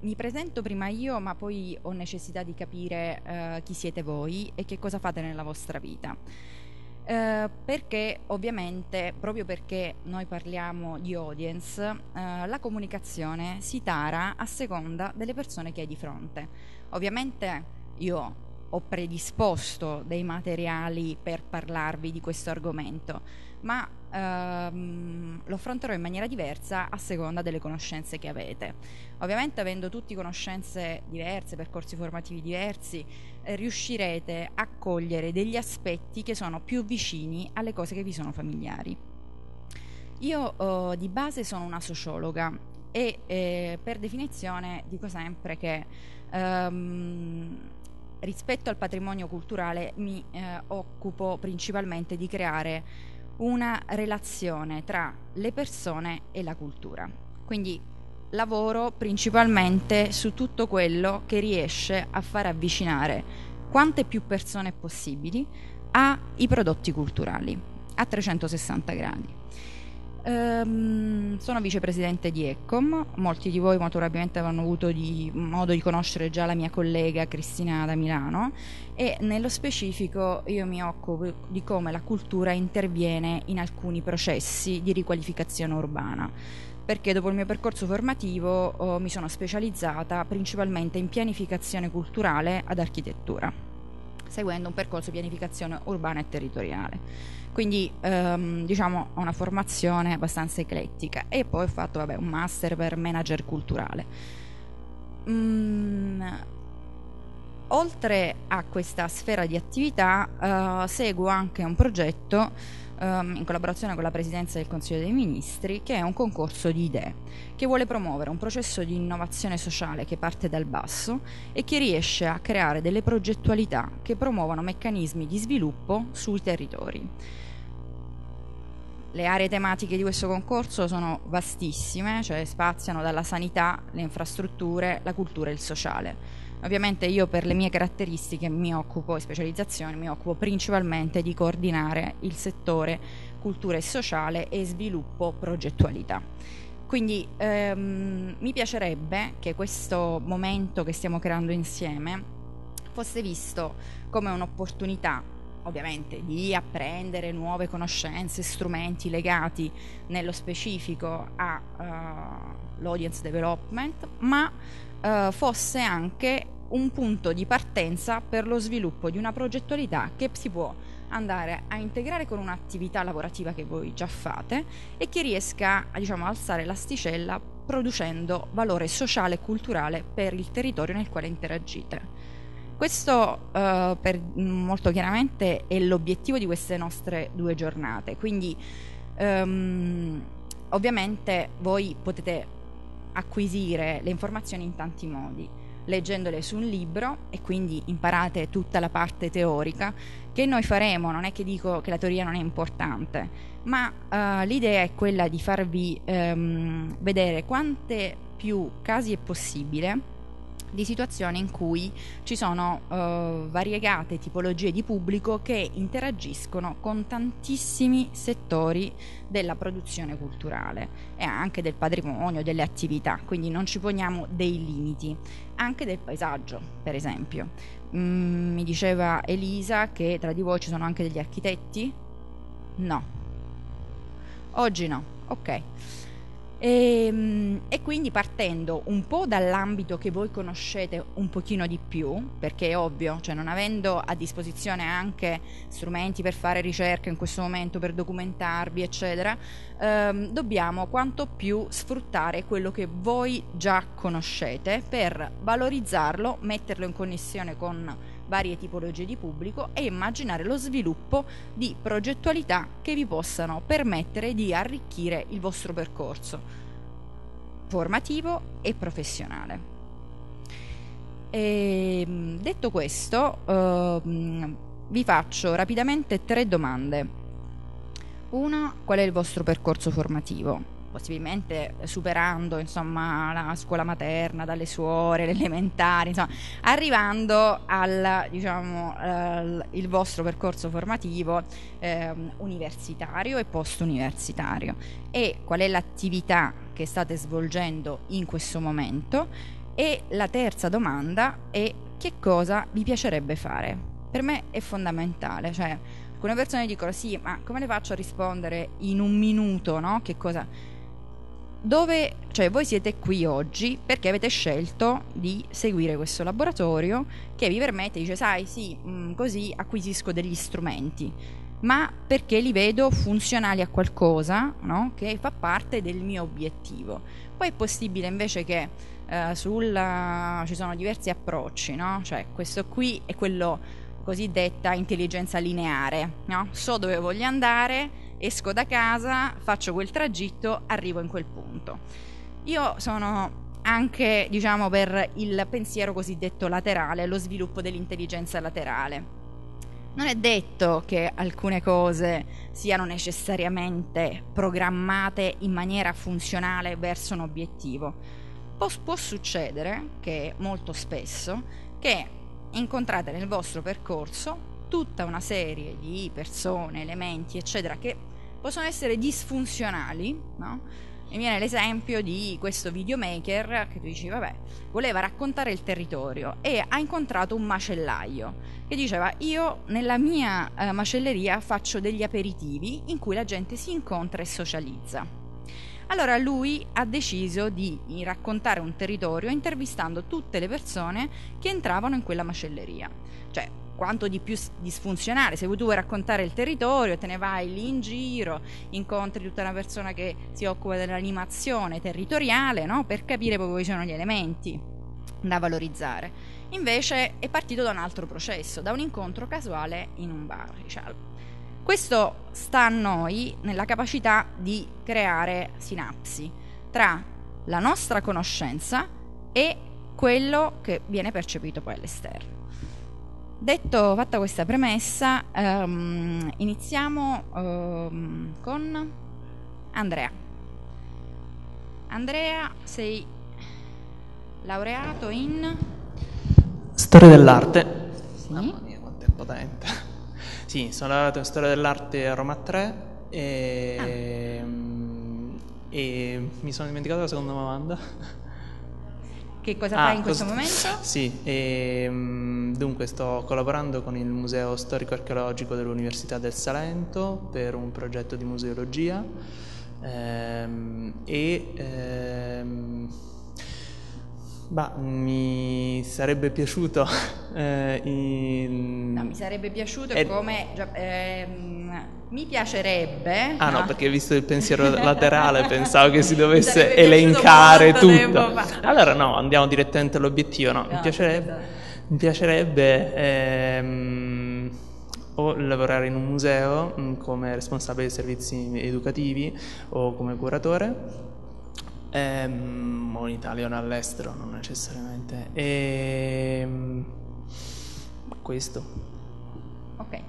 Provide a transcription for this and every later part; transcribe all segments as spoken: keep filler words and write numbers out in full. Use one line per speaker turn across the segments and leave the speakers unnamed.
mi presento prima io, ma poi ho necessità di capire eh, chi siete voi e che cosa fate nella vostra vita. Eh, perché ovviamente, proprio perché noi parliamo di audience, eh, la comunicazione si tara a seconda delle persone che hai di fronte. Ovviamente io ho predisposto dei materiali per parlarvi di questo argomento, ma ehm, lo affronterò in maniera diversa a seconda delle conoscenze che avete. Ovviamente, avendo tutti conoscenze diverse, percorsi formativi diversi, eh, riuscirete a cogliere degli aspetti che sono più vicini alle cose che vi sono familiari. Io eh, di base sono una sociologa e eh, per definizione dico sempre che ehm, rispetto al patrimonio culturale mi eh, occupo principalmente di creare una relazione tra le persone e la cultura. Quindi lavoro principalmente su tutto quello che riesce a far avvicinare quante più persone possibili ai prodotti culturali a trecentosessanta gradi. Ehm, sono vicepresidente di Ecom, molti di voi molto probabilmente avranno avuto di, modo di conoscere già la mia collega Cristina da Milano, e nello specifico io mi occupo di come la cultura interviene in alcuni processi di riqualificazione urbana, perché dopo il mio percorso formativo oh, mi sono specializzata principalmente in pianificazione culturale ad architettura, seguendo un percorso di pianificazione urbana e territoriale. Quindi ehm, diciamo ho una formazione abbastanza eclettica e poi ho fatto vabbè, un master per manager culturale. Mm, oltre a questa sfera di attività eh, seguo anche un progetto ehm, in collaborazione con la Presidenza del Consiglio dei Ministri, che è un concorso di idee che vuole promuovere un processo di innovazione sociale che parte dal basso e che riesce a creare delle progettualità che promuovano meccanismi di sviluppo sui territori. Le aree tematiche di questo concorso sono vastissime, cioè spaziano dalla sanità, le infrastrutture, la cultura e il sociale. Ovviamente io, per le mie caratteristiche mi occupo e specializzazioni, mi occupo principalmente di coordinare il settore cultura e sociale e sviluppo progettualità. Quindi ehm, mi piacerebbe che questo momento che stiamo creando insieme fosse visto come un'opportunità, ovviamente, di apprendere nuove conoscenze, strumenti legati nello specifico all'audience uh, development, ma uh, fosse anche un punto di partenza per lo sviluppo di una progettualità che si può andare a integrare con un'attività lavorativa che voi già fate e che riesca a, diciamo, alzare l'asticella producendo valore sociale e culturale per il territorio nel quale interagite. Questo eh, per, molto chiaramente è l'obiettivo di queste nostre due giornate, quindi ehm, ovviamente voi potete acquisire le informazioni in tanti modi, leggendole su un libro, e quindi imparate tutta la parte teorica che noi faremo. Non è che dico che la teoria non è importante, ma eh, l'idea è quella di farvi ehm, vedere quante più casi è possibile di situazioni in cui ci sono uh, variegate tipologie di pubblico che interagiscono con tantissimi settori della produzione culturale e anche del patrimonio, delle attività, quindi non ci poniamo dei limiti, anche del paesaggio, per esempio. Mm, mi diceva Elisa che tra di voi ci sono anche degli architetti? No. Oggi no, ok. E, e quindi partendo un po' dall'ambito che voi conoscete un pochino di più, perché è ovvio, cioè non avendo a disposizione anche strumenti per fare ricerca in questo momento, per documentarvi eccetera, ehm, dobbiamo quanto più sfruttare quello che voi già conoscete per valorizzarlo, metterlo in connessione con varie tipologie di pubblico e immaginare lo sviluppo di progettualità che vi possano permettere di arricchire il vostro percorso formativo e professionale. E, detto questo, eh, vi faccio rapidamente tre domande. Una: qual è il vostro percorso formativo? Possibilmente superando insomma la scuola materna, dalle suore, le elementari, insomma, arrivando al, diciamo, eh, il vostro percorso formativo eh, universitario e post universitario, e qual è l'attività che state svolgendo in questo momento, E la terza domanda è: che cosa vi piacerebbe fare? Per me è fondamentale, cioè alcune persone dicono sì, ma come le faccio a rispondere in un minuto, no? Che cosa? Dove, cioè voi siete qui oggi perché avete scelto di seguire questo laboratorio che vi permette, dice, sai, sì, mh, così acquisisco degli strumenti, ma perché li vedo funzionali a qualcosa, no? Che fa parte del mio obiettivo. Poi è possibile invece che eh, sulla, ci sono diversi approcci, no? Cioè questo qui è quello cosiddetta intelligenza lineare, no? So dove voglio andare, esco da casa, faccio quel tragitto, arrivo in quel punto. Io sono anche, diciamo, per il pensiero cosiddetto laterale, lo sviluppo dell'intelligenza laterale. Non è detto che alcune cose siano necessariamente programmate in maniera funzionale verso un obiettivo. Può, può succedere che molto spesso che incontrate nel vostro percorso tutta una serie di persone, elementi, eccetera, che possono essere disfunzionali, no? Mi viene l'esempio di questo videomaker che tu dici, vabbè, voleva raccontare il territorio e ha incontrato un macellaio che diceva, io nella mia eh, macelleria faccio degli aperitivi in cui la gente si incontra e socializza. Allora lui ha deciso di raccontare un territorio intervistando tutte le persone che entravano in quella macelleria. Cioè, quanto di più disfunzionale, se tu vuoi raccontare il territorio, te ne vai lì in giro, incontri tutta una persona che si occupa dell'animazione territoriale, no? Per capire poi quali sono gli elementi da valorizzare. Invece è partito da un altro processo, da un incontro casuale in un bar. Diciamo. Questo sta a noi nella capacità di creare sinapsi tra la nostra conoscenza e quello che viene percepito poi all'esterno. Detto, fatta questa premessa, um, iniziamo um, con Andrea. Andrea, sei laureato in
Storia dell'arte.
Sì.
Mamma mia, quanto è potente. Sì, sono laureato in Storia dell'arte a Roma tre e, ah. e mi sono dimenticato la seconda domanda.
Che cosa
ah,
fai in questo
cos-
momento?
Sì, e, dunque sto collaborando con il Museo Storico-Archeologico dell'Università del Salento per un progetto di museologia ehm, e ehm, bah, mi sarebbe piaciuto eh, in...
No, mi sarebbe piaciuto
eh,
come ehm, mi piacerebbe.
Ah no,
no,
perché visto il pensiero laterale pensavo che si dovesse
Mi
elencare
tutto.
tutto. Allora no, andiamo direttamente all'obiettivo. No,
no
mi piacerebbe, mi piacerebbe ehm, o lavorare in un museo mh, come responsabile dei servizi educativi o come curatore, ehm, o in Italia o all'estero, non necessariamente. E questo.
Ok.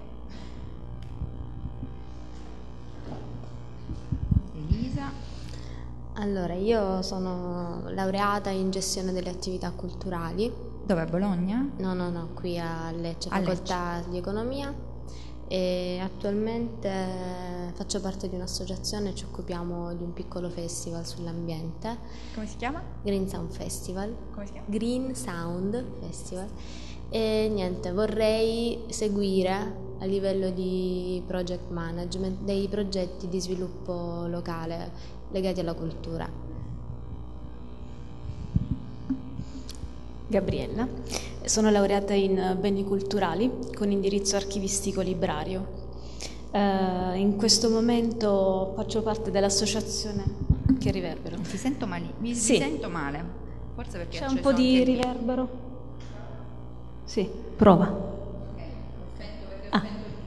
Elisa.
Allora, io sono laureata in gestione delle attività culturali.
Dove, a Bologna?
No, no, no, qui a Lecce,
A
facoltà
Lecce.
di economia, e attualmente faccio parte di un'associazione e ci occupiamo di un piccolo festival sull'ambiente.
Come si chiama?
Green Sound Festival.
Come si chiama?
Green Sound Festival. E niente, vorrei seguire a livello di project management dei progetti di sviluppo locale legati alla cultura.
Gabriella, sono laureata in beni culturali con indirizzo archivistico librario. Uh, in questo momento faccio parte dell'associazione. Che riverbero?
Ti sento male. Mi,
sì.
mi sento male. Forse perché
c'è un po' di riverbero. Sì, prova. Ah.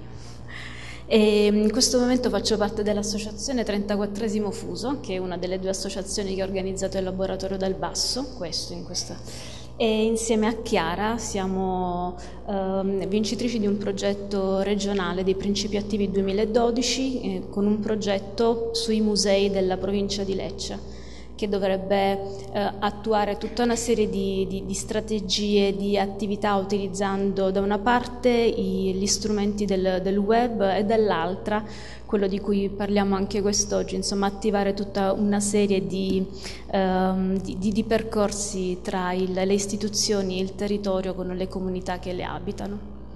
E in questo momento faccio parte dell'associazione trentaquattresimo Fuso, che è una delle due associazioni che ha organizzato il laboratorio dal basso, questo in questa. E insieme a Chiara siamo eh, vincitrici di un progetto regionale dei Principi Attivi duemiladodici eh, con un progetto sui musei della provincia di Lecce, che dovrebbe eh, attuare tutta una serie di, di, di strategie, di attività utilizzando da una parte i, gli strumenti del, del web e dall'altra quello di cui parliamo anche quest'oggi, insomma attivare tutta una serie di, ehm, di, di, di percorsi tra il, le istituzioni e il territorio con le comunità che le abitano.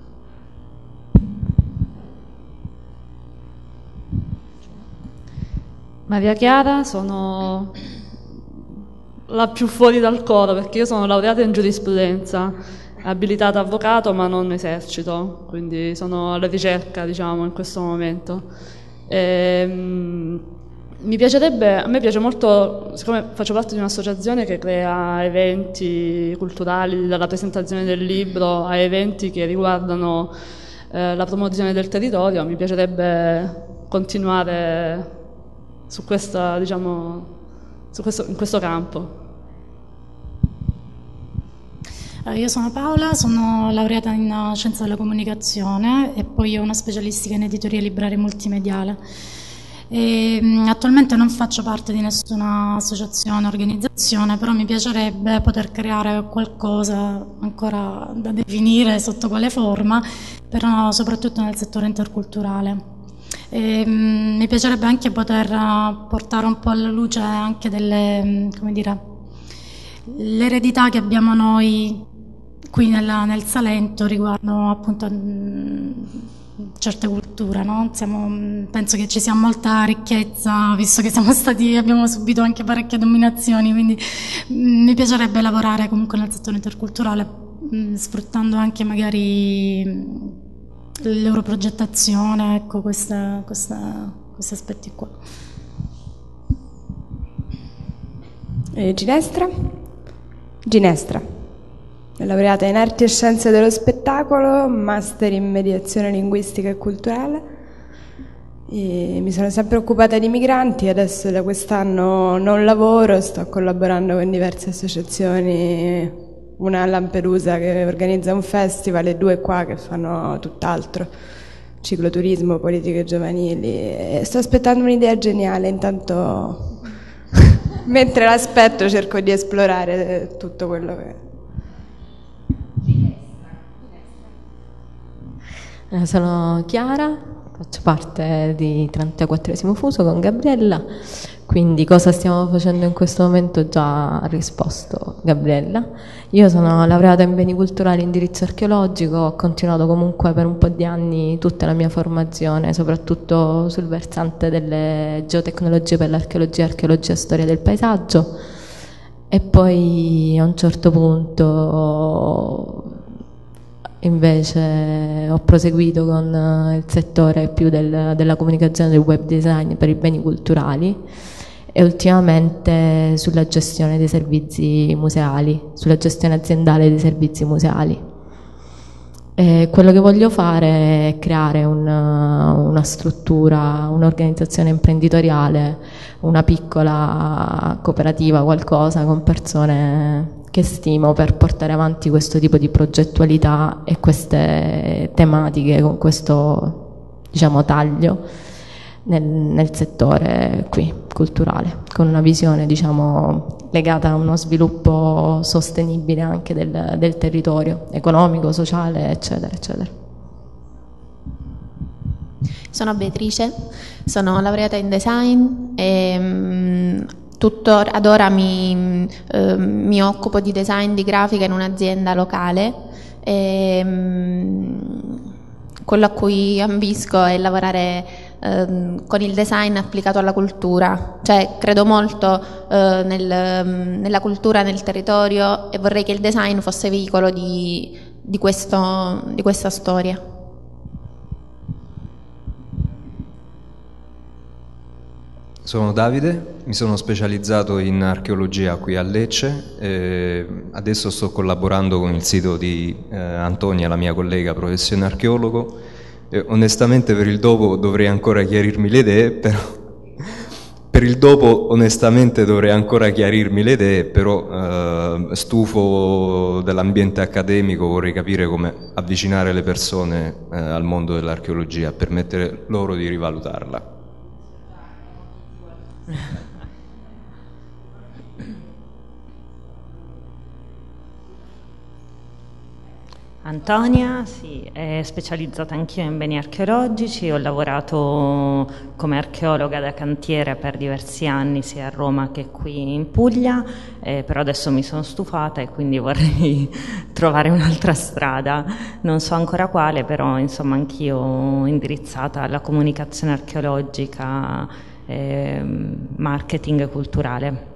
Maria Chiara, sono la più fuori dal coro perché io sono laureata in giurisprudenza, abilitata avvocato ma non esercito, quindi sono alla ricerca, diciamo, in questo momento. E, mi piacerebbe, a me piace molto, siccome faccio parte di un'associazione che crea eventi culturali, dalla presentazione del libro a eventi che riguardano eh, la promozione del territorio, mi piacerebbe continuare su questa, diciamo, su questo, in questo campo.
Io sono Paola, sono laureata in Scienza della Comunicazione e poi ho una specialistica in editoria libraria multimediale. E, attualmente non faccio parte di nessuna associazione o organizzazione, però mi piacerebbe poter creare qualcosa ancora da definire sotto quale forma, però soprattutto nel settore interculturale. E, um, mi piacerebbe anche poter uh, portare un po' alla luce anche delle, come dire, l'eredità che abbiamo noi qui nella, nel Salento riguardo appunto mh, certe culture, no? Siamo, penso che ci sia molta ricchezza, visto che siamo stati, abbiamo subito anche parecchie dominazioni, quindi mh, mi piacerebbe lavorare comunque nel settore interculturale, mh, sfruttando anche magari mh, l'europrogettazione, ecco, queste, queste, questi aspetti qua.
E Ginestra? Ginestra. È laureata in Arti e Scienze dello Spettacolo, master in mediazione linguistica e culturale. E mi sono sempre occupata di migranti, adesso da quest'anno non lavoro, sto collaborando con diverse associazioni, una a Lampedusa che organizza un festival e due qua che fanno tutt'altro, cicloturismo, politiche giovanili. E sto aspettando un'idea geniale, intanto mentre l'aspetto cerco di esplorare tutto quello che...
Sono Chiara, faccio parte di trentaquattresimo Fuso con Gabriella, quindi cosa stiamo facendo in questo momento già ha risposto Gabriella. Io sono laureata in beni culturali e indirizzo archeologico, ho continuato comunque per un po' di anni tutta la mia formazione, soprattutto sul versante delle geotecnologie per l'archeologia, archeologia e storia del paesaggio, e poi a un certo punto invece ho proseguito con il settore più del, della comunicazione, del web design per i beni culturali e ultimamente sulla gestione dei servizi museali, sulla gestione aziendale dei servizi museali. E quello che voglio fare è creare una, una struttura, un'organizzazione imprenditoriale, una piccola cooperativa, qualcosa con persone che stimo per portare avanti questo tipo di progettualità e queste tematiche con questo, diciamo, taglio nel, nel settore qui culturale, con una visione, diciamo, legata a uno sviluppo sostenibile anche del, del territorio economico, sociale, eccetera, eccetera.
Sono Beatrice, sono laureata in design e mh, tuttora, ad ora mi, eh, mi occupo di design di grafica in un'azienda locale e mh, quello a cui ambisco è lavorare eh, con il design applicato alla cultura, cioè credo molto eh, nel, nella cultura, nel territorio, e vorrei che il design fosse veicolo di, di, questo, di questa storia.
Sono Davide, mi sono specializzato in archeologia qui a Lecce e adesso sto collaborando con il sito di eh, Antonia, la mia collega, professione archeologo, e onestamente per il dopo dovrei ancora chiarirmi le idee, però per il dopo onestamente dovrei ancora chiarirmi le idee, però eh, stufo dell'ambiente accademico, vorrei capire come avvicinare le persone eh, al mondo dell'archeologia, permettere loro di rivalutarla.
Antonia, sì, è specializzata anch'io in beni archeologici, ho lavorato come archeologa da cantiere per diversi anni sia a Roma che qui in Puglia, eh, però adesso mi sono stufata e quindi vorrei trovare un'altra strada, non so ancora quale, però insomma anch'io indirizzata alla comunicazione archeologica, eh, marketing culturale.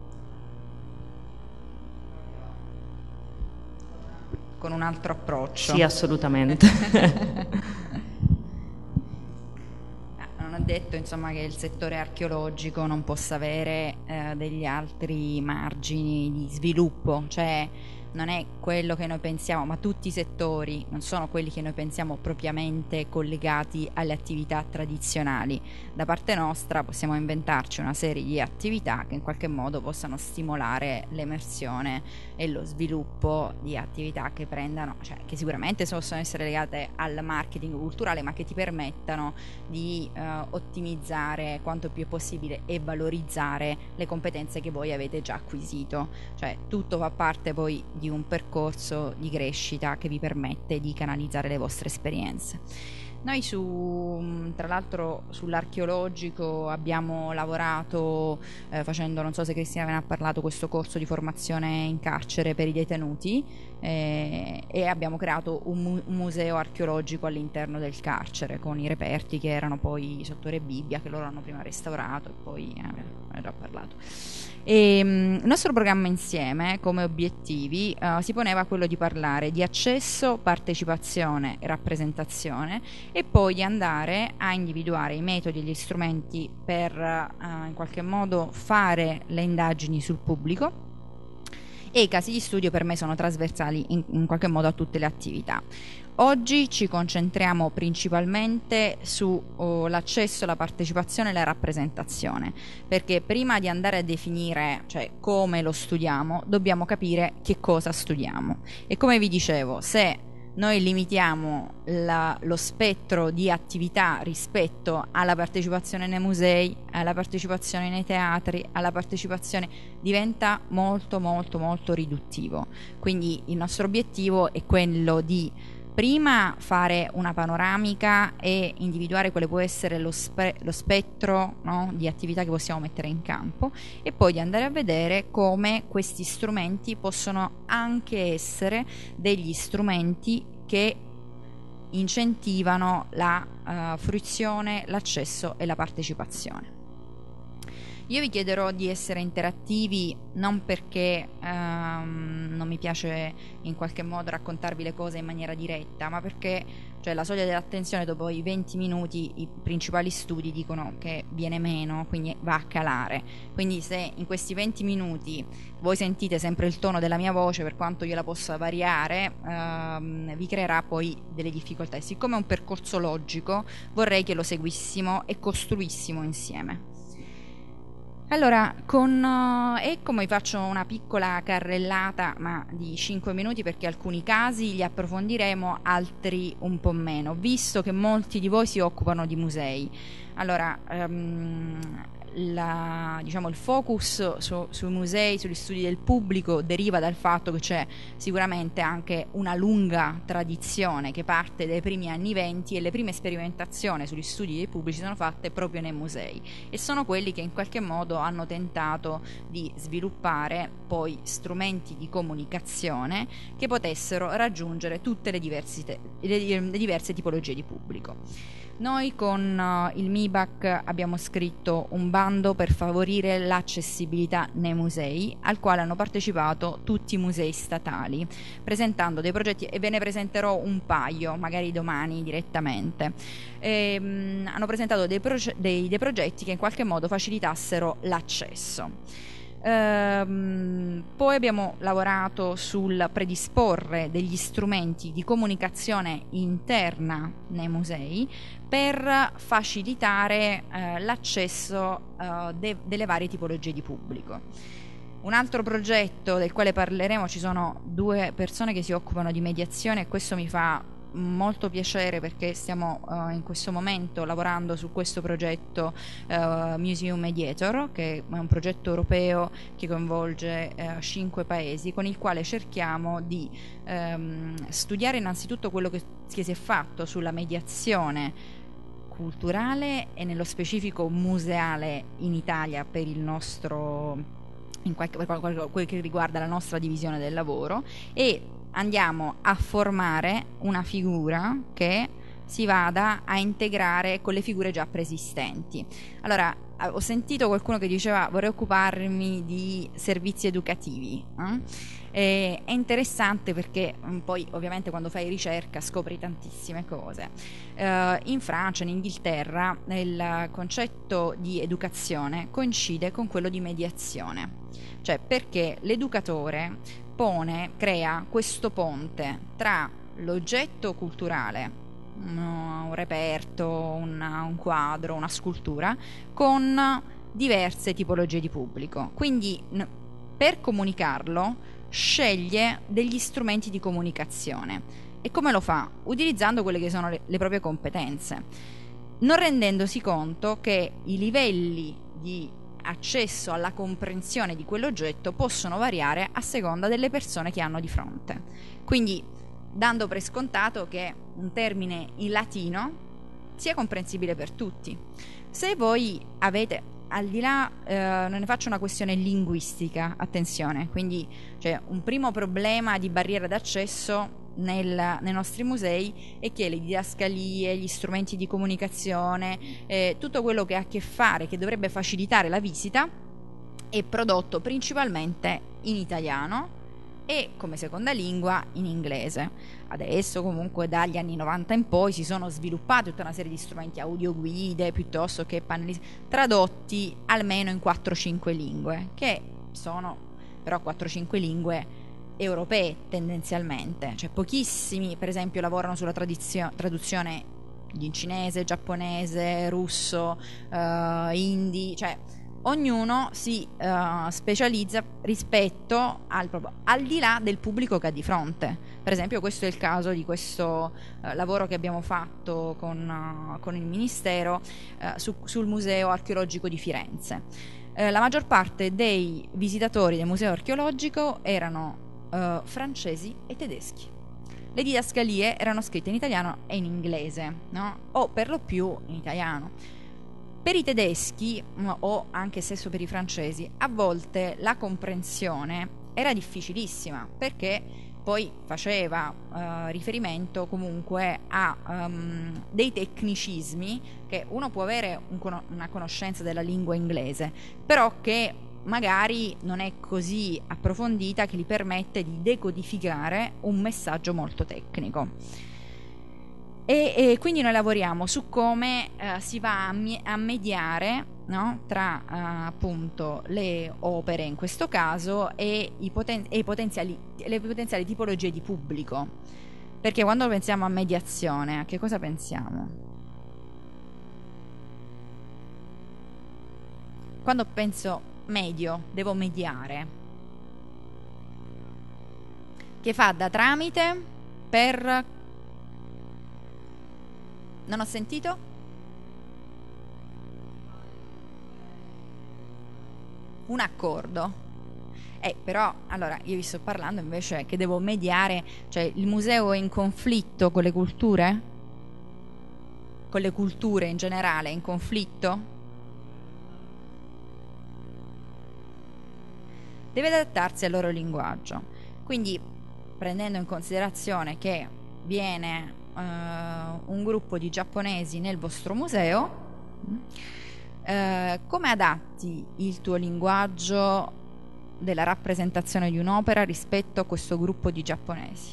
Con un altro approccio.
Sì, assolutamente.
Non ho detto insomma che il settore archeologico non possa avere eh, degli altri margini di sviluppo, cioè non è quello che noi pensiamo, ma tutti i settori non sono quelli che noi pensiamo propriamente collegati alle attività tradizionali. Da parte nostra possiamo inventarci una serie di attività che in qualche modo possano stimolare l'emersione e lo sviluppo di attività che prendano, cioè che sicuramente possono essere legate al marketing culturale, ma che ti permettano di eh, ottimizzare quanto più è possibile e valorizzare le competenze che voi avete già acquisito. Cioè tutto fa parte poi di un percorso di crescita che vi permette di canalizzare le vostre esperienze. Noi su, tra l'altro sull'archeologico abbiamo lavorato eh, facendo, non so se Cristina ve ne ha parlato, questo corso di formazione in carcere per i detenuti eh, e abbiamo creato un, mu- un museo archeologico all'interno del carcere con i reperti che erano poi sotto Re Bibbia, che loro hanno prima restaurato e poi eh, ne ho già parlato. E, um, il nostro programma insieme come obiettivi uh, si poneva quello di parlare di accesso, partecipazione e rappresentazione e poi di andare a individuare i metodi e gli strumenti per uh, in qualche modo fare le indagini sul pubblico, e i casi di studio per me sono trasversali in, in qualche modo a tutte le attività. Oggi ci concentriamo principalmente sull'accesso, oh, la partecipazione e la rappresentazione, perché prima di andare a definire, cioè, come lo studiamo, dobbiamo capire che cosa studiamo. E come vi dicevo, se noi limitiamo la, lo spettro di attività rispetto alla partecipazione nei musei, alla partecipazione nei teatri, alla partecipazione, diventa molto molto molto riduttivo. Quindi il nostro obiettivo è quello di prima fare una panoramica e individuare quale può essere lo, spe- lo spettro, no, di attività che possiamo mettere in campo, e poi di andare a vedere come questi strumenti possono anche essere degli strumenti che incentivano la uh, fruizione, l'accesso e la partecipazione. Io vi chiederò di essere interattivi non perché ehm, non mi piace in qualche modo raccontarvi le cose in maniera diretta, ma perché, cioè, la soglia dell'attenzione dopo i venti minuti, i principali studi dicono che viene meno, quindi va a calare. Quindi se in questi venti minuti voi sentite sempre il tono della mia voce, per quanto io la possa variare, ehm, vi creerà poi delle difficoltà. E siccome è un percorso logico, vorrei che lo seguissimo e costruissimo insieme. Allora, con uh, ecco, vi faccio una piccola carrellata, ma di cinque minuti, perché alcuni casi li approfondiremo, altri un po' meno, visto che molti di voi si occupano di musei. Allora, um, la, diciamo, il focus su, sui musei, sugli studi del pubblico, deriva dal fatto che c'è sicuramente anche una lunga tradizione che parte dai primi anni venti, e le prime sperimentazioni sugli studi dei pubblici sono fatte proprio nei musei, e sono quelli che in qualche modo hanno tentato di sviluppare poi strumenti di comunicazione che potessero raggiungere tutte le, diversite, le, le diverse tipologie di pubblico. Noi con uh, il M I B A C abbiamo scritto un bando per favorire l'accessibilità nei musei, al quale hanno partecipato tutti i musei statali, presentando dei progetti, e ve ne presenterò un paio, magari domani direttamente. E, mh, hanno presentato dei, proge- dei, dei progetti che in qualche modo facilitassero l'accesso. Ehm, poi abbiamo lavorato sul predisporre degli strumenti di comunicazione interna nei musei per facilitare eh, l'accesso eh, de- delle varie tipologie di pubblico. Un altro progetto del quale parleremo, ci sono due persone che si occupano di mediazione, e questo mi fa molto piacere perché stiamo uh, in questo momento lavorando su questo progetto uh, Museum Mediator, che è un progetto europeo che coinvolge uh, cinque paesi, con il quale cerchiamo di um, studiare innanzitutto quello che, che si è fatto sulla mediazione culturale e nello specifico museale in Italia per il nostro, in qualche, per quel che riguarda la nostra divisione del lavoro, e andiamo a formare una figura che si vada a integrare con le figure già preesistenti. Allora, ho sentito qualcuno che diceva vorrei occuparmi di servizi educativi. Eh? E è interessante perché mh, poi ovviamente quando fai ricerca scopri tantissime cose. Uh, in Francia, in Inghilterra, il concetto di educazione coincide con quello di mediazione, cioè perché l'educatore pone, crea questo ponte tra l'oggetto culturale, un reperto, una, un quadro, una scultura, con diverse tipologie di pubblico. Quindi n- per comunicarlo sceglie degli strumenti di comunicazione. E come lo fa? Utilizzando quelle che sono le, le proprie competenze, non rendendosi conto che i livelli di accesso alla comprensione di quell'oggetto possono variare a seconda delle persone che hanno di fronte. Quindi dando per scontato che un termine in latino sia comprensibile per tutti. Se voi avete, al di là, eh, non ne faccio una questione linguistica, attenzione, quindi cioè, un primo problema di barriera d'accesso nel, nei nostri musei è che le didascalie, gli strumenti di comunicazione, eh, tutto quello che ha a che fare, che dovrebbe facilitare la visita, è prodotto principalmente in italiano e come seconda lingua in inglese. Adesso comunque dagli anni novanta in poi si sono sviluppati tutta una serie di strumenti, audioguide piuttosto che pannelli tradotti almeno in quattro cinque lingue, che sono però quattro cinque lingue europee tendenzialmente, cioè pochissimi per esempio lavorano sulla tradizio- traduzione in cinese, giapponese, russo, uh, hindi, cioè ognuno si uh, specializza rispetto al proprio, al di là del pubblico che ha di fronte. Per esempio questo è il caso di questo uh, lavoro che abbiamo fatto con, uh, con il Ministero uh, su, sul Museo Archeologico di Firenze. Uh, la maggior parte dei visitatori del Museo Archeologico erano uh, francesi e tedeschi. Le didascalie erano scritte in italiano e in inglese, no? O per lo più in italiano. Per i tedeschi, o anche stesso per i francesi, a volte la comprensione era difficilissima, perché poi faceva uh, riferimento comunque a um, dei tecnicismi che uno può avere un con- una conoscenza della lingua inglese, però che magari non è così approfondita che gli permette di decodificare un messaggio molto tecnico. E, e quindi noi lavoriamo su come uh, si va a, mi- a mediare, no? Tra uh, appunto le opere in questo caso e, i poten- e i potenziali, le potenziali tipologie di pubblico, perché quando pensiamo a mediazione a che cosa pensiamo? Quando penso medio, devo mediare, che fa da tramite per... Non ho sentito? Un accordo. Eh, però, allora, io vi sto parlando invece che devo mediare, cioè il museo è in conflitto con le culture? Con le culture in generale, è in conflitto? Deve adattarsi al loro linguaggio. Quindi, prendendo in considerazione che viene Uh, un gruppo di giapponesi nel vostro museo, uh, come adatti il tuo linguaggio della rappresentazione di un'opera rispetto a questo gruppo di giapponesi?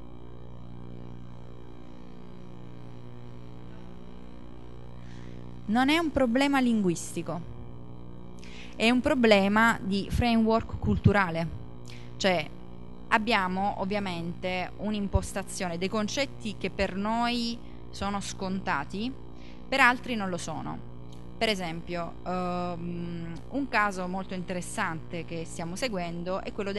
Non è un problema linguistico, è un problema di framework culturale, cioè abbiamo ovviamente un'impostazione dei concetti che per noi sono scontati, per altri non lo sono. Per esempio, um, un caso molto interessante che stiamo seguendo è quello della G A M E C di Bergamo. Loro hanno la giapponese di Manzù, che è una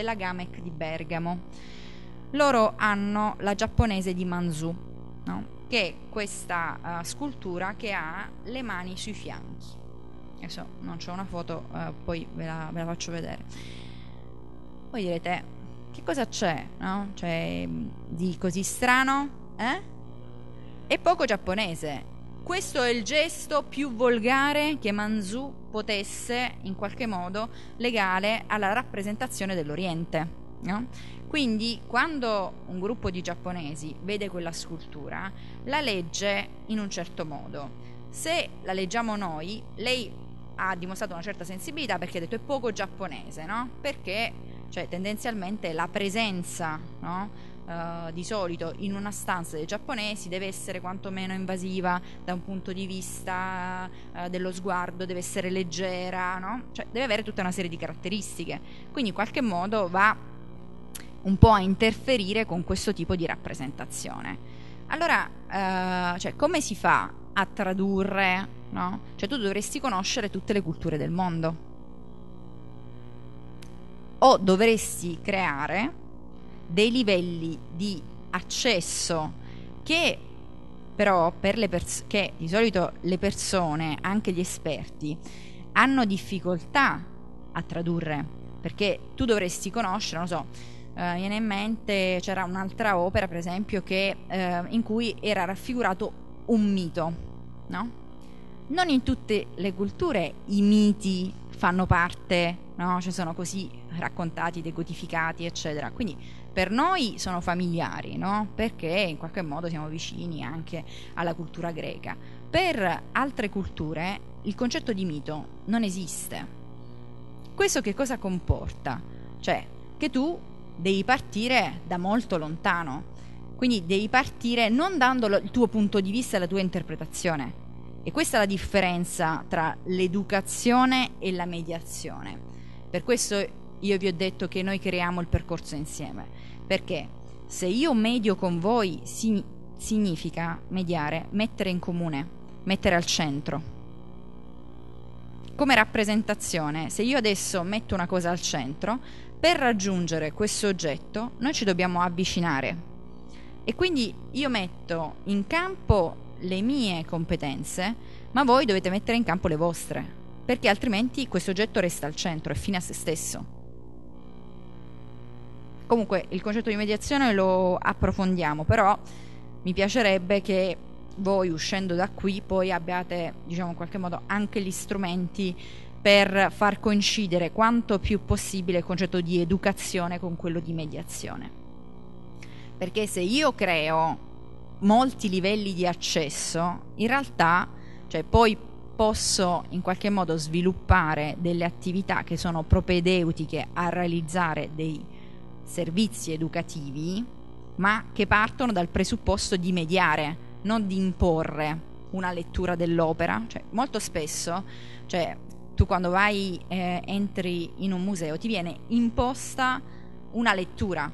no? Che è questa uh, scultura che ha le mani sui fianchi. Adesso non c'è una foto, uh, poi ve la, ve la faccio vedere. Poi direte, che cosa c'è, no? Cioè, di così strano? Eh? È poco giapponese. Questo è il gesto più volgare che Manzù potesse in qualche modo legare alla rappresentazione dell'Oriente, no? Quindi quando un gruppo di giapponesi vede quella scultura la legge in un certo modo. Se la leggiamo noi, lei ha dimostrato una certa sensibilità perché ha detto è poco giapponese, no? Perché cioè tendenzialmente la presenza, no? Uh, di solito in una stanza dei giapponesi deve essere quantomeno invasiva da un punto di vista uh, dello sguardo, deve essere leggera, no? Cioè deve avere tutta una serie di caratteristiche, quindi in qualche modo va un po' a interferire con questo tipo di rappresentazione. Allora uh, cioè, come si fa a tradurre, no? Cioè tu dovresti conoscere tutte le culture del mondo o dovresti creare dei livelli di accesso che però per le pers- che di solito le persone, anche gli esperti, hanno difficoltà a tradurre, perché tu dovresti conoscere, non so, eh, viene in mente, c'era un'altra opera per esempio che, eh, in cui era raffigurato un mito, no? Non in tutte le culture i miti fanno parte, no? Cioè sono così raccontati, decodificati, eccetera. Quindi per noi sono familiari, no? Perché in qualche modo siamo vicini anche alla cultura greca. Per altre culture il concetto di mito non esiste. Questo che cosa comporta? Cioè che tu devi partire da molto lontano, quindi devi partire non dando il tuo punto di vista e la tua interpretazione. E questa è la differenza tra l'educazione e la mediazione. Per questo io vi ho detto che noi creiamo il percorso insieme, perché se io medio con voi si, significa mediare, mettere in comune, mettere al centro. Come rappresentazione, se io adesso metto una cosa al centro, per raggiungere questo oggetto noi ci dobbiamo avvicinare e quindi io metto in campo le mie competenze, ma voi dovete mettere in campo le vostre, perché altrimenti questo oggetto resta al centro, è fine a se stesso. Comunque il concetto di mediazione lo approfondiamo, però mi piacerebbe che voi, uscendo da qui, poi abbiate, diciamo in qualche modo, anche gli strumenti per far coincidere quanto più possibile il concetto di educazione con quello di mediazione. Perché se io creo molti livelli di accesso, in realtà, cioè poi posso in qualche modo sviluppare delle attività che sono propedeutiche a realizzare dei servizi educativi, ma che partono dal presupposto di mediare, non di imporre una lettura dell'opera. Cioè, molto spesso, cioè, tu quando vai, eh, entri in un museo, ti viene imposta una lettura,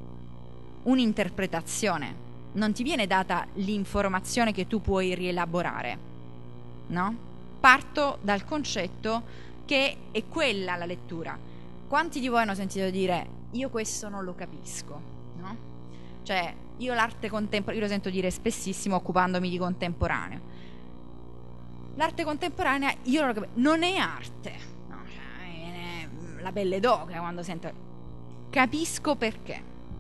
un'interpretazione, non ti viene data l'informazione che tu puoi rielaborare, no? Parto dal concetto che è quella la lettura. Quanti di voi hanno sentito dire io questo non lo capisco, no? Cioè io l'arte contemporanea, io lo sento dire spessissimo occupandomi di contemporaneo, l'arte contemporanea io non lo capisco, non è arte, no? Cioè, viene la pelle d'oca quando sento. Capisco perché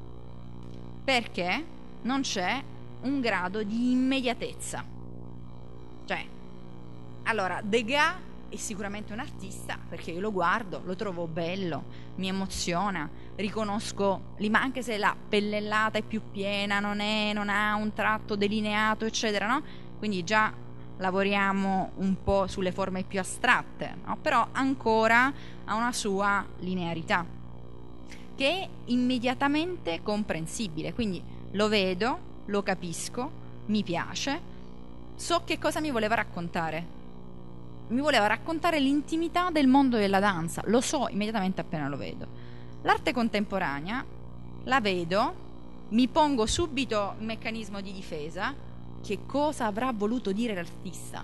perché non c'è un grado di immediatezza. Cioè, allora Degas è sicuramente un artista perché io lo guardo, lo trovo bello, mi emoziona, riconosco, ma anche se la pennellata è più piena, non, è, non ha un tratto delineato, eccetera, no? Quindi già lavoriamo un po' sulle forme più astratte, no? Però ancora ha una sua linearità che è immediatamente comprensibile, quindi lo vedo, lo capisco, mi piace, so che cosa mi voleva raccontare. Mi voleva raccontare l'intimità del mondo della danza, lo so immediatamente appena lo vedo. L'arte contemporanea la vedo, mi pongo subito un meccanismo di difesa, che cosa avrà voluto dire l'artista?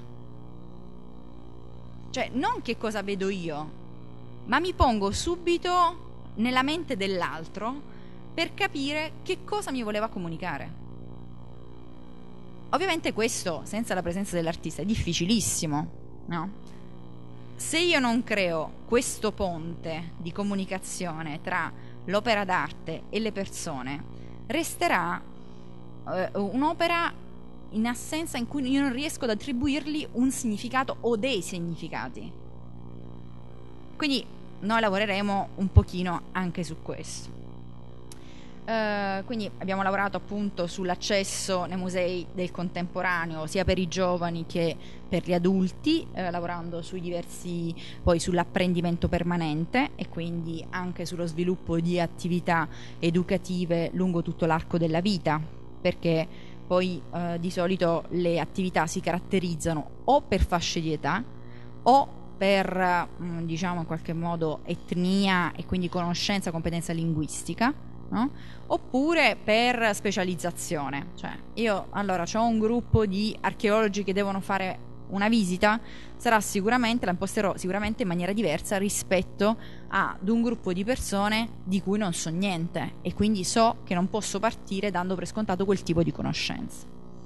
Cioè, non che cosa vedo io, ma mi pongo subito nella mente dell'altro per capire che cosa mi voleva comunicare. ovviamente questo senza la presenza dell'artista è difficilissimo, no? Se io non creo questo ponte di comunicazione tra l'opera d'arte e le persone, resterà eh, un'opera in assenza, in cui io non riesco ad attribuirgli un significato o dei significati. Quindi noi lavoreremo un pochino anche su questo. Uh, quindi abbiamo lavorato appunto sull'accesso nei musei del contemporaneo sia per i giovani che per gli adulti, uh, lavorando sui diversi, poi sull'apprendimento permanente e quindi anche sullo sviluppo di attività educative lungo tutto l'arco della vita, perché poi uh, di solito le attività si caratterizzano o per fasce di età o per uh, diciamo in qualche modo etnia e quindi conoscenza, competenza linguistica, no? Oppure per specializzazione. Cioè io allora ho un gruppo di archeologi che devono fare una visita, sarà sicuramente, la imposterò sicuramente in maniera diversa rispetto ad un gruppo di persone di cui non so niente e quindi so che non posso partire dando per scontato quel tipo di conoscenze.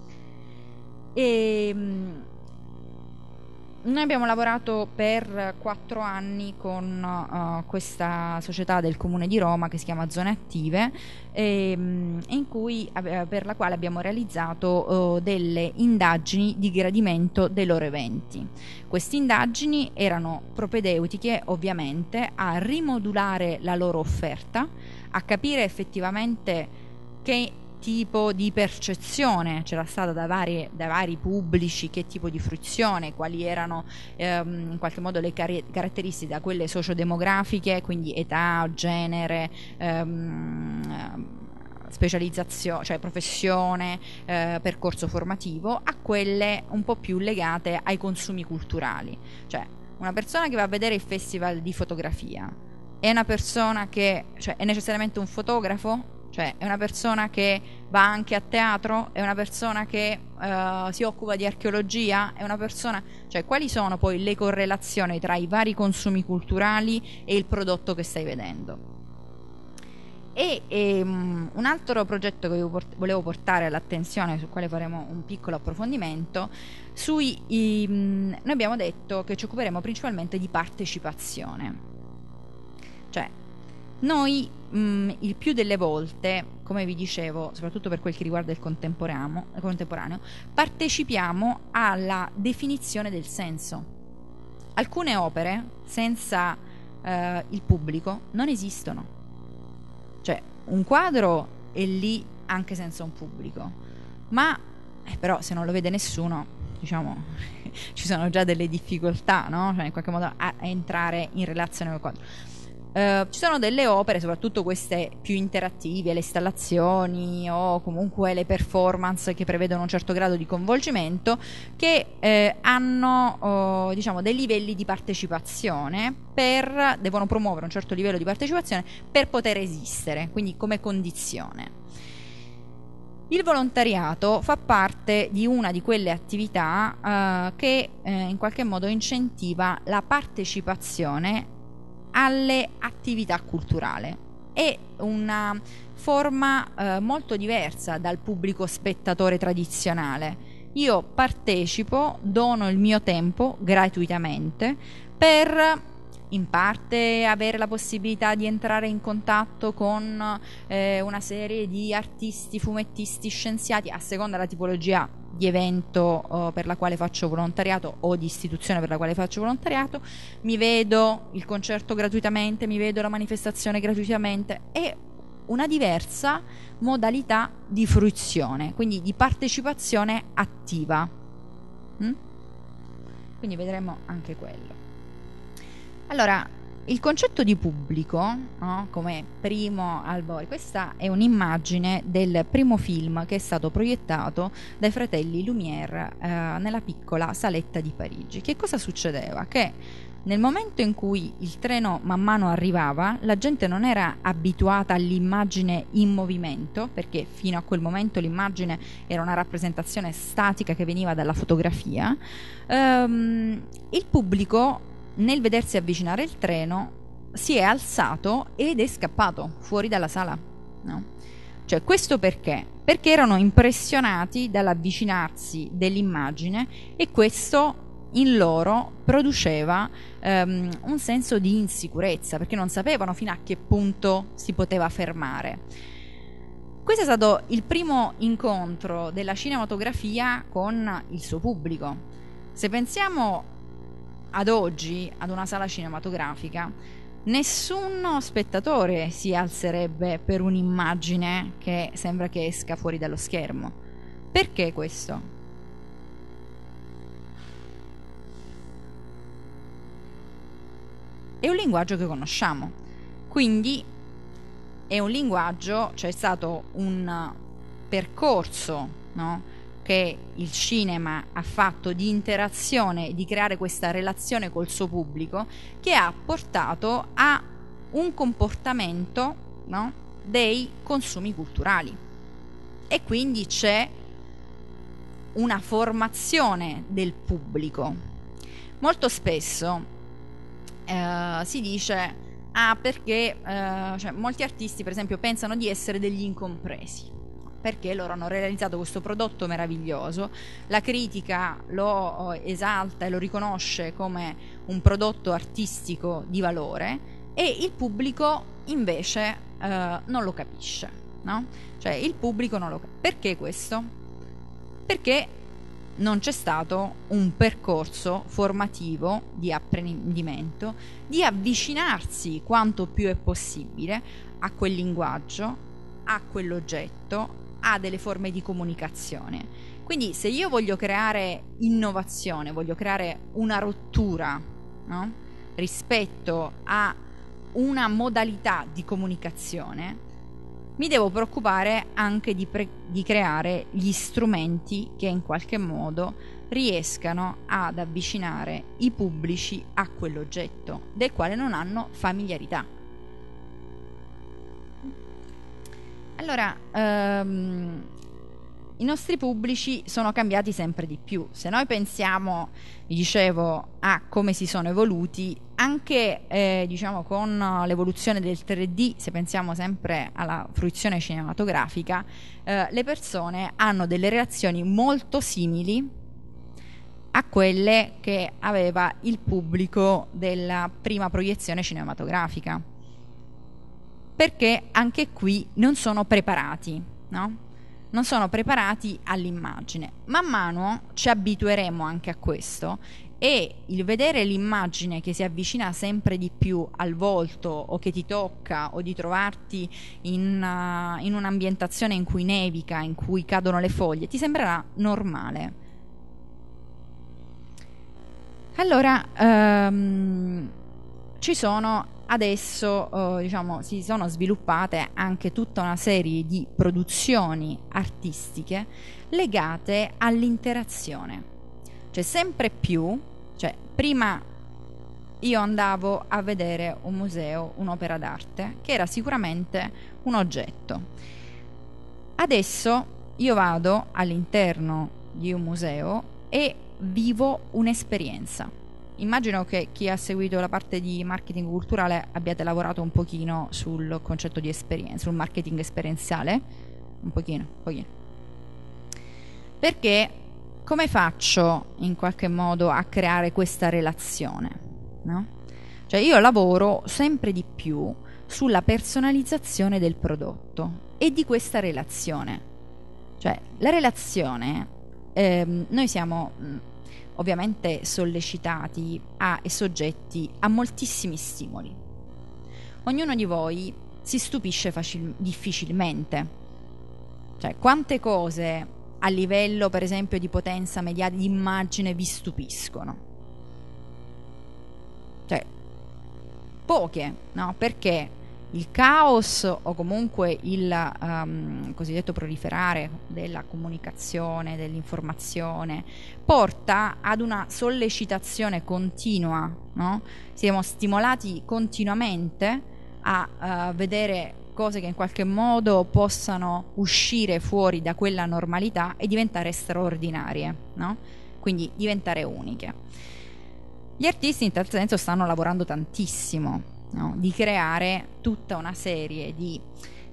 E noi abbiamo lavorato per quattro anni con uh, questa società del Comune di Roma che si chiama Zone Attive, e, in cui, per la quale abbiamo realizzato uh, delle indagini di gradimento dei loro eventi. Queste indagini erano propedeutiche ovviamente a rimodulare la loro offerta, a capire effettivamente che tipo di percezione c'era stata da vari, da vari pubblici, che tipo di fruizione, quali erano ehm, in qualche modo le car- caratteristiche da quelle sociodemografiche, quindi età, genere, ehm, specializzazione, cioè professione, eh, percorso formativo, a quelle un po' più legate ai consumi culturali. Cioè una persona che va a vedere il festival di fotografia è una persona che, cioè, è necessariamente un fotografo? Cioè è una persona che va anche a teatro, è una persona che uh, si occupa di archeologia, è una persona, cioè quali sono poi le correlazioni tra i vari consumi culturali e il prodotto che stai vedendo? E, e um, un altro progetto che volevo portare all'attenzione, sul quale faremo un piccolo approfondimento, sui, i, um, noi abbiamo detto che ci occuperemo principalmente di partecipazione. Cioè noi mh, il più delle volte, come vi dicevo, soprattutto per quel che riguarda il contemporaneo, il contemporaneo, partecipiamo alla definizione del senso. Alcune opere senza eh, il pubblico non esistono. Cioè un quadro è lì anche senza un pubblico, ma eh, però se non lo vede nessuno, diciamo, ci sono già delle difficoltà, no? Cioè in qualche modo a, a entrare in relazione col quadro. Uh, ci sono delle opere, soprattutto queste più interattive, le installazioni o comunque le performance che prevedono un certo grado di coinvolgimento, che eh, hanno oh, diciamo dei livelli di partecipazione, per, devono promuovere un certo livello di partecipazione per poter esistere, quindi come condizione. Il volontariato fa parte di una di quelle attività uh, che eh, in qualche modo incentiva la partecipazione alle attività culturali. È una forma eh, molto diversa dal pubblico spettatore tradizionale. Io partecipo, dono il mio tempo gratuitamente per in parte avere la possibilità di entrare in contatto con eh, una serie di artisti, fumettisti, scienziati, a seconda della tipologia di evento uh, per la quale faccio volontariato o di istituzione per la quale faccio volontariato. Mi vedo il concerto gratuitamente, mi vedo la manifestazione gratuitamente. È una diversa modalità di fruizione, quindi di partecipazione attiva. Mm? Quindi vedremo anche quello. Allora, il concetto di pubblico, no, come primo albori, questa è un'immagine del primo film che è stato proiettato dai fratelli Lumière eh, nella piccola saletta di Parigi. Che cosa succedeva? Che nel momento in cui il treno man mano arrivava, la gente non era abituata all'immagine in movimento, perché fino a quel momento l'immagine era una rappresentazione statica che veniva dalla fotografia. Ehm, il pubblico, nel vedersi avvicinare il treno, si è alzato ed è scappato fuori dalla sala, no? Cioè, questo perché? Perché erano impressionati dall'avvicinarsi dell'immagine e questo in loro produceva um, un senso di insicurezza, perché non sapevano fino a che punto si poteva fermare. Questo è stato il primo incontro della cinematografia con il suo pubblico. Se pensiamo ad oggi, ad una sala cinematografica, nessuno spettatore si alzerebbe per un'immagine che sembra che esca fuori dallo schermo. Perché questo? È un linguaggio che conosciamo, quindi è un linguaggio, c'è stato un percorso, no, che il cinema ha fatto di interazione, di creare questa relazione col suo pubblico, che ha portato a un comportamento, no, dei consumi culturali. E quindi c'è una formazione del pubblico. Molto spesso eh, si dice ah perché eh, cioè, molti artisti per esempio pensano di essere degli incompresi, perché loro hanno realizzato questo prodotto meraviglioso, la critica lo esalta e lo riconosce come un prodotto artistico di valore e il pubblico invece eh, non lo capisce, no? Cioè il pubblico non lo capisce. Perché questo? Perché non c'è stato un percorso formativo di apprendimento, di avvicinarsi quanto più è possibile a quel linguaggio, a quell'oggetto, a delle forme di comunicazione. Quindi se io voglio creare innovazione, voglio creare una rottura, no, rispetto a una modalità di comunicazione, mi devo preoccupare anche di, pre- di creare gli strumenti che in qualche modo riescano ad avvicinare i pubblici a quell'oggetto del quale non hanno familiarità. Allora, ehm, i nostri pubblici sono cambiati sempre di più. Se noi pensiamo, vi dicevo, a come si sono evoluti, anche eh, diciamo con l'evoluzione del tre D, se pensiamo sempre alla fruizione cinematografica, eh, le persone hanno delle reazioni molto simili a quelle che aveva il pubblico della prima proiezione cinematografica, perché anche qui non sono preparati, no? Non sono preparati all'immagine. Man mano ci abitueremo anche a questo e il vedere l'immagine che si avvicina sempre di più al volto o che ti tocca o di trovarti in, uh, in un'ambientazione in cui nevica, in cui cadono le foglie, ti sembrerà normale. Allora, um, ci sono adesso uh, diciamo si sono sviluppate anche tutta una serie di produzioni artistiche legate all'interazione, cioè sempre più, cioè prima io andavo a vedere un museo, un'opera d'arte che era sicuramente un oggetto, adesso io vado all'interno di un museo e vivo un'esperienza. Immagino che chi ha seguito la parte di marketing culturale abbiate lavorato un pochino sul concetto di esperienza, sul marketing esperienziale, un pochino, un pochino. Perché come faccio in qualche modo a creare questa relazione, no? Cioè io lavoro sempre di più sulla personalizzazione del prodotto e di questa relazione. Cioè la relazione, ehm, noi siamo mh, ovviamente sollecitati a, e soggetti a moltissimi stimoli. Ognuno di voi si stupisce facil- difficilmente. Cioè, quante cose a livello, per esempio, di potenza mediatica, di immagine vi stupiscono? Cioè, poche, no? Perché il caos o comunque il um, cosiddetto proliferare della comunicazione, dell'informazione, porta ad una sollecitazione continua, no? Siamo stimolati continuamente a uh, vedere cose che in qualche modo possano uscire fuori da quella normalità e diventare straordinarie, no? Quindi diventare uniche. Gli artisti in tal senso stanno lavorando tantissimo, no? Di creare tutta una serie di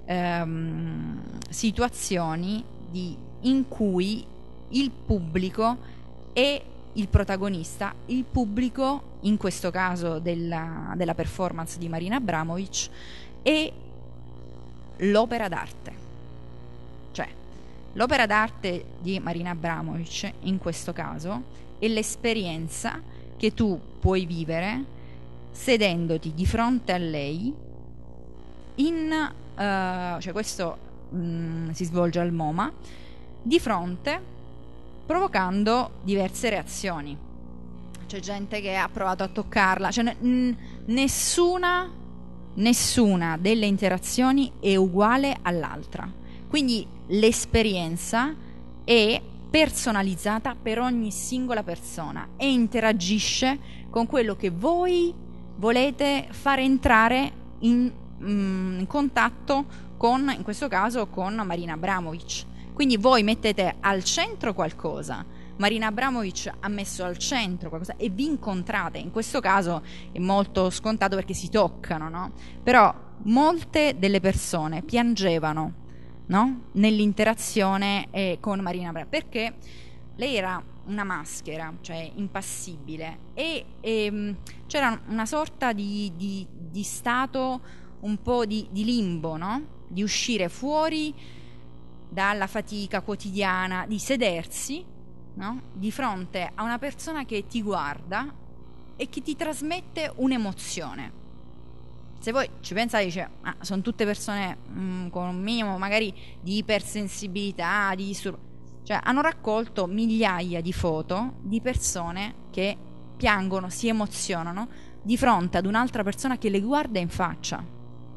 ehm, situazioni di, in cui il pubblico è il protagonista, il pubblico, in questo caso della, della performance di Marina Abramovic, è l'opera d'arte. Cioè, l'opera d'arte di Marina Abramovic, in questo caso, è l'esperienza che tu puoi vivere sedendoti di fronte a lei in, uh, cioè questo mh, si svolge al MoMA, di fronte, provocando diverse reazioni. C'è gente che ha provato a toccarla, cioè n- nessuna nessuna delle interazioni è uguale all'altra, quindi l'esperienza è personalizzata per ogni singola persona e interagisce con quello che voi volete fare entrare in, mm, in contatto con, in questo caso, con Marina Abramovic. Quindi voi mettete al centro qualcosa, Marina Abramovic ha messo al centro qualcosa e vi incontrate. In questo caso è molto scontato perché si toccano, no? Però molte delle persone piangevano, no? Nell'interazione eh, con Marina Abramovic, perché lei era una maschera, cioè impassibile, e, e c'era una sorta di, di, di stato un po' di, di limbo, no? Di uscire fuori dalla fatica quotidiana, di sedersi, no? Di fronte a una persona che ti guarda e che ti trasmette un'emozione. Se voi ci pensate, dice, ah, sono tutte persone mh, con un minimo magari di ipersensibilità, di disturbo, cioè hanno raccolto migliaia di foto di persone che piangono, si emozionano di fronte ad un'altra persona che le guarda in faccia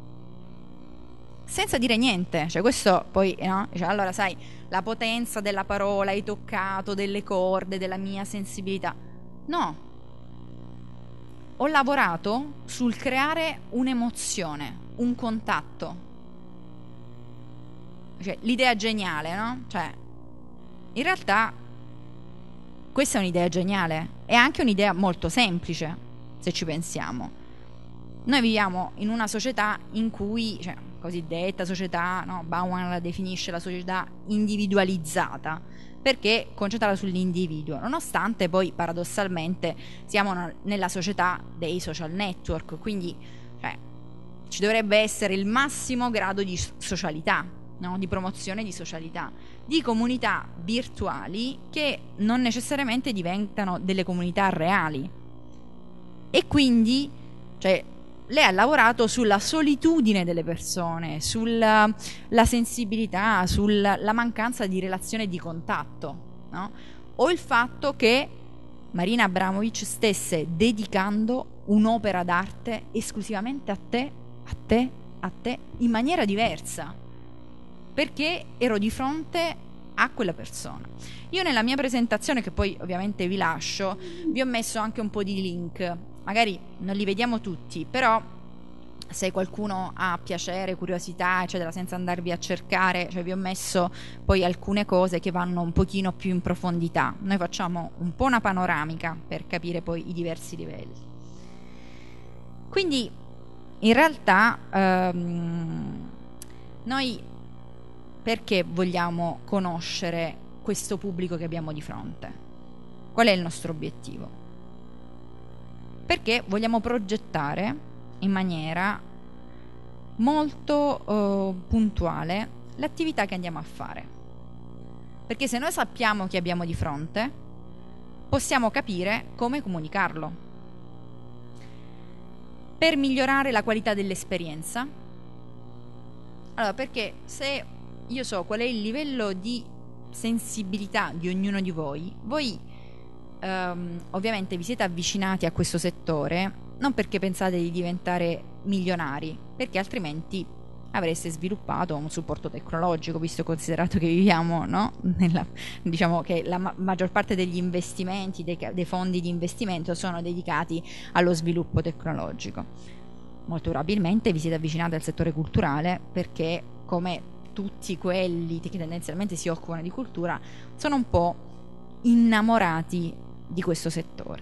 senza dire niente. Cioè questo poi, no? Cioè, allora sai, la potenza della parola, hai toccato delle corde della mia sensibilità. No, ho lavorato sul creare un'emozione, un contatto. Cioè, l'idea geniale, no? Cioè, in realtà questa è un'idea geniale, è anche un'idea molto semplice, se ci pensiamo. Noi viviamo in una società in cui, cioè, cosiddetta società, no? Bauman la definisce la società individualizzata, perché concentrata sull'individuo, nonostante poi paradossalmente siamo nella società dei social network, quindi cioè, ci dovrebbe essere il massimo grado di socialità, no? Di promozione di socialità, di comunità virtuali che non necessariamente diventano delle comunità reali. E quindi, cioè, lei ha lavorato sulla solitudine delle persone, sulla la sensibilità, sulla la mancanza di relazione e di contatto, no? O il fatto che Marina Abramovic stesse dedicando un'opera d'arte esclusivamente a te, a te, a te, in maniera diversa, perché ero di fronte a quella persona. Io nella mia presentazione, che poi ovviamente vi lascio, vi ho messo anche un po' di link. Magari non li vediamo tutti, però se qualcuno ha piacere, curiosità, eccetera, senza andarvi a cercare, cioè vi ho messo poi alcune cose che vanno un pochino più in profondità. Noi facciamo un po' una panoramica per capire poi i diversi livelli. Quindi in realtà ehm, noi perché vogliamo conoscere questo pubblico che abbiamo di fronte? Qual è il nostro obiettivo? Perché vogliamo progettare in maniera molto eh, puntuale l'attività che andiamo a fare. Perché se noi sappiamo chi abbiamo di fronte, possiamo capire come comunicarlo. Per migliorare la qualità dell'esperienza. Allora, perché se io so qual è il livello di sensibilità di ognuno di voi, voi Um, ovviamente vi siete avvicinati a questo settore non perché pensate di diventare milionari, perché altrimenti avreste sviluppato un supporto tecnologico, visto e considerato che viviamo, no? Nella, diciamo che la ma- maggior parte degli investimenti, dei, dei fondi di investimento sono dedicati allo sviluppo tecnologico. Molto probabilmente vi siete avvicinati al settore culturale perché, come tutti quelli che tendenzialmente si occupano di cultura, sono un po' innamorati di questo settore.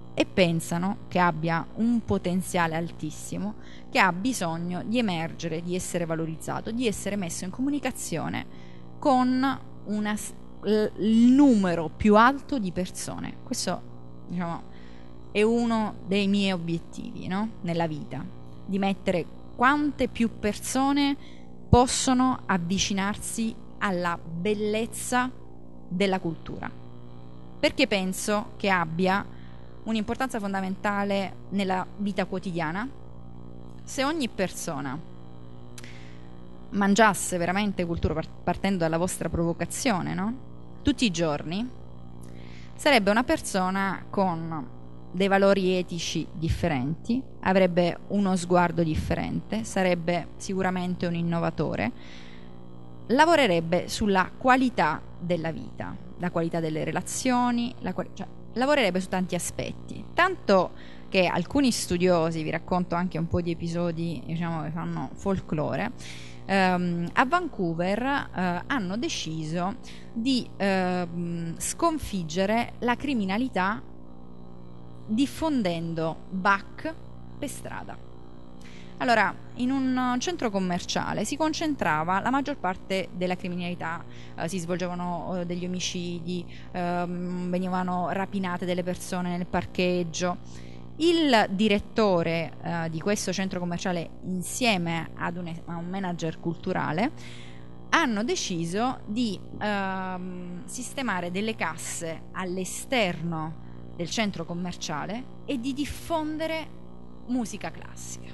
e pensano che abbia un potenziale altissimo, che ha bisogno di emergere, di essere valorizzato, di essere messo in comunicazione con una, il numero più alto di persone. Questo, diciamo, è uno dei miei obiettivi, no? Nella vita, di mettere quante più persone possono avvicinarsi alla bellezza della cultura, perché penso che abbia un'importanza fondamentale nella vita quotidiana. Se ogni persona mangiasse veramente cultura, partendo dalla vostra provocazione, no? Tutti i giorni, sarebbe una persona con dei valori etici differenti, avrebbe uno sguardo differente, sarebbe sicuramente un innovatore, lavorerebbe sulla qualità della vita, la qualità delle relazioni, la quali- cioè, lavorerebbe su tanti aspetti, tanto che alcuni studiosi, vi racconto anche un po' di episodi, diciamo, che fanno folklore, ehm, a Vancouver eh, hanno deciso di ehm, sconfiggere la criminalità diffondendo Bach per strada. Allora, in un centro commerciale si concentrava la maggior parte della criminalità, eh, si svolgevano eh, degli omicidi, ehm, venivano rapinate delle persone nel parcheggio. Il direttore eh, di questo centro commerciale, insieme ad un, a un manager culturale, hanno deciso di ehm, sistemare delle casse all'esterno del centro commerciale e di diffondere musica classica.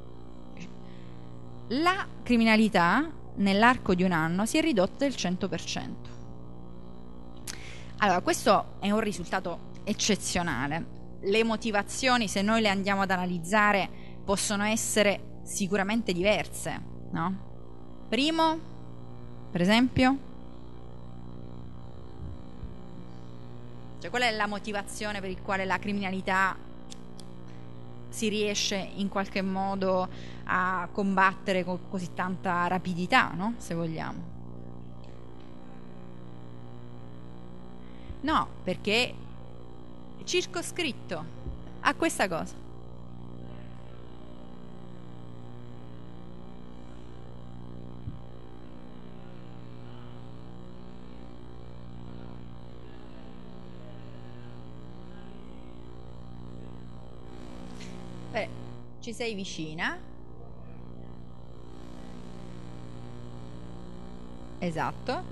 La criminalità nell'arco di un anno si è ridotta del cento per cento. Allora, questo è un risultato eccezionale. Le motivazioni, se noi le andiamo ad analizzare, possono essere sicuramente diverse, no? Primo, per esempio, cioè qual è la motivazione per il quale la criminalità si riesce in qualche modo a combattere con così tanta rapidità, no? Se vogliamo. No, perché è circoscritto a questa cosa. Beh, ci sei vicina. Esatto.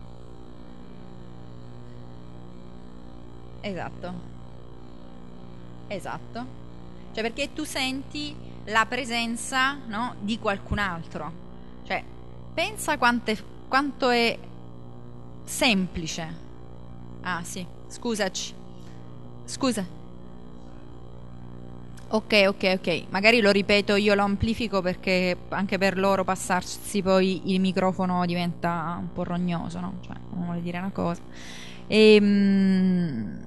Esatto. Esatto. Cioè, perché tu senti la presenza, no, di qualcun altro. Cioè, pensa quante, quanto è semplice. Ah, sì, scusaci. Scusa. Ok, ok, ok. Magari lo ripeto, io lo amplifico perché anche per loro passarsi poi il microfono diventa un po' rognoso, no? Cioè, non vuole dire una cosa. E, mh,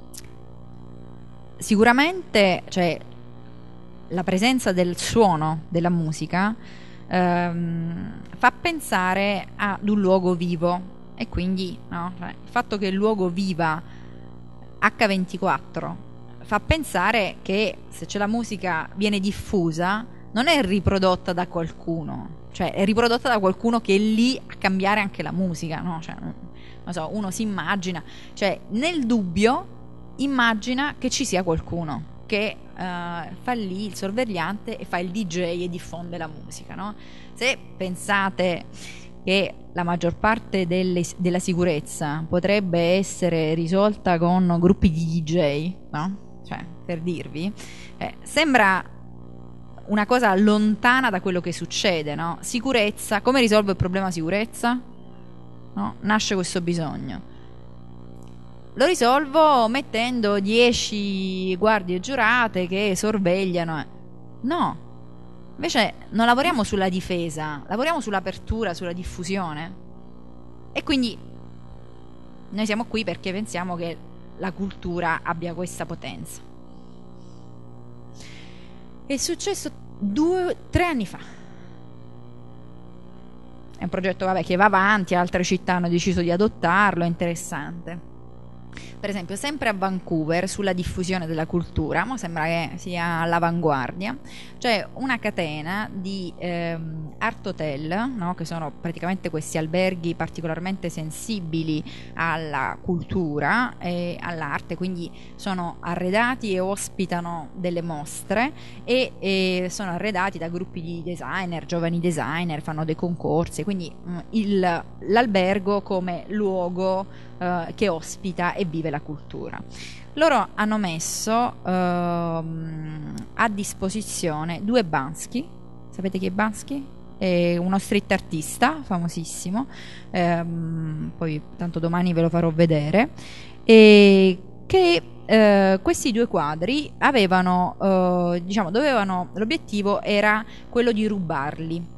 sicuramente, cioè, la presenza del suono della musica ehm, fa pensare ad un luogo vivo e quindi, no? Cioè, il fatto che il luogo viva acca ventiquattro fa pensare che se c'è la musica viene diffusa, non è riprodotta da qualcuno, cioè è riprodotta da qualcuno che è lì a cambiare anche la musica, no? Cioè, non so, uno si immagina, cioè nel dubbio immagina che ci sia qualcuno che uh, fa lì il sorvegliante e fa il D J e diffonde la musica, no? Se pensate che la maggior parte delle, della sicurezza potrebbe essere risolta con gruppi di D J, no? Cioè, per dirvi, eh, sembra una cosa lontana da quello che succede, no? Sicurezza, come risolvo il problema sicurezza? No? Nasce questo bisogno. Lo risolvo mettendo dieci guardie giurate che sorvegliano. No, invece non lavoriamo sulla difesa, lavoriamo sull'apertura, sulla diffusione. E quindi noi siamo qui perché pensiamo che la cultura abbia questa potenza. È successo due, tre anni fa. È un progetto, vabbè, che va avanti, altre città hanno deciso di adottarlo, è interessante. per esempio, sempre a Vancouver, sulla diffusione della cultura, ma sembra che sia all'avanguardia, c'è una catena di ehm, art hotel, no? Che sono praticamente questi alberghi particolarmente sensibili alla cultura e all'arte, quindi sono arredati e ospitano delle mostre e, e sono arredati da gruppi di designer, giovani designer, fanno dei concorsi, quindi mh, il, l'albergo come luogo Uh, che ospita e vive la cultura. Loro hanno messo uh, a disposizione due Bansky. Sapete chi è Bansky? È uno street artista famosissimo, um, poi tanto domani ve lo farò vedere, e che uh, questi due quadri avevano, uh, diciamo, dovevano, l'obiettivo era quello di rubarli,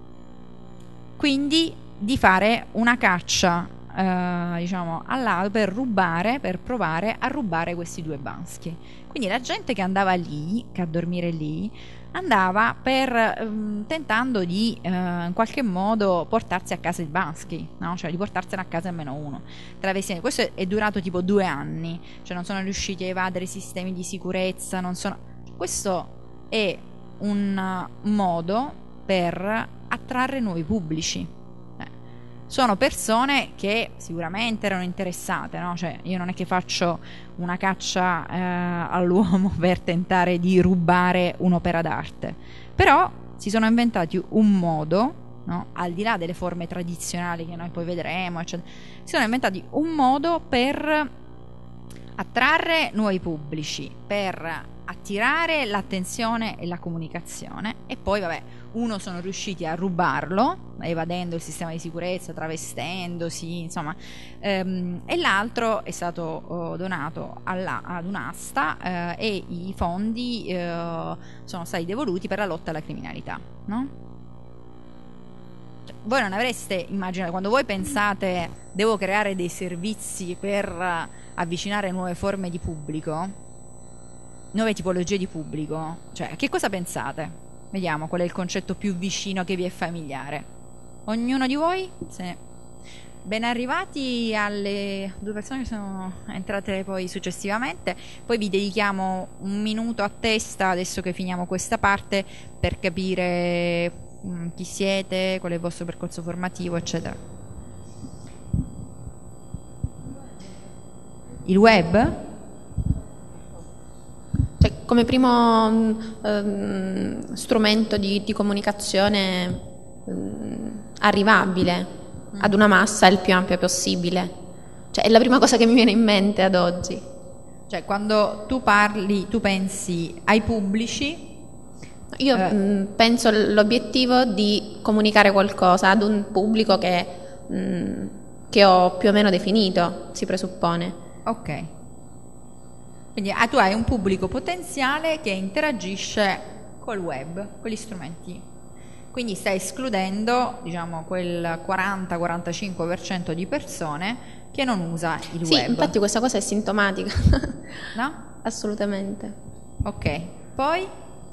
quindi di fare una caccia Uh, diciamo all'auto per rubare, per provare a rubare questi due Bansky. Quindi la gente che andava lì, che a dormire lì, andava per um, tentando di uh, in qualche modo portarsi a casa il Bansky, no? Cioè di portarsene a casa almeno uno. Travestendo. Questo è, è durato tipo due anni, cioè non sono riusciti a evadere i sistemi di sicurezza, non sono... Questo è un uh, modo per attrarre nuovi pubblici. Sono persone che sicuramente erano interessate, no? Cioè, io non è che faccio una caccia eh, all'uomo per tentare di rubare un'opera d'arte, però si sono inventati un modo, no? Al di là delle forme tradizionali che noi poi vedremo, eccetera, si sono inventati un modo per attrarre nuovi pubblici, per attirare l'attenzione e la comunicazione, e poi vabbè, uno sono riusciti a rubarlo evadendo il sistema di sicurezza, travestendosi, insomma, ehm, e l'altro è stato oh, donato alla, ad un'asta eh, e i fondi eh, sono stati devoluti per la lotta alla criminalità, no? Cioè, voi non avreste immaginato, quando voi pensate devo creare dei servizi per avvicinare nuove forme di pubblico, nuove tipologie di pubblico, cioè che cosa pensate? Vediamo qual è il concetto più vicino che vi è familiare. Ognuno di voi? Se... Ben arrivati alle due persone che sono entrate poi successivamente. Poi vi dedichiamo un minuto a testa, adesso che finiamo questa parte, per capire mh, chi siete, qual è il vostro percorso formativo, eccetera. Il web?
Cioè, come primo um, strumento di, di comunicazione um, arrivabile mm. ad una massa il più ampia possibile. Cioè, è la prima cosa che mi viene in mente ad oggi.
Cioè, quando tu parli, tu pensi ai pubblici?
Io eh. mh, penso all'obiettivo di comunicare qualcosa ad un pubblico che, mh, che ho più o meno definito, si presuppone.
Ok. Quindi ah, tu hai un pubblico potenziale che interagisce col web, con gli strumenti. Quindi stai escludendo, diciamo, quel quaranta quarantacinque per cento di persone che non usa il
sì,
web.
Sì, infatti questa cosa è sintomatica.
No?
Assolutamente.
Ok, poi?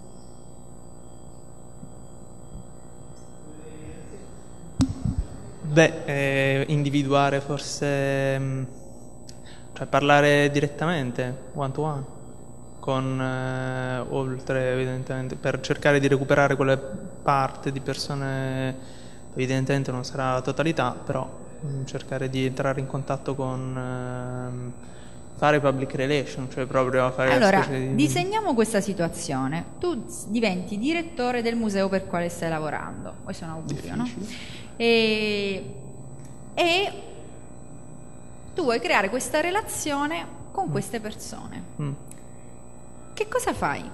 Beh, eh, individuare forse... Cioè parlare direttamente, one to one, con eh, oltre evidentemente, per cercare di recuperare quelle parte di persone, evidentemente non sarà la totalità, però mh, cercare di entrare in contatto con, eh, fare public relation, cioè proprio fare...
Allora,
di...
disegniamo questa situazione, tu diventi direttore del museo per quale stai lavorando, questo è un augurio, no? E... e tu vuoi creare questa relazione con mm. queste persone. Mm. Che cosa fai?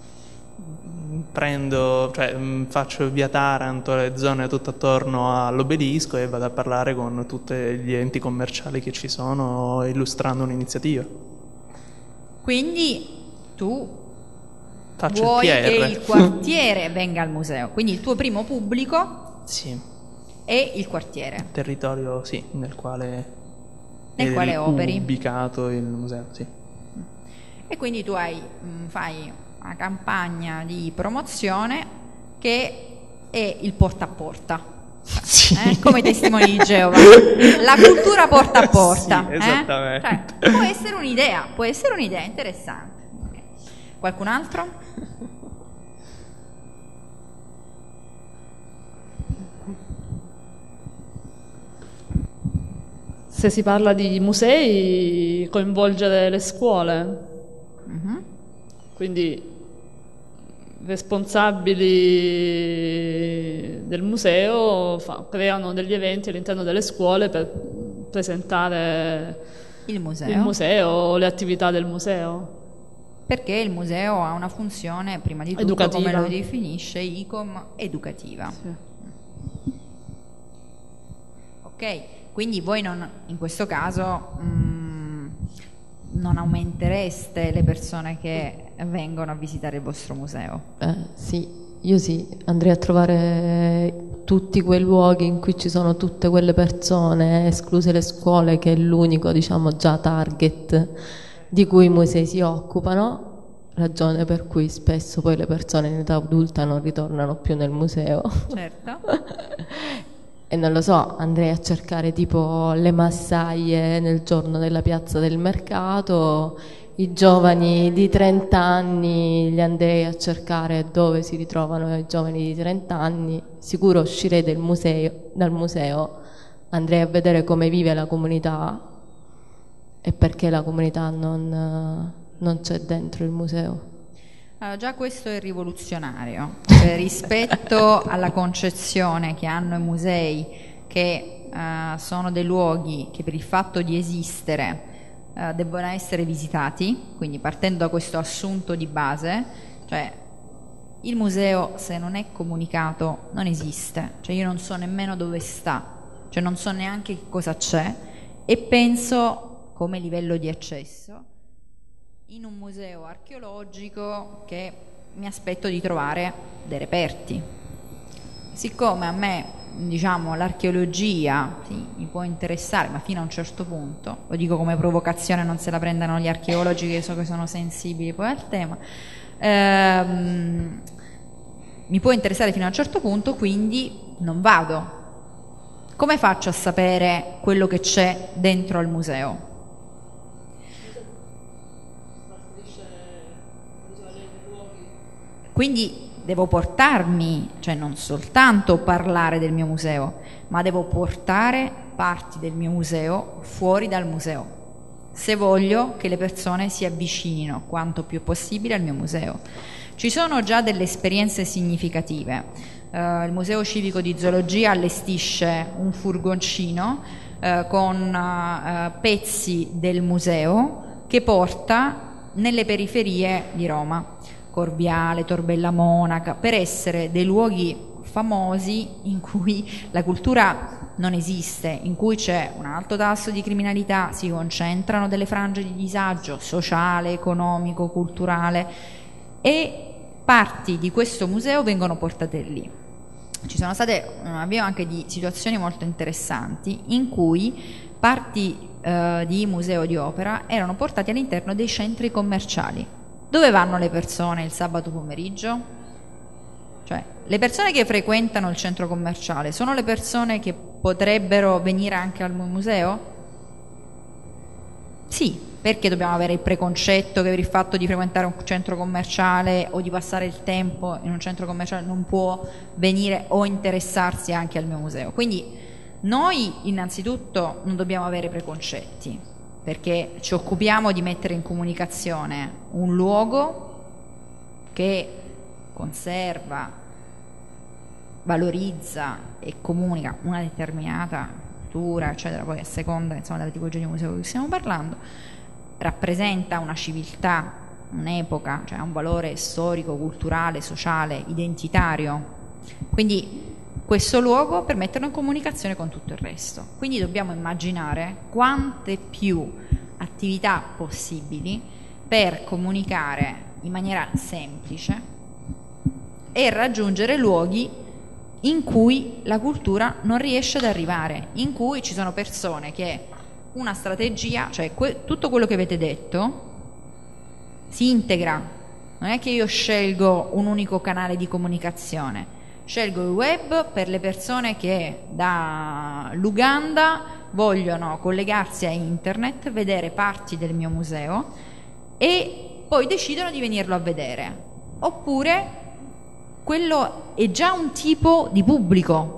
Prendo, cioè faccio via Taranto, le zone tutto attorno all'obelisco, e vado a parlare con tutti gli enti commerciali che ci sono, illustrando un'iniziativa.
Quindi tu
faccio
vuoi
il P R.
che il quartiere venga al museo, quindi il tuo primo pubblico
sì.
è il quartiere.
Il territorio, sì, nel quale...
nel quale operi,
ubicato il museo, sì.
E quindi tu hai, mh, fai una campagna di promozione che è il porta a porta. Sì. Eh? Come i testimoni di Geova. La cultura porta a porta.
Sì, esattamente.
Eh? Cioè, può essere un'idea, può essere un'idea interessante. Okay. Qualcun altro?
Se si parla di musei, coinvolgere le scuole. Mm-hmm. Quindi responsabili del museo fa, creano degli eventi all'interno delle scuole per presentare
il museo.
il museo, le attività del museo.
Perché il museo ha una funzione, prima di tutto,
educativa.
come lo definisce I C O M, educativa.
Sì.
Ok, quindi voi non, in questo caso mh, non aumentereste le persone che vengono a visitare il vostro museo?
Eh, sì, io sì, andrei a trovare tutti quei luoghi in cui ci sono tutte quelle persone, escluse le scuole, che è l'unico, diciamo, già target di cui i musei si occupano, ragione per cui spesso poi le persone in età adulta non ritornano più nel museo.
Certo.
E non lo so, andrei a cercare tipo le massaie nel giorno della piazza del mercato, i giovani di trenta anni li andrei a cercare dove si ritrovano i giovani di trenta anni, sicuro uscirei del museo, dal museo, andrei a vedere come vive la comunità e perché la comunità non, non c'è dentro il museo.
Allora, già questo è rivoluzionario eh, rispetto alla concezione che hanno i musei, che eh, sono dei luoghi che per il fatto di esistere eh, debbono essere visitati, quindi partendo da questo assunto di base, cioè il museo se non è comunicato non esiste, cioè io non so nemmeno dove sta, cioè non so neanche che cosa c'è, e penso come livello di accesso in un museo archeologico che mi aspetto di trovare dei reperti. Siccome a me, diciamo, l'archeologia sì, mi può interessare, ma fino a un certo punto, lo dico come provocazione, non se la prendano gli archeologi che so che sono sensibili poi al tema, ehm, mi può interessare fino a un certo punto, quindi non vado. Come faccio a sapere quello che c'è dentro al museo? Quindi devo portarmi, cioè non soltanto parlare del mio museo, ma devo portare parti del mio museo fuori dal museo, se voglio che le persone si avvicinino quanto più possibile al mio museo. Ci sono già delle esperienze significative. Uh, il Museo Civico di Zoologia allestisce un furgoncino uh, con uh, pezzi del museo che porta nelle periferie di Roma, Corviale, Torbella Monaca, per essere dei luoghi famosi in cui la cultura non esiste, in cui c'è un alto tasso di criminalità, si concentrano delle frange di disagio sociale, economico, culturale, e parti di questo museo vengono portate lì. Ci sono state, abbiamo anche di situazioni molto interessanti in cui parti eh, di museo di opera erano portati all'interno dei centri commerciali. Dove vanno le persone il sabato pomeriggio? Cioè, le persone che frequentano il centro commerciale sono le persone che potrebbero venire anche al museo? Sì, perché dobbiamo avere il preconcetto che per il fatto di frequentare un centro commerciale o di passare il tempo in un centro commerciale non può venire o interessarsi anche al mio museo? Quindi noi innanzitutto non dobbiamo avere preconcetti, perché ci occupiamo di mettere in comunicazione un luogo che conserva, valorizza e comunica una determinata cultura, eccetera, poi a seconda, insomma, della tipologia di museo di cui stiamo parlando, rappresenta una civiltà, un'epoca, cioè un valore storico, culturale, sociale, identitario. Quindi questo luogo per metterlo in comunicazione con tutto il resto. Quindi dobbiamo immaginare quante più attività possibili per comunicare in maniera semplice e raggiungere luoghi in cui la cultura non riesce ad arrivare, in cui ci sono persone che una strategia, cioè que- tutto quello che avete detto si integra, non è che io scelgo un unico canale di comunicazione. Scelgo il web per le persone che dall'Uganda vogliono collegarsi a internet, vedere parti del mio museo e poi decidono di venirlo a vedere. Oppure quello è già un tipo di pubblico,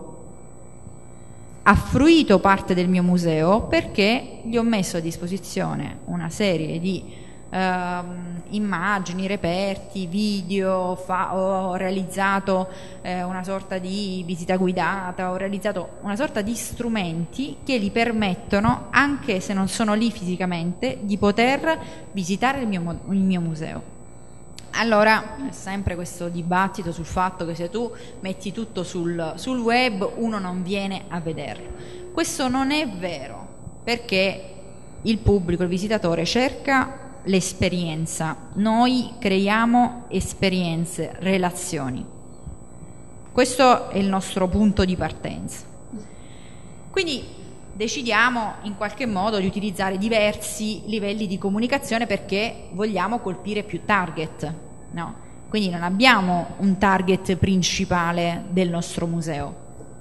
ha fruito parte del mio museo perché gli ho messo a disposizione una serie di uh, immagini, reperti, video, fa- ho realizzato eh, una sorta di visita guidata, ho realizzato una sorta di strumenti che gli permettono, anche se non sono lì fisicamente, di poter visitare il mio, il mio museo. Allora, è sempre questo dibattito sul fatto che se tu metti tutto sul, sul web uno non viene a vederlo. Questo non è vero, perché il pubblico, il visitatore cerca l'esperienza, noi creiamo esperienze, relazioni. Questo è il nostro punto di partenza. Quindi decidiamo in qualche modo di utilizzare diversi livelli di comunicazione perché vogliamo colpire più target, no? Quindi non abbiamo un target principale del nostro museo.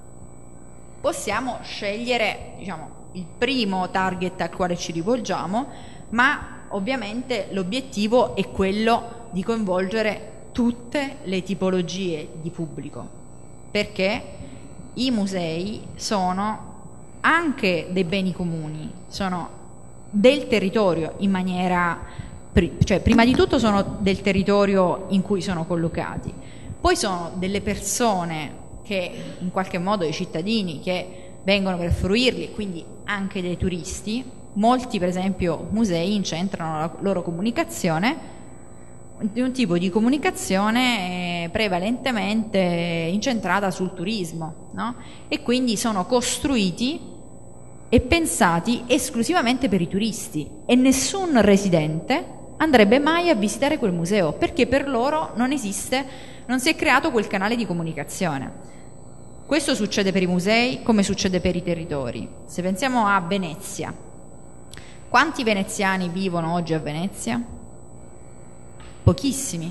Possiamo scegliere, diciamo, il primo target al quale ci rivolgiamo, ma ovviamente l'obiettivo è quello di coinvolgere tutte le tipologie di pubblico, perché i musei sono anche dei beni comuni, sono del territorio in maniera, cioè prima di tutto sono del territorio in cui sono collocati, poi sono delle persone che in qualche modo, i cittadini che vengono per fruirli, quindi anche dei turisti. Molti per esempio musei incentrano la loro comunicazione di un tipo di comunicazione prevalentemente incentrata sul turismo, no? E quindi sono costruiti e pensati esclusivamente per i turisti e nessun residente andrebbe mai a visitare quel museo perché per loro non esiste, non si è creato quel canale di comunicazione. Questo succede per i musei come succede per i territori. Se pensiamo a Venezia, quanti veneziani vivono oggi a Venezia? Pochissimi,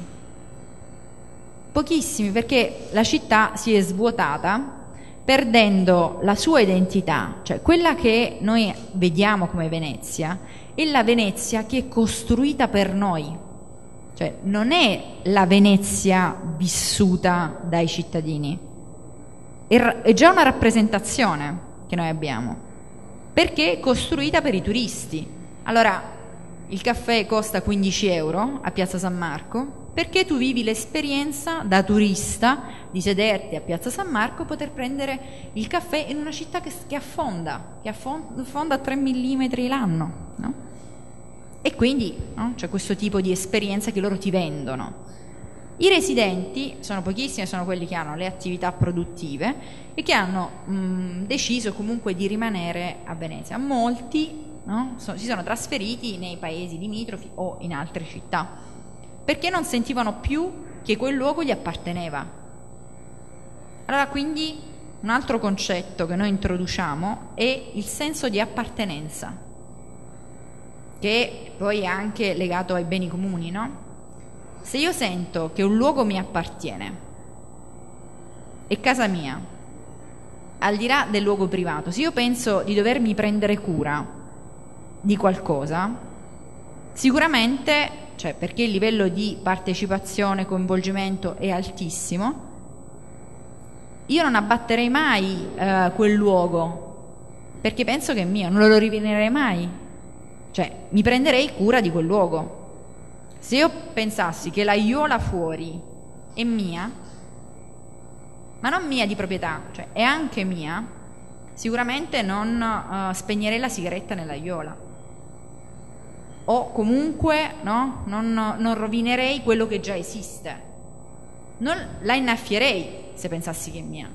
pochissimi perché la città si è svuotata perdendo la sua identità, cioè quella che noi vediamo come Venezia è la Venezia che è costruita per noi, cioè non è la Venezia vissuta dai cittadini, è già una rappresentazione che noi abbiamo, perché è costruita per i turisti. Allora, il caffè costa quindici euro a Piazza San Marco perché tu vivi l'esperienza da turista di sederti a Piazza San Marco e poter prendere il caffè in una città che, che affonda, che affonda a tre millimetri l'anno, no? E quindi no, c'è questo tipo di esperienza che loro ti vendono. I residenti sono pochissimi, sono quelli che hanno le attività produttive e che hanno mh, deciso comunque di rimanere a Venezia. Molti no, so, si sono trasferiti nei paesi limitrofi o in altre città perché non sentivano più che quel luogo gli apparteneva. Allora quindi un altro concetto che noi introduciamo è il senso di appartenenza, che poi è anche legato ai beni comuni, no? Se io sento che un luogo mi appartiene, è casa mia, al di là del luogo privato, se io penso di dovermi prendere cura di qualcosa, sicuramente, cioè perché il livello di partecipazione, coinvolgimento è altissimo, io non abbatterei mai eh, quel luogo, perché penso che è mio, non lo rovinerei mai, cioè mi prenderei cura di quel luogo. Se io pensassi che l'aiuola fuori è mia, ma non mia di proprietà, cioè è anche mia, sicuramente non uh, spegnerei la sigaretta nell'aiuola o comunque no, non, non rovinerei quello che già esiste, non la innaffierei se pensassi che è mia.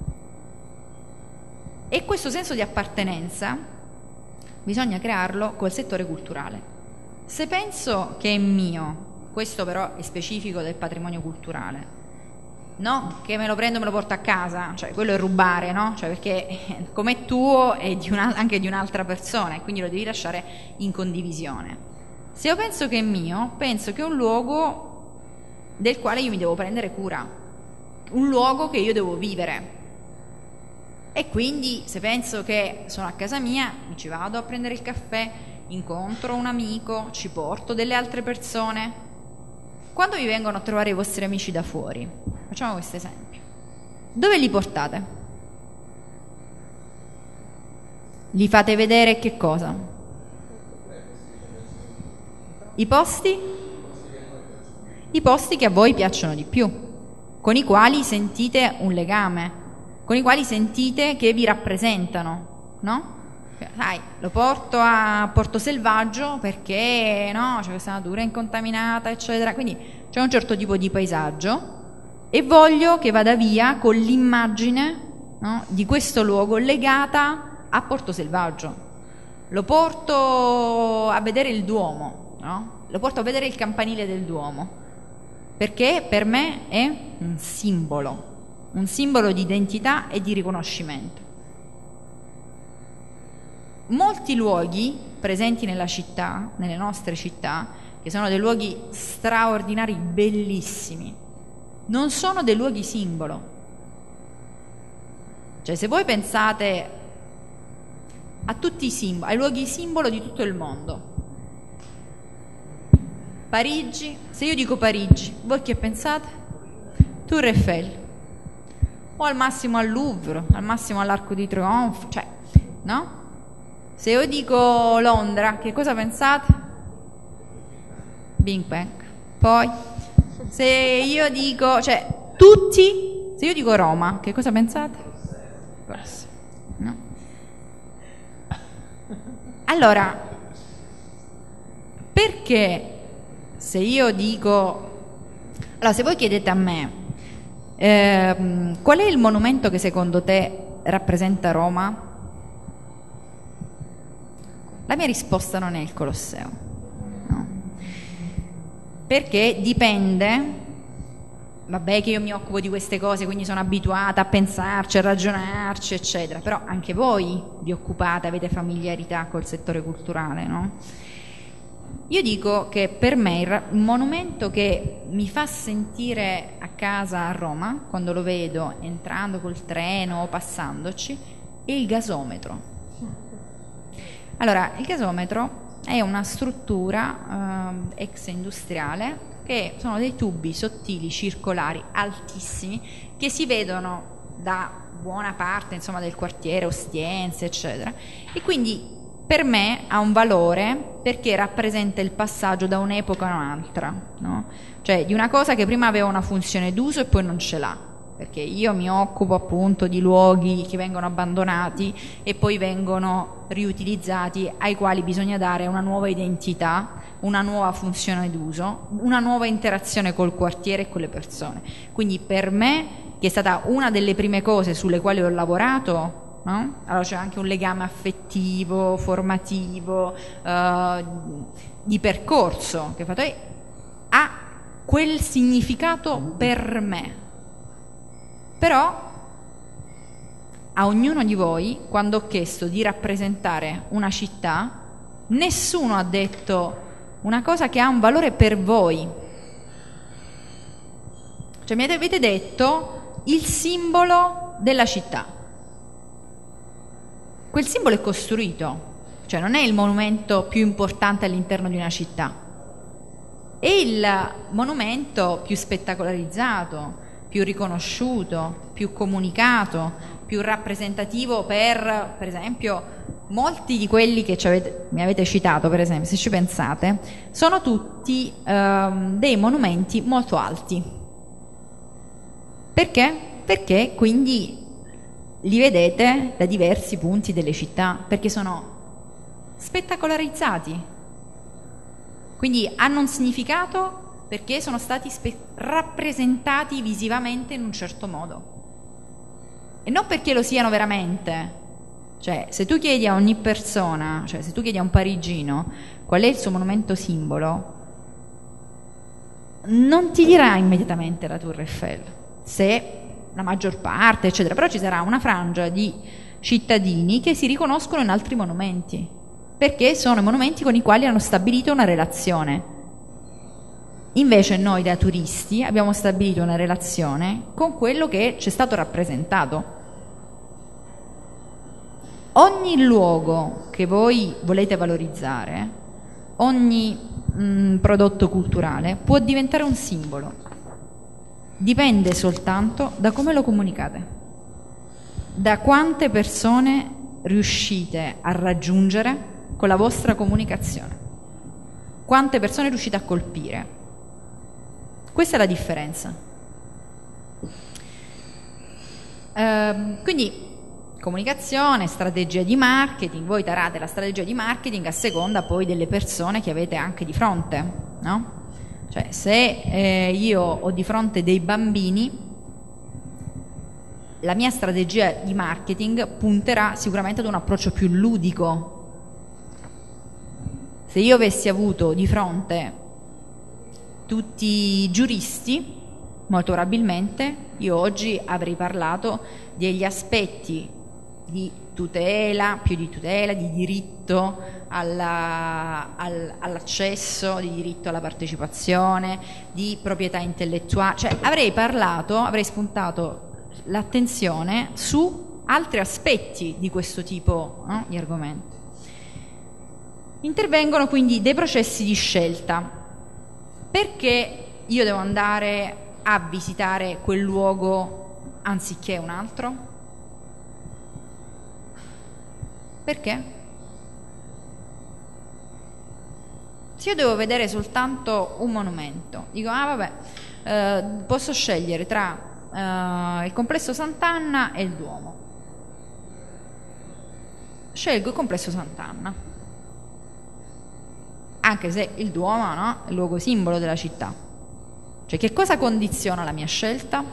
E questo senso di appartenenza bisogna crearlo col settore culturale. Se penso che è mio, questo però è specifico del patrimonio culturale, no? Che me lo prendo e me lo porto a casa, cioè quello è rubare, no? Cioè perché come è tuo è di una, anche di un'altra persona e quindi lo devi lasciare in condivisione. Se io penso che è mio, penso che è un luogo del quale io mi devo prendere cura, un luogo che io devo vivere. E quindi se penso che sono a casa mia, mi ci vado a prendere il caffè, incontro un amico, ci porto delle altre persone. Quando vi vengono a trovare i vostri amici da fuori, facciamo questo esempio, dove li portate? Li fate vedere che cosa? I posti? I posti che a voi piacciono di più, con i quali sentite un legame, con i quali sentite che vi rappresentano, no? Sai, lo porto a Porto Selvaggio perché no, c'è questa natura incontaminata, eccetera, quindi c'è un certo tipo di paesaggio e voglio che vada via con l'immagine, no, di questo luogo legata a Porto Selvaggio. Lo porto a vedere il Duomo, no? Lo porto a vedere il campanile del Duomo, perché per me è un simbolo, un simbolo di identità e di riconoscimento. Molti luoghi presenti nella città, nelle nostre città, che sono dei luoghi straordinari, bellissimi, non sono dei luoghi simbolo. Cioè, se voi pensate a tutti i simboli, ai luoghi simbolo di tutto il mondo, Parigi, se io dico Parigi, voi che pensate? Tour Eiffel, o al massimo al Louvre, al massimo all'Arco di Trionfo, cioè, no? Se io dico Londra, che cosa pensate? Big Bang. Poi, se io dico, cioè, tutti, se io dico Roma, che cosa pensate? No? Allora, perché se io dico, allora se voi chiedete a me, eh, qual è il monumento che secondo te rappresenta Roma? La mia risposta non è il Colosseo, no. Perché dipende, vabbè che io mi occupo di queste cose, quindi sono abituata a pensarci, a ragionarci, eccetera, però anche voi vi occupate, avete familiarità col settore culturale, no? Io dico che per me il monumento che mi fa sentire a casa a Roma, quando lo vedo entrando col treno o passandoci, è il gasometro. Allora, il gasometro è una struttura eh, ex industriale, che sono dei tubi sottili, circolari, altissimi, che si vedono da buona parte, insomma, del quartiere Ostiense, eccetera, e quindi per me ha un valore perché rappresenta il passaggio da un'epoca a un'altra, no? Cioè di una cosa che prima aveva una funzione d'uso e poi non ce l'ha, perché io mi occupo appunto di luoghi che vengono abbandonati e poi vengono riutilizzati, ai quali bisogna dare una nuova identità, una nuova funzione d'uso, una nuova interazione col quartiere e con le persone. Quindi per me, che è stata una delle prime cose sulle quali ho lavorato, no? Allora c'è anche un legame affettivo, formativo, eh, di percorso che ho fatto, ha quel significato per me. Però a ognuno di voi, quando ho chiesto di rappresentare una città, nessuno ha detto una cosa che ha un valore per voi. Cioè mi avete detto il simbolo della città. Quel simbolo è costruito, cioè non è il monumento più importante all'interno di una città, è il monumento più spettacolarizzato, più riconosciuto, più comunicato, più rappresentativo per, per esempio, molti di quelli che ci avete, mi avete citato, per esempio, se ci pensate, sono tutti ehm, dei monumenti molto alti. Perché? Perché quindi li vedete da diversi punti delle città, perché sono spettacolarizzati. Quindi hanno un significato perché sono stati spe- rappresentati visivamente in un certo modo. E non perché lo siano veramente. Cioè, se tu chiedi a ogni persona, cioè se tu chiedi a un parigino qual è il suo monumento simbolo, non ti dirà immediatamente la Tour Eiffel, se la maggior parte, eccetera, però ci sarà una frangia di cittadini che si riconoscono in altri monumenti, perché sono i monumenti con i quali hanno stabilito una relazione. Invece noi da turisti abbiamo stabilito una relazione con quello che ci è stato rappresentato. Ogni luogo che voi volete valorizzare, ogni mh, prodotto culturale può diventare un simbolo. Dipende soltanto da come lo comunicate, da quante persone riuscite a raggiungere con la vostra comunicazione, quante persone riuscite a colpire. Questa è la differenza. Ehm, quindi comunicazione, strategia di marketing, voi tarate la strategia di marketing a seconda poi delle persone che avete anche di fronte, no? Cioè, se eh, io ho di fronte dei bambini, la mia strategia di marketing punterà sicuramente ad un approccio più ludico. Se io avessi avuto di fronte tutti i giuristi, molto probabilmente io oggi avrei parlato degli aspetti di tutela, più di tutela, di diritto alla, al, all'accesso, di diritto alla partecipazione, di proprietà intellettuale, cioè avrei parlato, avrei spuntato l'attenzione su altri aspetti di questo tipo, no, di argomenti. Intervengono quindi dei processi di scelta. Perché io devo andare a visitare quel luogo anziché un altro? Perché? Se io devo vedere soltanto un monumento, dico, ah vabbè, eh, posso scegliere tra eh, il complesso Sant'Anna e il Duomo. Scelgo il complesso Sant'Anna. Anche se il Duomo, no, è il luogo simbolo della città. Cioè, che cosa condiziona la mia scelta?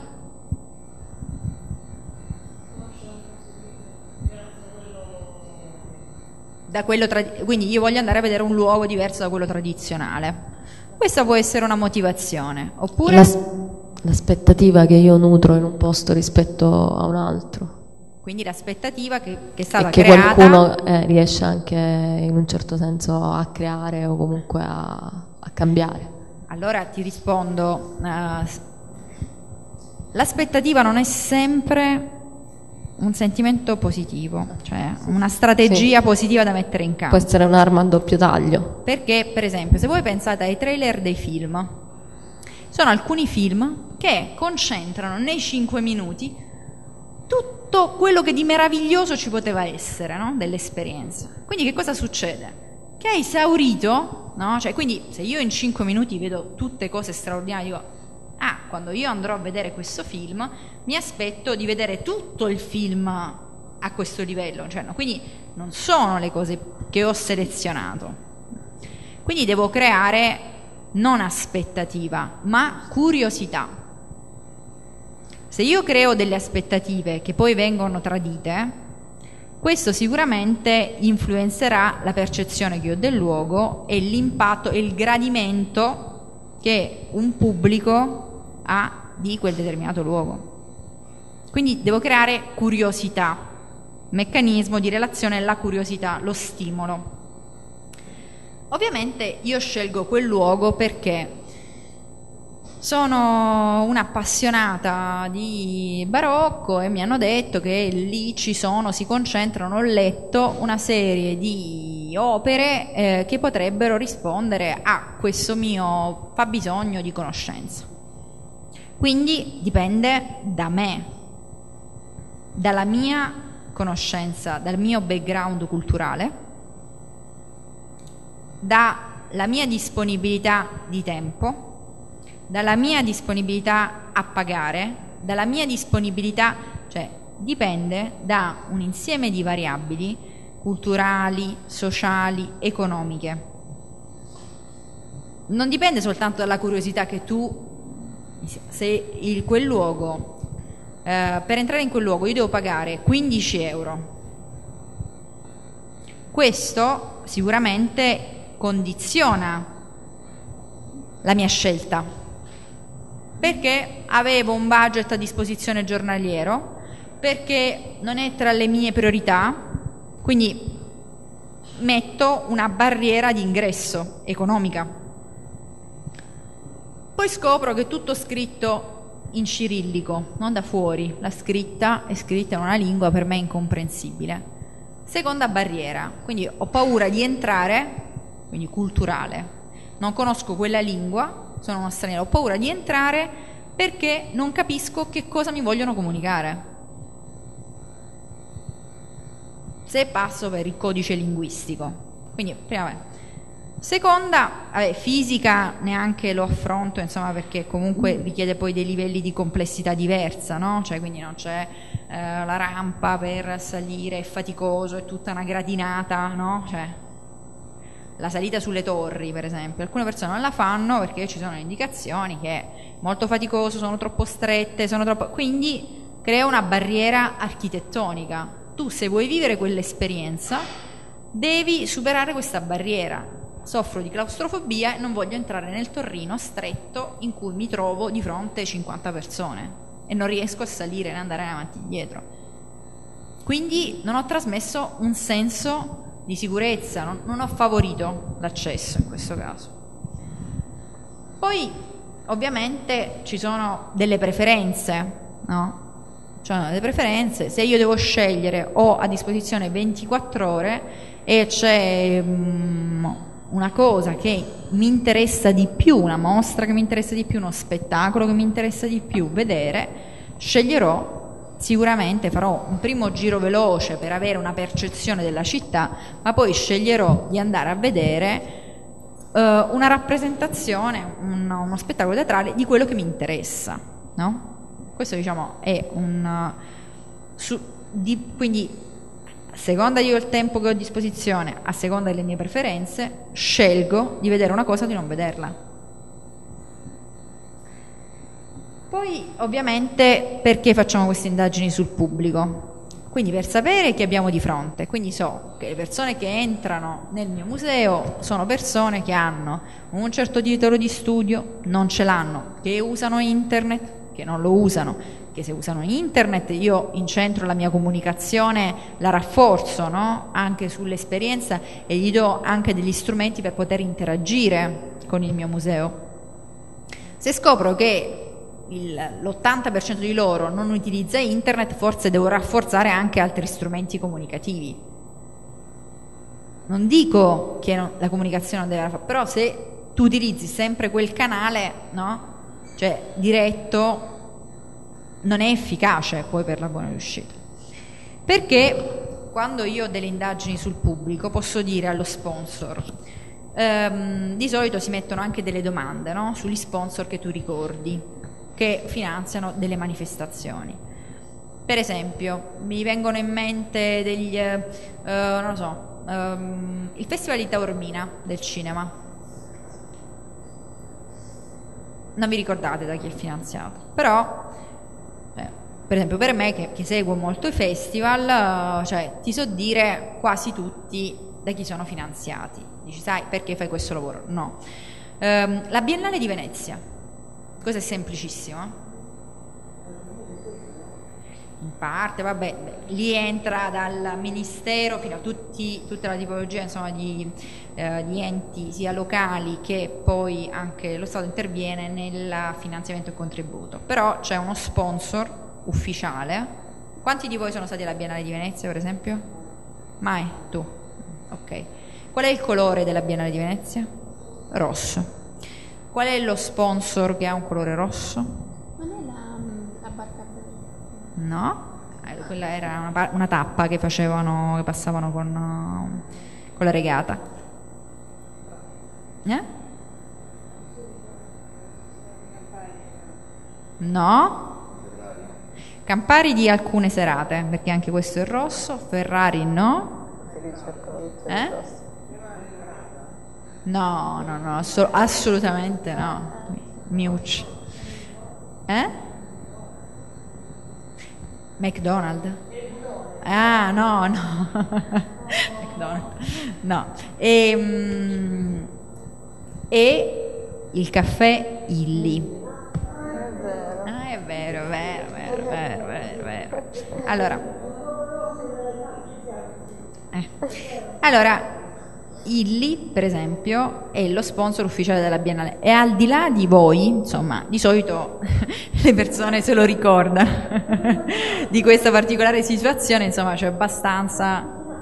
Da quello trad- quindi io voglio andare a vedere un luogo diverso da quello tradizionale. Questa può essere una motivazione. Oppure
L'as- l'aspettativa che io nutro in un posto rispetto a un altro.
Quindi l'aspettativa che, che è stata
e che
creata,
qualcuno eh, riesce anche in un certo senso a creare o comunque a, a cambiare.
Allora ti rispondo, uh, l'aspettativa non è sempre un sentimento positivo, cioè una strategia sì. positiva da mettere in campo.
Può essere un'arma a doppio taglio.
Perché, per esempio, se voi pensate ai trailer dei film, sono alcuni film che concentrano nei cinque minuti tutto quello che di meraviglioso ci poteva essere, no? Dell'esperienza. Quindi che cosa succede? Che è esaurito, no? Cioè, quindi se io in cinque minuti vedo tutte cose straordinarie, dico, ah, quando io andrò a vedere questo film mi aspetto di vedere tutto il film a questo livello, cioè, no? Quindi non sono le cose che ho selezionato. Quindi devo creare non aspettativa, ma curiosità. Se io creo delle aspettative che poi vengono tradite, questo sicuramente influenzerà la percezione che ho del luogo e l'impatto e il gradimento che un pubblico ha di quel determinato luogo. Quindi devo creare curiosità, meccanismo di relazione alla curiosità, lo stimolo. Ovviamente io scelgo quel luogo perché sono un'appassionata di barocco e mi hanno detto che lì ci sono, si concentrano, ho letto una serie di opere eh, che potrebbero rispondere a questo mio fabbisogno di conoscenza. Quindi dipende da me, dalla mia conoscenza, dal mio background culturale, dalla mia disponibilità di tempo, dalla mia disponibilità a pagare, dalla mia disponibilità, cioè dipende da un insieme di variabili culturali, sociali, economiche. Non dipende soltanto dalla curiosità che tu, se il, quel luogo, eh, per entrare in quel luogo io devo pagare quindici euro. Questo sicuramente condiziona la mia scelta, perché avevo un budget a disposizione giornaliero, perché non è tra le mie priorità, quindi metto una barriera di ingresso economica. Poi scopro che è tutto scritto in cirillico, non da fuori, la scritta è scritta in una lingua per me incomprensibile. Seconda barriera, quindi ho paura di entrare, quindi culturale, non conosco quella lingua, sono uno straniero, ho paura di entrare perché non capisco che cosa mi vogliono comunicare. Se passo per il codice linguistico. Quindi, prima, seconda, vabbè, fisica neanche lo affronto, insomma, perché comunque richiede poi dei livelli di complessità diversa, no? Cioè, quindi non c'è eh, la rampa per salire, è faticoso, è tutta una gradinata, no? Cioè, la salita sulle torri, per esempio, alcune persone non la fanno perché ci sono indicazioni che è molto faticoso, sono troppo strette, sono troppo... quindi crea una barriera architettonica. Tu, se vuoi vivere quell'esperienza, devi superare questa barriera. Soffro di claustrofobia e non voglio entrare nel torrino stretto in cui mi trovo di fronte a cinquanta persone e non riesco a salire né andare avanti e indietro. Quindi non ho trasmesso un senso di sicurezza, non, non ho favorito l'accesso in questo caso. Poi ovviamente ci sono delle preferenze, no? Cioè delle preferenze, se io devo scegliere, ho a disposizione ventiquattro ore e c'è um, una cosa che mi interessa di più, una mostra che mi interessa di più, uno spettacolo che mi interessa di più vedere, sceglierò. Sicuramente farò un primo giro veloce per avere una percezione della città, ma poi sceglierò di andare a vedere uh, una rappresentazione, un, uno spettacolo teatrale di quello che mi interessa, no? Questo, diciamo, è un... Uh, su, di, quindi, a seconda io il tempo che ho a disposizione, a seconda delle mie preferenze, scelgo di vedere una cosa o di non vederla. Poi ovviamente perché facciamo queste indagini sul pubblico? Quindi per sapere chi abbiamo di fronte, quindi so che le persone che entrano nel mio museo sono persone che hanno un certo titolo di studio, non ce l'hanno, che usano internet, che non lo usano, che se usano internet io incentro la mia comunicazione, la rafforzo, no? Anche sull'esperienza e gli do anche degli strumenti per poter interagire con il mio museo. Se scopro che l'ottanta per cento di loro non utilizza internet, forse devo rafforzare anche altri strumenti comunicativi. Non dico che non, la comunicazione non deve fare, però se tu utilizzi sempre quel canale, no? Cioè diretto, non è efficace poi per la buona riuscita. Perché quando io ho delle indagini sul pubblico posso dire allo sponsor, ehm, di solito si mettono anche delle domande, no? Sugli sponsor che tu ricordi, che finanziano delle manifestazioni. Per esempio, mi vengono in mente degli, eh, non lo so, ehm, il Festival di Taormina del cinema. Non vi ricordate da chi è finanziato, però, eh, per esempio per me che, che seguo molto i festival, eh, cioè ti so dire quasi tutti da chi sono finanziati. Dici, sai, perché fai questo lavoro? No. Ehm, la Biennale di Venezia. Cosa è semplicissimo? In parte, vabbè, lì entra dal ministero fino a tutti, tutta la tipologia, insomma, di, eh, di enti sia locali che poi anche lo Stato interviene nel finanziamento e contributo. Però c'è uno sponsor ufficiale. Quanti di voi sono stati alla Biennale di Venezia, per esempio? Mai? Tu? Ok. Qual è il colore della Biennale di Venezia? Rosso. Qual è lo sponsor che ha un colore rosso?
Non è la, la barca blu?
No, eh, quella era una, una tappa che facevano, che passavano con, uh, con la regata. Eh? No? Campari di alcune serate, perché anche questo è rosso. Ferrari no. Eh? No, no, no, ass- assolutamente no. Miucci. Eh? McDonald's? Ah, no, no. McDonald's. No. E, mm, e il caffè Illy. Ah, è vero, è vero, è vero, è vero, è vero, è vero. Allora. Eh. Allora. Illy, per esempio, è lo sponsor ufficiale della Biennale e al di là di voi, insomma, di solito le persone se lo ricordano di questa particolare situazione, insomma, c'è abbastanza,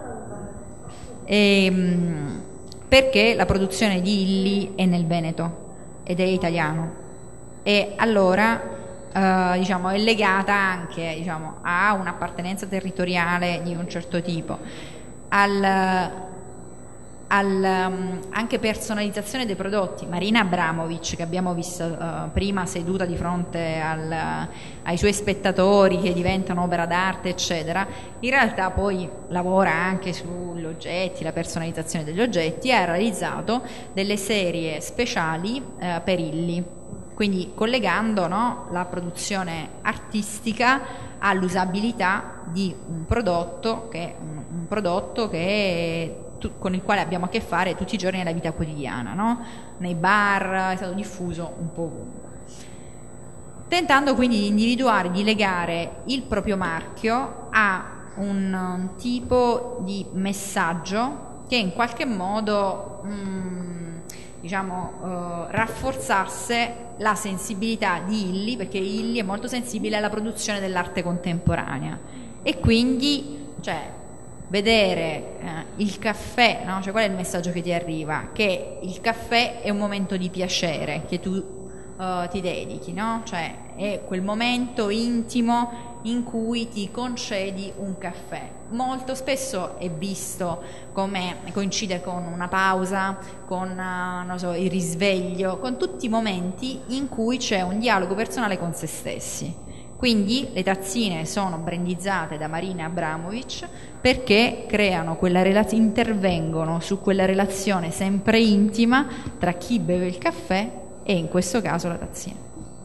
e, perché la produzione di Illy è nel Veneto ed è italiano e allora Uh, diciamo, è legata anche, diciamo, a un'appartenenza territoriale di un certo tipo, al, al, um, anche personalizzazione dei prodotti. Marina Abramovic, che abbiamo visto uh, prima seduta di fronte al, ai suoi spettatori che diventano opera d'arte eccetera, in realtà poi lavora anche sugli oggetti, la personalizzazione degli oggetti, e ha realizzato delle serie speciali uh, per Illy. Quindi collegando, no, la produzione artistica all'usabilità di un prodotto che, un, un prodotto che è, tu, con il quale abbiamo a che fare tutti i giorni nella vita quotidiana, no? Nei bar è stato diffuso un po' ovunque. Tentando quindi di individuare, di legare il proprio marchio a un, un tipo di messaggio che in qualche modo mh, diciamo uh, rafforzasse la sensibilità di Illy, perché Illy è molto sensibile alla produzione dell'arte contemporanea e quindi, cioè, vedere eh, il caffè, no? Cioè, qual è il messaggio che ti arriva? Che il caffè è un momento di piacere che tu uh, ti dedichi, no? Cioè è quel momento intimo in cui ti concedi un caffè. Molto spesso è visto come coincide con una pausa, con uh, non so, il risveglio, con tutti i momenti in cui c'è un dialogo personale con se stessi. Quindi le tazzine sono brandizzate da Marina Abramovic perché creano quella relazione, intervengono su quella relazione sempre intima tra chi beve il caffè e in questo caso la tazzina.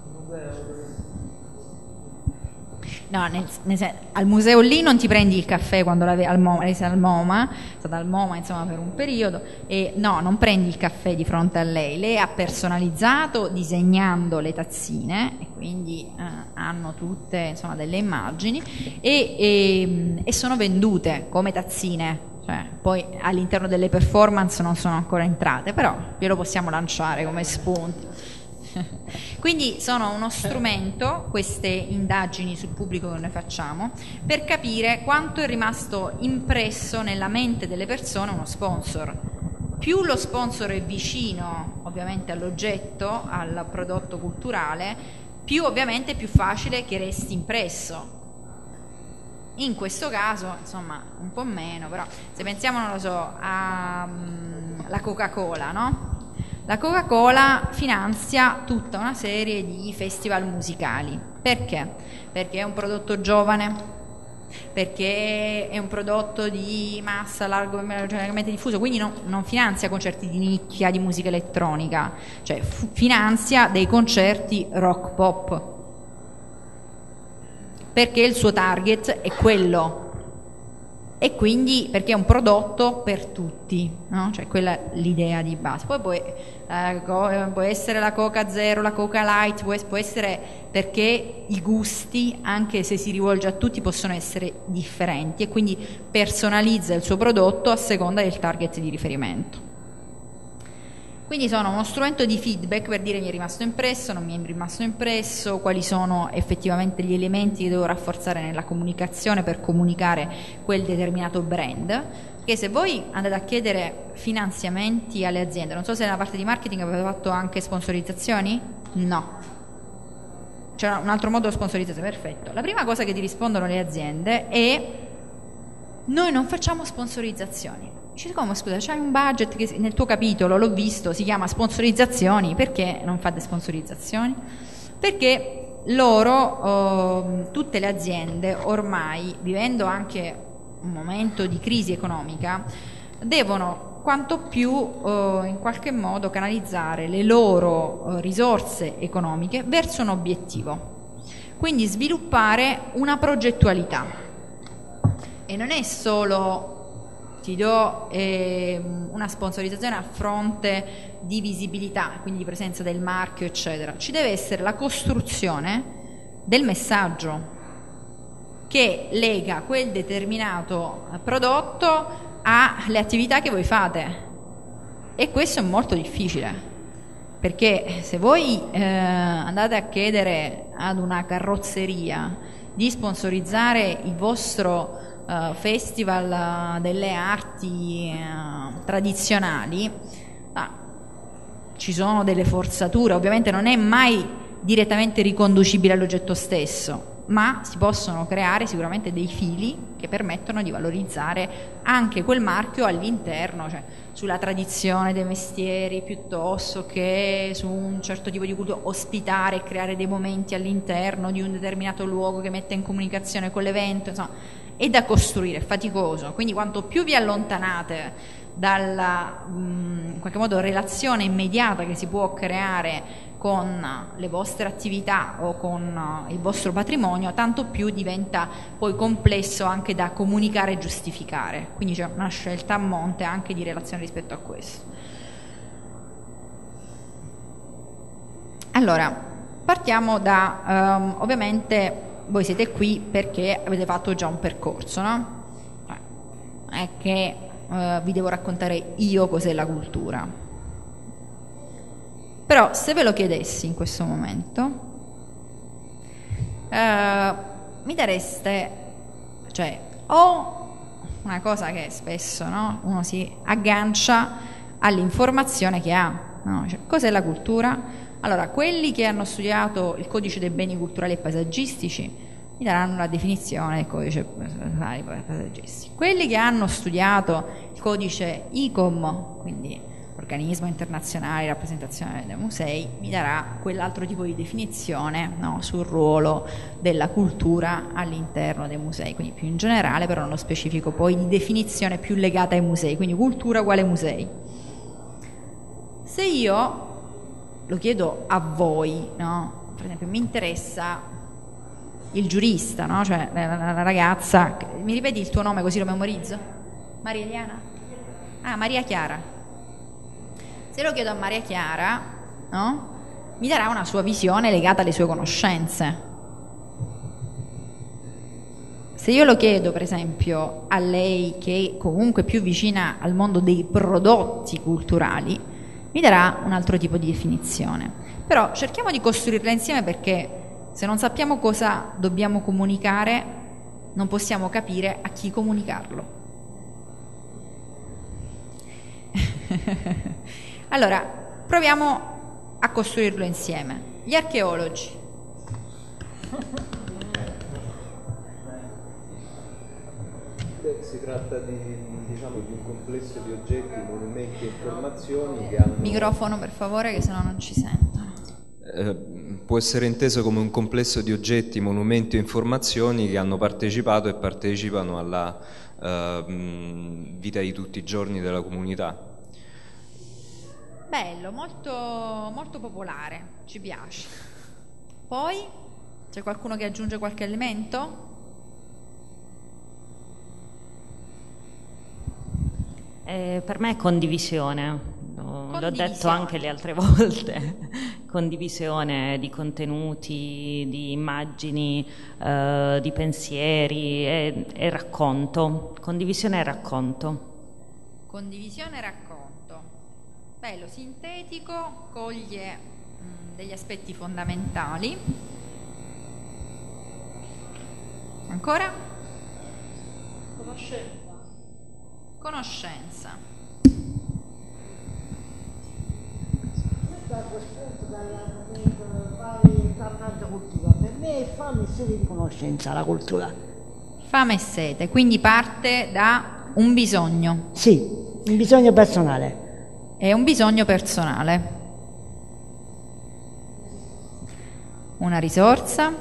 No, nel, nel, al museo lì non ti prendi il caffè quando la, al MoMA, lei sei al MoMA, è stata al MoMA insomma per un periodo, e no, non prendi il caffè di fronte a lei, lei ha personalizzato disegnando le tazzine e quindi eh, hanno tutte insomma delle immagini e, e, e sono vendute come tazzine, cioè, poi all'interno delle performance non sono ancora entrate, però glielo possiamo lanciare come spunto. Quindi sono uno strumento, queste indagini sul pubblico che noi facciamo, per capire quanto è rimasto impresso nella mente delle persone uno sponsor. Più lo sponsor è vicino ovviamente all'oggetto, al prodotto culturale, più ovviamente è più facile che resti impresso. In questo caso, insomma, un po' meno, però se pensiamo, non lo so, alla um, Coca-Cola, no? La Coca-Cola finanzia tutta una serie di festival musicali. Perché? Perché è un prodotto giovane, perché è un prodotto di massa largamente diffuso, quindi no, non finanzia concerti di nicchia di musica elettronica, cioè f- finanzia dei concerti rock pop, perché il suo target è quello. E quindi perché è un prodotto per tutti, no? Cioè quella è l'idea di base. Poi può, eh, può essere la Coca Zero, la Coca Light, può, può essere, perché i gusti, anche se si rivolge a tutti, possono essere differenti e quindi personalizza il suo prodotto a seconda del target di riferimento. Quindi sono uno strumento di feedback per dire mi è rimasto impresso, non mi è rimasto impresso, quali sono effettivamente gli elementi che devo rafforzare nella comunicazione per comunicare quel determinato brand, che se voi andate a chiedere finanziamenti alle aziende, non so se nella parte di marketing avete fatto anche sponsorizzazioni? No. C'è un altro modo di sponsorizzare, perfetto. La prima cosa che ti rispondono le aziende è noi non facciamo sponsorizzazioni. Ci come, scusa, c'hai un budget che nel tuo capitolo, l'ho visto, si chiama sponsorizzazioni, perché non fate sponsorizzazioni? Perché loro, eh, tutte le aziende ormai, vivendo anche un momento di crisi economica, devono quanto più eh, in qualche modo canalizzare le loro eh, risorse economiche verso un obiettivo, quindi sviluppare una progettualità. E non è solo ti do eh, una sponsorizzazione a fronte di visibilità, quindi di presenza del marchio eccetera, ci deve essere la costruzione del messaggio che lega quel determinato prodotto alle attività che voi fate. E questo è molto difficile, perché se voi eh, andate a chiedere ad una carrozzeria di sponsorizzare il vostro uh, festival uh, delle arti uh, tradizionali, ah, ci sono delle forzature, ovviamente non è mai direttamente riconducibile all'oggetto stesso, ma si possono creare sicuramente dei fili che permettono di valorizzare anche quel marchio all'interno, cioè sulla tradizione dei mestieri piuttosto che su un certo tipo di cultura, ospitare e creare dei momenti all'interno di un determinato luogo che mette in comunicazione con l'evento, insomma, è da costruire, è faticoso, quindi quanto più vi allontanate dalla in qualche modo relazione immediata che si può creare con le vostre attività o con il vostro patrimonio, tanto più diventa poi complesso anche da comunicare e giustificare, quindi c'è una scelta a monte anche di relazione rispetto a questo. Allora, partiamo da, um, ovviamente voi siete qui perché avete fatto già un percorso, no? Non è che uh, vi devo raccontare io cos'è la cultura. Però se ve lo chiedessi in questo momento, eh, mi dareste, cioè, o una cosa che spesso, no, uno si aggancia all'informazione che ha, no? Cioè, cos'è la cultura? Allora, quelli che hanno studiato il codice dei beni culturali e paesaggistici mi daranno la definizione del codice culturali e paesaggistici. Quelli che hanno studiato il codice I C O M, quindi organismo internazionale di rappresentazione dei musei, mi darà quell'altro tipo di definizione, no, sul ruolo della cultura all'interno dei musei, quindi più in generale, però nello specifico poi di definizione più legata ai musei, quindi cultura uguale musei. Se io lo chiedo a voi, no, per esempio mi interessa il giurista, no, cioè la, la, la ragazza, mi ripeti il tuo nome così lo memorizzo? Maria Eliana? Ah, Maria Chiara. Se lo chiedo a Maria Chiara, no, mi darà una sua visione legata alle sue conoscenze. Se io lo chiedo, per esempio, a lei, che è comunque più vicina al mondo dei prodotti culturali, mi darà un altro tipo di definizione. Però cerchiamo di costruirla insieme, perché se non sappiamo cosa dobbiamo comunicare, non possiamo capire a chi comunicarlo. Allora, proviamo a costruirlo insieme. Gli archeologi.
Si tratta di, diciamo, di un complesso di oggetti, monumenti e informazioni che hanno...
Microfono, per favore, che sennò non ci sentono.
Eh, può essere inteso come un complesso di oggetti, monumenti o informazioni che hanno partecipato e partecipano alla eh, vita di tutti i giorni della comunità.
Bello, molto, molto popolare, ci piace. Poi c'è qualcuno che aggiunge qualche elemento?
Eh, per me è condivisione,
condivisione,
l'ho detto anche le altre volte, condivisione di contenuti, di immagini, eh, di pensieri e, e racconto, condivisione e racconto.
Condivisione e racconto. Bello, sintetico, coglie mh, degli aspetti fondamentali. Ancora?
Conoscenza.
Conoscenza.
Da questo dalla tanta cultura, per me è fame e sete di conoscenza la cultura.
Fame e sete, quindi parte da un bisogno.
Sì, un bisogno personale.
È un bisogno personale. Una risorsa.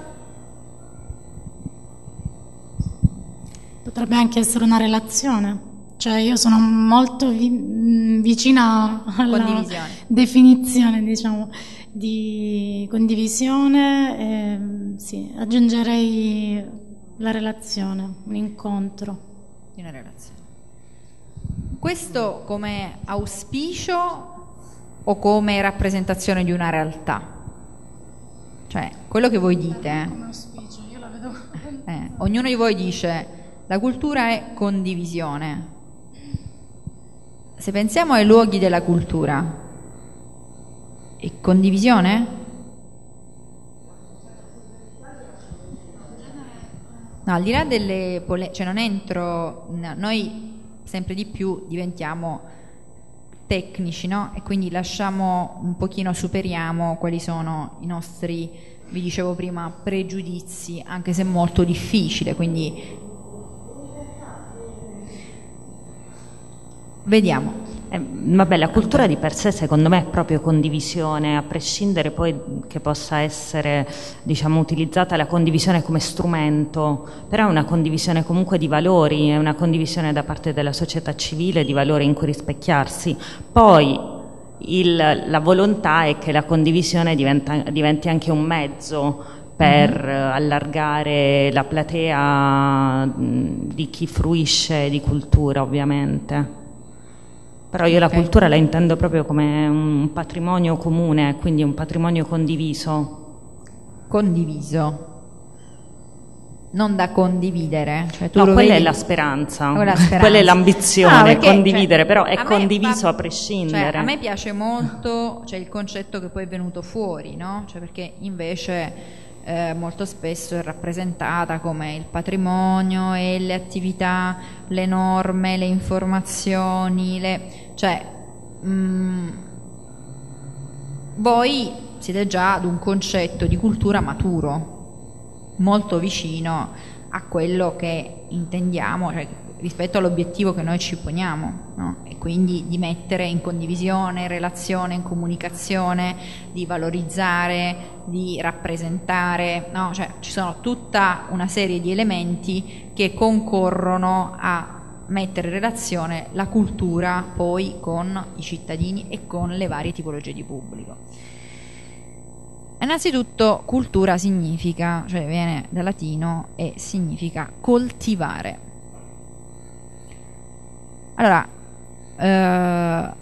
Potrebbe anche essere una relazione. Cioè io sono molto vi- vicina alla definizione, diciamo, di condivisione. E, sì, aggiungerei la relazione, un incontro.
Di una relazione. Questo come auspicio o come rappresentazione di una realtà? Cioè, quello che voi dite, eh,
come auspicio, io la vedo
eh, ognuno di voi dice la cultura è condivisione. se pensiamo ai luoghi della cultura, è condivisione? No, al di là delle polemiche, cioè non entro, no, noi sempre di più diventiamo tecnici, no? E quindi lasciamo un pochino, superiamo quali sono i nostri, vi dicevo prima, pregiudizi, anche se molto difficile, quindi vediamo.
Eh, vabbè, la cultura di per sé secondo me è proprio condivisione, a prescindere poi che possa essere, diciamo, utilizzata la condivisione come strumento, però è una condivisione comunque di valori, è una condivisione da parte della società civile di valori in cui rispecchiarsi. Poi il, la volontà è che la condivisione diventa, diventi anche un mezzo per mm-hmm. allargare la platea mh, di chi fruisce di cultura, ovviamente. Però io la okay. cultura la intendo proprio come un patrimonio comune, quindi un patrimonio condiviso.
Condiviso. Non da condividere. Cioè, tu
no,
lo
quella
vedi?
è la speranza,
quella, speranza.
quella è l'ambizione,
no, perché,
condividere,
cioè,
però è
a
condiviso
me,
a prescindere.
Cioè, a me piace molto, cioè, il concetto che poi è venuto fuori, no? Cioè, perché invece eh, molto spesso è rappresentata come il patrimonio e le attività, le norme, le informazioni, le, cioè mh, voi siete già ad un concetto di cultura maturo, molto vicino a quello che intendiamo, cioè, rispetto all'obiettivo che noi ci poniamo, no? E quindi di mettere in condivisione, in relazione, in comunicazione, di valorizzare, di rappresentare, no? Cioè, ci sono tutta una serie di elementi che concorrono a mettere in relazione la cultura poi con i cittadini e con le varie tipologie di pubblico. Innanzitutto cultura significa, cioè viene dal latino e significa coltivare. Allora, eh,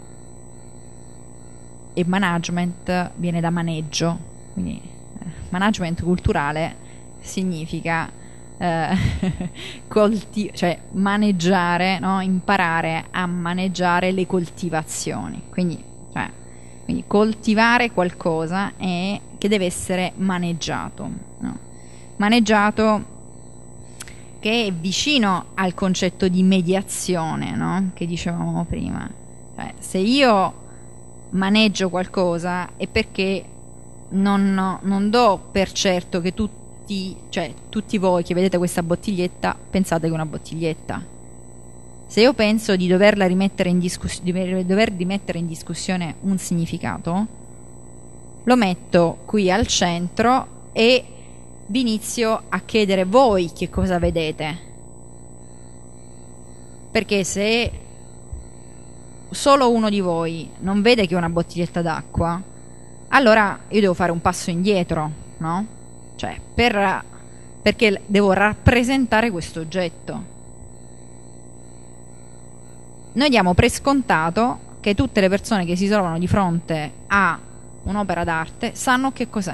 e management viene da maneggio, quindi eh, management culturale significa eh, colti- cioè maneggiare, no? Imparare a maneggiare le coltivazioni, quindi, cioè, quindi coltivare qualcosa è, che deve essere maneggiato, no? Maneggiato che è vicino al concetto di mediazione, no? Che dicevamo prima. Cioè, se io maneggio qualcosa è perché non, non do per certo che tutti, cioè tutti voi che vedete questa bottiglietta pensate che è una bottiglietta. Se io penso di doverla rimettere in discuss- di dover rimettere in discussione un significato, lo metto qui al centro e vi inizio a chiedere voi che cosa vedete, perché se solo uno di voi non vede che è una bottiglietta d'acqua, allora io devo fare un passo indietro, no? Cioè, per, perché devo rappresentare questo oggetto. Noi diamo per scontato che tutte le persone che si trovano di fronte a un'opera d'arte sanno che cos'è.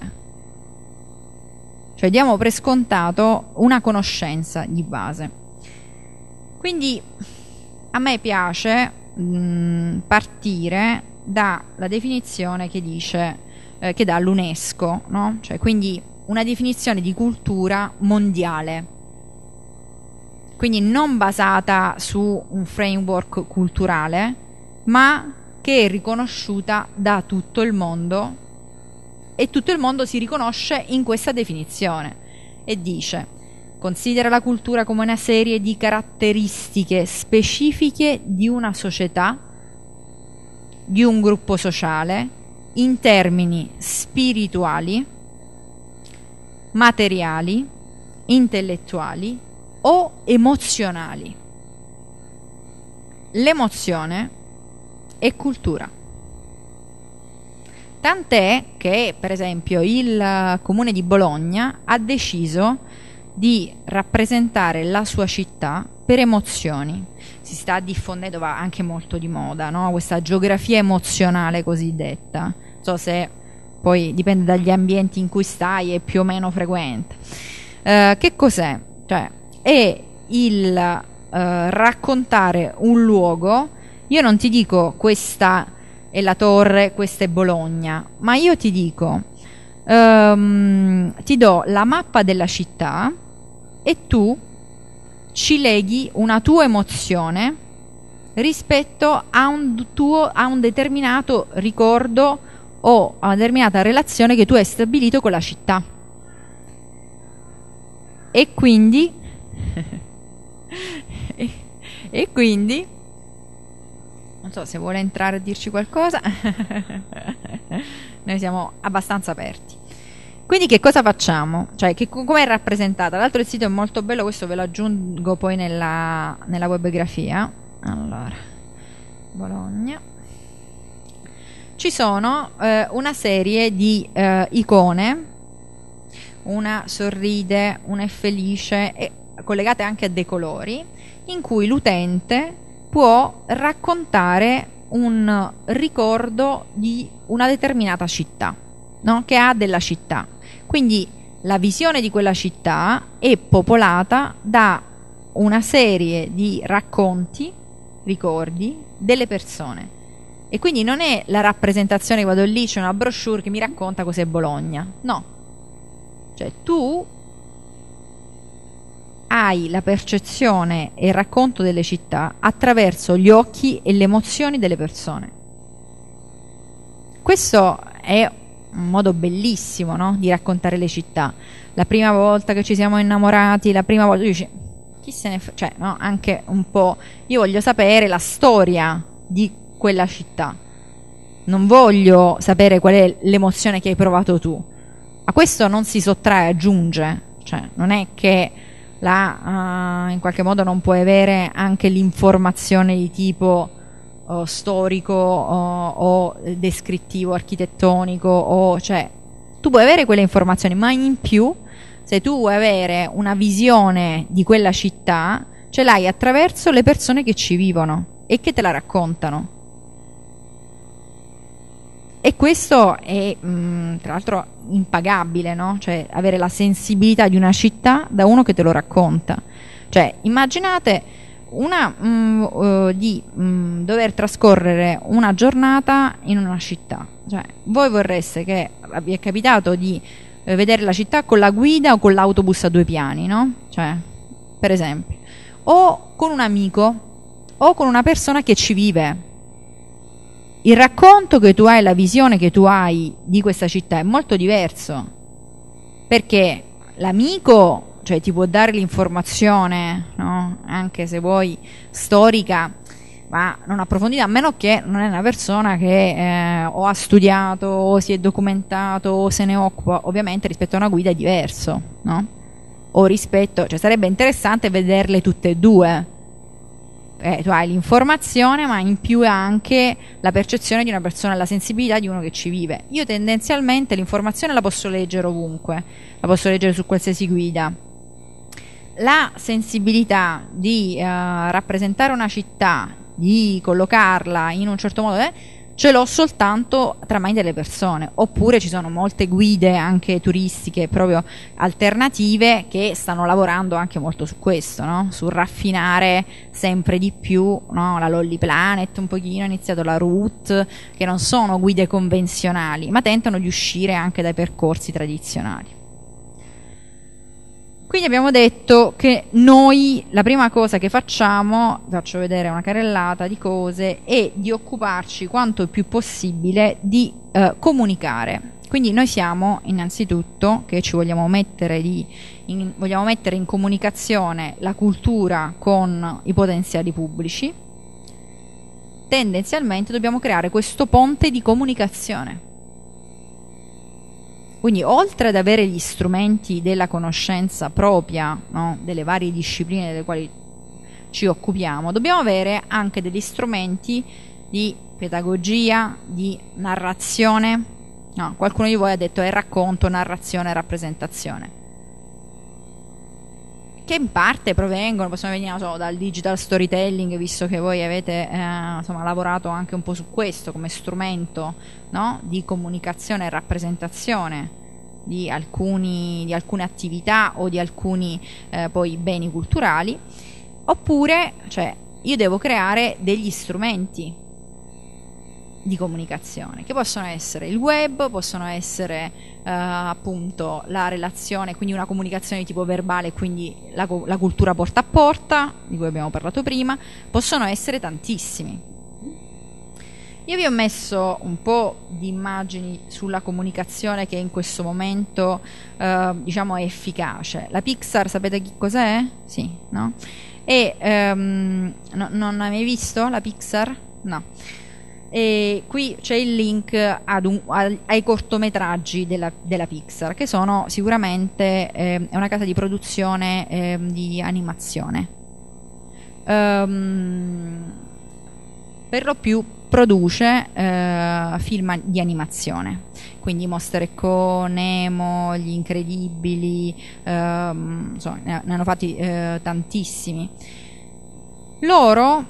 Cioè diamo per scontato una conoscenza di base. Quindi a me piace mh, partire dalla definizione che dice eh, che dà l'UNESCO, no? Cioè quindi una definizione di cultura mondiale, quindi non basata su un framework culturale, ma che è riconosciuta da tutto il mondo, e tutto il mondo si riconosce in questa definizione e dice: considera la cultura come una serie di caratteristiche specifiche di una società, di un gruppo sociale, in termini spirituali, materiali, intellettuali o emozionali. L'emozione è cultura. Tant'è che, per esempio, il Comune di Bologna ha deciso di rappresentare la sua città per emozioni. Si sta diffondendo, va anche molto di moda, no? Questa geografia emozionale cosiddetta. Non so se poi dipende dagli ambienti in cui stai, è più o meno frequente. Eh, che cos'è? Cioè, è il eh, raccontare un luogo Io non ti dico questa è la torre, questa è Bologna, ma io ti dico, um, ti do la mappa della città e tu ci leghi una tua emozione rispetto a un tuo, a un determinato ricordo o a una determinata relazione che tu hai stabilito con la città. E quindi e, e quindi non so se vuole entrare a dirci qualcosa. Noi siamo abbastanza aperti. Quindi che cosa facciamo? Cioè, che, come è rappresentata? Tra l'altro il sito è molto bello, questo ve lo aggiungo poi nella, nella webgrafia. Allora, Bologna. Ci sono eh, una serie di eh, icone, una sorride, una è felice, e collegate anche a dei colori, in cui l'utente può raccontare un ricordo di una determinata città, no? Che ha della città. Quindi la visione di quella città è popolata da una serie di racconti, ricordi delle persone. E quindi non è la rappresentazione che vado lì, c'è una brochure che mi racconta cos'è Bologna. No. Cioè tu hai la percezione e il racconto delle città attraverso gli occhi e le emozioni delle persone. Questo è un modo bellissimo, no? Di raccontare le città. La prima volta che ci siamo innamorati, la prima volta dici, chi se ne fa? Cioè, no? Anche un po', io voglio sapere la storia di quella città, non voglio sapere qual è l'emozione che hai provato tu. A questo non si sottrae, aggiunge, cioè non è che la, uh, in qualche modo non puoi avere anche l'informazione di tipo uh, storico uh, o descrittivo, architettonico, o cioè tu puoi avere quelle informazioni, ma in più se tu vuoi avere una visione di quella città ce l'hai attraverso le persone che ci vivono e che te la raccontano. E questo è mh, tra l'altro impagabile, no? Cioè avere la sensibilità di una città da uno che te lo racconta. Cioè immaginate una mh, uh, di mh, dover trascorrere una giornata in una città. Cioè voi vorreste che vi è capitato di eh, vedere la città con la guida o con l'autobus a due piani, no? Cioè, per esempio, o con un amico o con una persona che ci vive. Il racconto che tu hai, la visione che tu hai di questa città è molto diverso, perché l'amico, cioè, ti può dare l'informazione, no? Anche se vuoi storica, ma non approfondita, a meno che non è una persona che eh, o ha studiato o si è documentato o se ne occupa. Ovviamente rispetto a una guida è diverso, no? O rispetto, cioè sarebbe interessante vederle tutte e due. Eh, tu hai l'informazione, ma in più anche la percezione di una persona, la sensibilità di uno che ci vive. Io tendenzialmente l'informazione la posso leggere ovunque, la posso leggere su qualsiasi guida. La sensibilità di eh, rappresentare una città, di collocarla in un certo modo, eh, ce l'ho soltanto tra mani delle persone. Oppure ci sono molte guide anche turistiche proprio alternative che stanno lavorando anche molto su questo, no? Su raffinare sempre di più, no? La Lolly Planet un pochino, ha iniziato la Route, che non sono guide convenzionali ma tentano di uscire anche dai percorsi tradizionali. Quindi abbiamo detto che noi la prima cosa che facciamo, vi faccio vedere una carrellata di cose, è di occuparci quanto più possibile di eh, comunicare. Quindi noi siamo innanzitutto che ci vogliamo mettere, di, in, vogliamo mettere in comunicazione la cultura con i potenziali pubblici. Tendenzialmente dobbiamo creare questo ponte di comunicazione. Quindi oltre ad avere gli strumenti della conoscenza propria, no, delle varie discipline delle quali ci occupiamo, dobbiamo avere anche degli strumenti di pedagogia, di narrazione. No, qualcuno di voi ha detto è racconto, narrazione, rappresentazione, che in parte provengono, possono venire, non so, dal digital storytelling, visto che voi avete eh, insomma, lavorato anche un po' su questo come strumento, no? Di comunicazione e rappresentazione di, alcuni, di alcune attività o di alcuni eh, poi beni culturali. Oppure, cioè, io devo creare degli strumenti di comunicazione, che possono essere il web, possono essere eh, appunto la relazione, quindi una comunicazione di tipo verbale, quindi la, la cultura porta a porta, di cui abbiamo parlato prima, possono essere tantissimi. Io vi ho messo un po' di immagini sulla comunicazione che in questo momento eh, diciamo è efficace. La Pixar, sapete che cos'è? Sì, no? E ehm, no, non hai mai visto la Pixar? No. E qui c'è il link ad un, ai cortometraggi della, della Pixar, che sono sicuramente eh, è una casa di produzione eh, di animazione. Um, per lo più produce eh, film di animazione, quindi Monster e Co, Nemo, Gli Incredibili, ehm, insomma, ne, ne hanno fatti eh, tantissimi. Loro,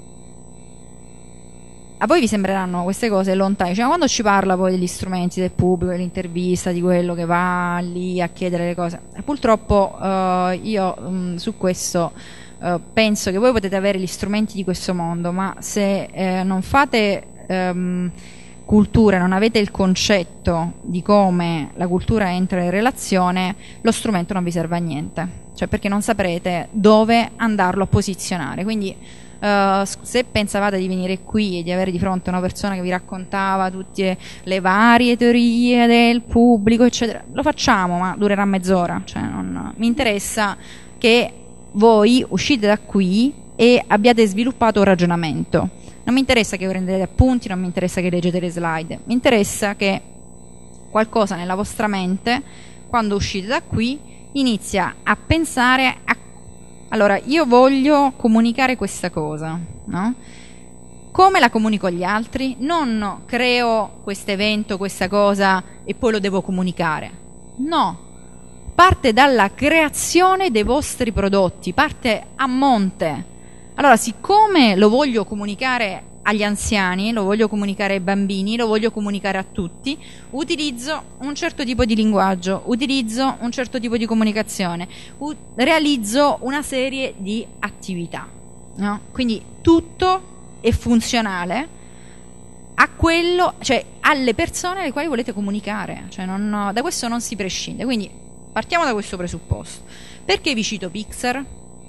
a voi vi sembreranno queste cose lontane, cioè, quando ci parla poi degli strumenti del pubblico, dell'intervista, di quello che va lì a chiedere le cose, e purtroppo eh, io mh, su questo Uh, penso che voi potete avere gli strumenti di questo mondo, ma se eh, non fate um, cultura, non avete il concetto di come la cultura entra in relazione, lo strumento non vi serve a niente, cioè perché non saprete dove andarlo a posizionare. Quindi uh, se pensavate di venire qui e di avere di fronte una persona che vi raccontava tutte le varie teorie del pubblico eccetera, lo facciamo, ma durerà mezz'ora, cioè non mi interessa che voi uscite da qui e abbiate sviluppato un ragionamento. Non mi interessa che prendete appunti, non mi interessa che leggete le slide, mi interessa che qualcosa nella vostra mente, quando uscite da qui, inizia a pensare a... allora, io voglio comunicare questa cosa, no? Come la comunico agli altri? Non creo questo evento, questa cosa e poi lo devo comunicare. No. Parte dalla creazione dei vostri prodotti, parte a monte. Allora, siccome lo voglio comunicare agli anziani, lo voglio comunicare ai bambini, lo voglio comunicare a tutti, utilizzo un certo tipo di linguaggio, utilizzo un certo tipo di comunicazione, u- realizzo una serie di attività, no? Quindi tutto è funzionale a quello, cioè alle persone alle quali volete comunicare, cioè non, da questo non si prescinde. Quindi partiamo da questo presupposto. Perché vi cito Pixar?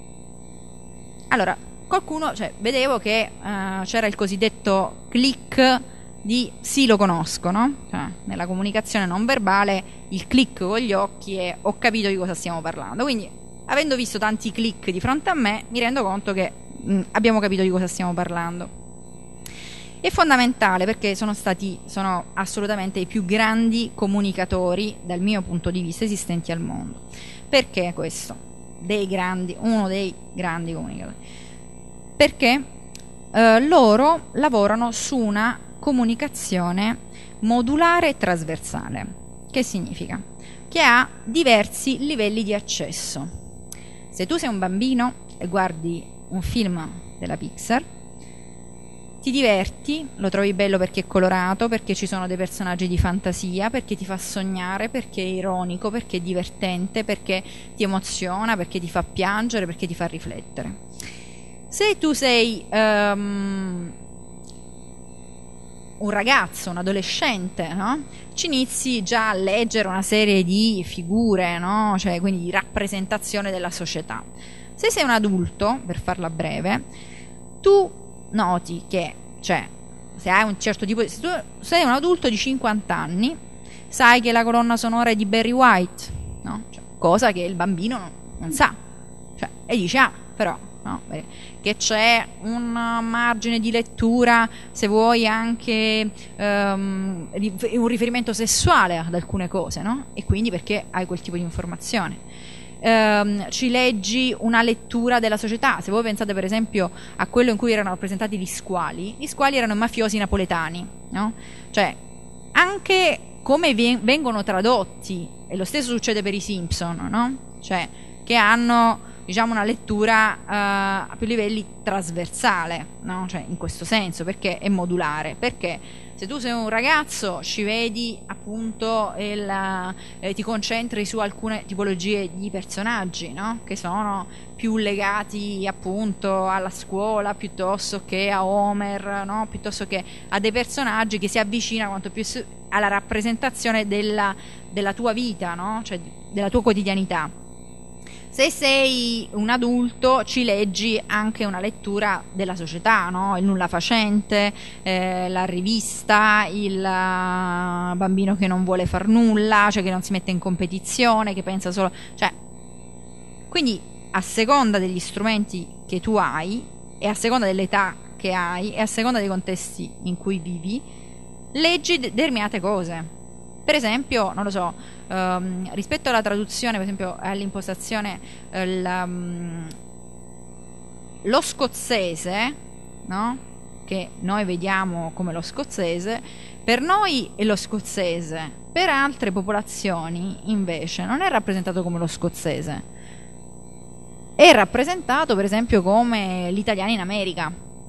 Allora, qualcuno, cioè, vedevo che uh, c'era il cosiddetto click di sì, lo conosco, no? Cioè, nella comunicazione non verbale il click con gli occhi e ho capito di cosa stiamo parlando. Quindi, avendo visto tanti click di fronte a me, mi rendo conto che mh, abbiamo capito di cosa stiamo parlando. È fondamentale perché sono stati, sono assolutamente i più grandi comunicatori dal mio punto di vista esistenti al mondo. Perché questo? Dei grandi, uno dei grandi comunicatori. Perché eh, loro lavorano su una comunicazione modulare e trasversale. Che significa? Che ha diversi livelli di accesso. Se tu sei un bambino e guardi un film della Pixar, ti diverti, lo trovi bello perché è colorato, perché ci sono dei personaggi di fantasia, perché ti fa sognare, perché è ironico, perché è divertente, perché ti emoziona, perché ti fa piangere, perché ti fa riflettere. Se tu sei um, un ragazzo, un adolescente, no? Ci inizi già a leggere una serie di figure, no? Cioè, quindi di rappresentazione della società. Se sei un adulto, per farla breve, tu noti che, cioè, se hai un certo tipo di... se tu sei un adulto di cinquanta anni, sai che la colonna sonora è di Barry White, no? Cioè, cosa che il bambino non, non sa, cioè, e dice, ah, però, no, che c'è un margine di lettura, se vuoi anche um, un riferimento sessuale ad alcune cose, no? E quindi perché hai quel tipo di informazione. Um, ci leggi una lettura della società. Se voi pensate per esempio a quello in cui erano rappresentati gli squali, gli squali erano i mafiosi napoletani, no? Cioè, anche come vengono tradotti, e lo stesso succede per i Simpson, no? Cioè, che hanno, diciamo, una lettura uh, a più livelli trasversale, no? Cioè, in questo senso, perché è modulare, perché se Se tu sei un ragazzo, ci vedi appunto il, eh, ti concentri su alcune tipologie di personaggi, no? Che sono più legati appunto alla scuola piuttosto che a Homer, no? Piuttosto che a dei personaggi che si avvicinano quanto più alla rappresentazione della, della tua vita, no? Cioè della tua quotidianità. Se sei un adulto ci leggi anche una lettura della società, no? Il nulla facente, eh, la rivista, il uh, bambino che non vuole far nulla, cioè che non si mette in competizione, che pensa solo... Cioè, quindi a seconda degli strumenti che tu hai e a seconda dell'età che hai e a seconda dei contesti in cui vivi, leggi determinate cose. Per esempio, non lo so, um, rispetto alla traduzione, per esempio all'impostazione, uh, la, um, lo scozzese, no? Che noi vediamo come lo scozzese, per noi è lo scozzese, per altre popolazioni invece non è rappresentato come lo scozzese, è rappresentato per esempio come l'italiano in America,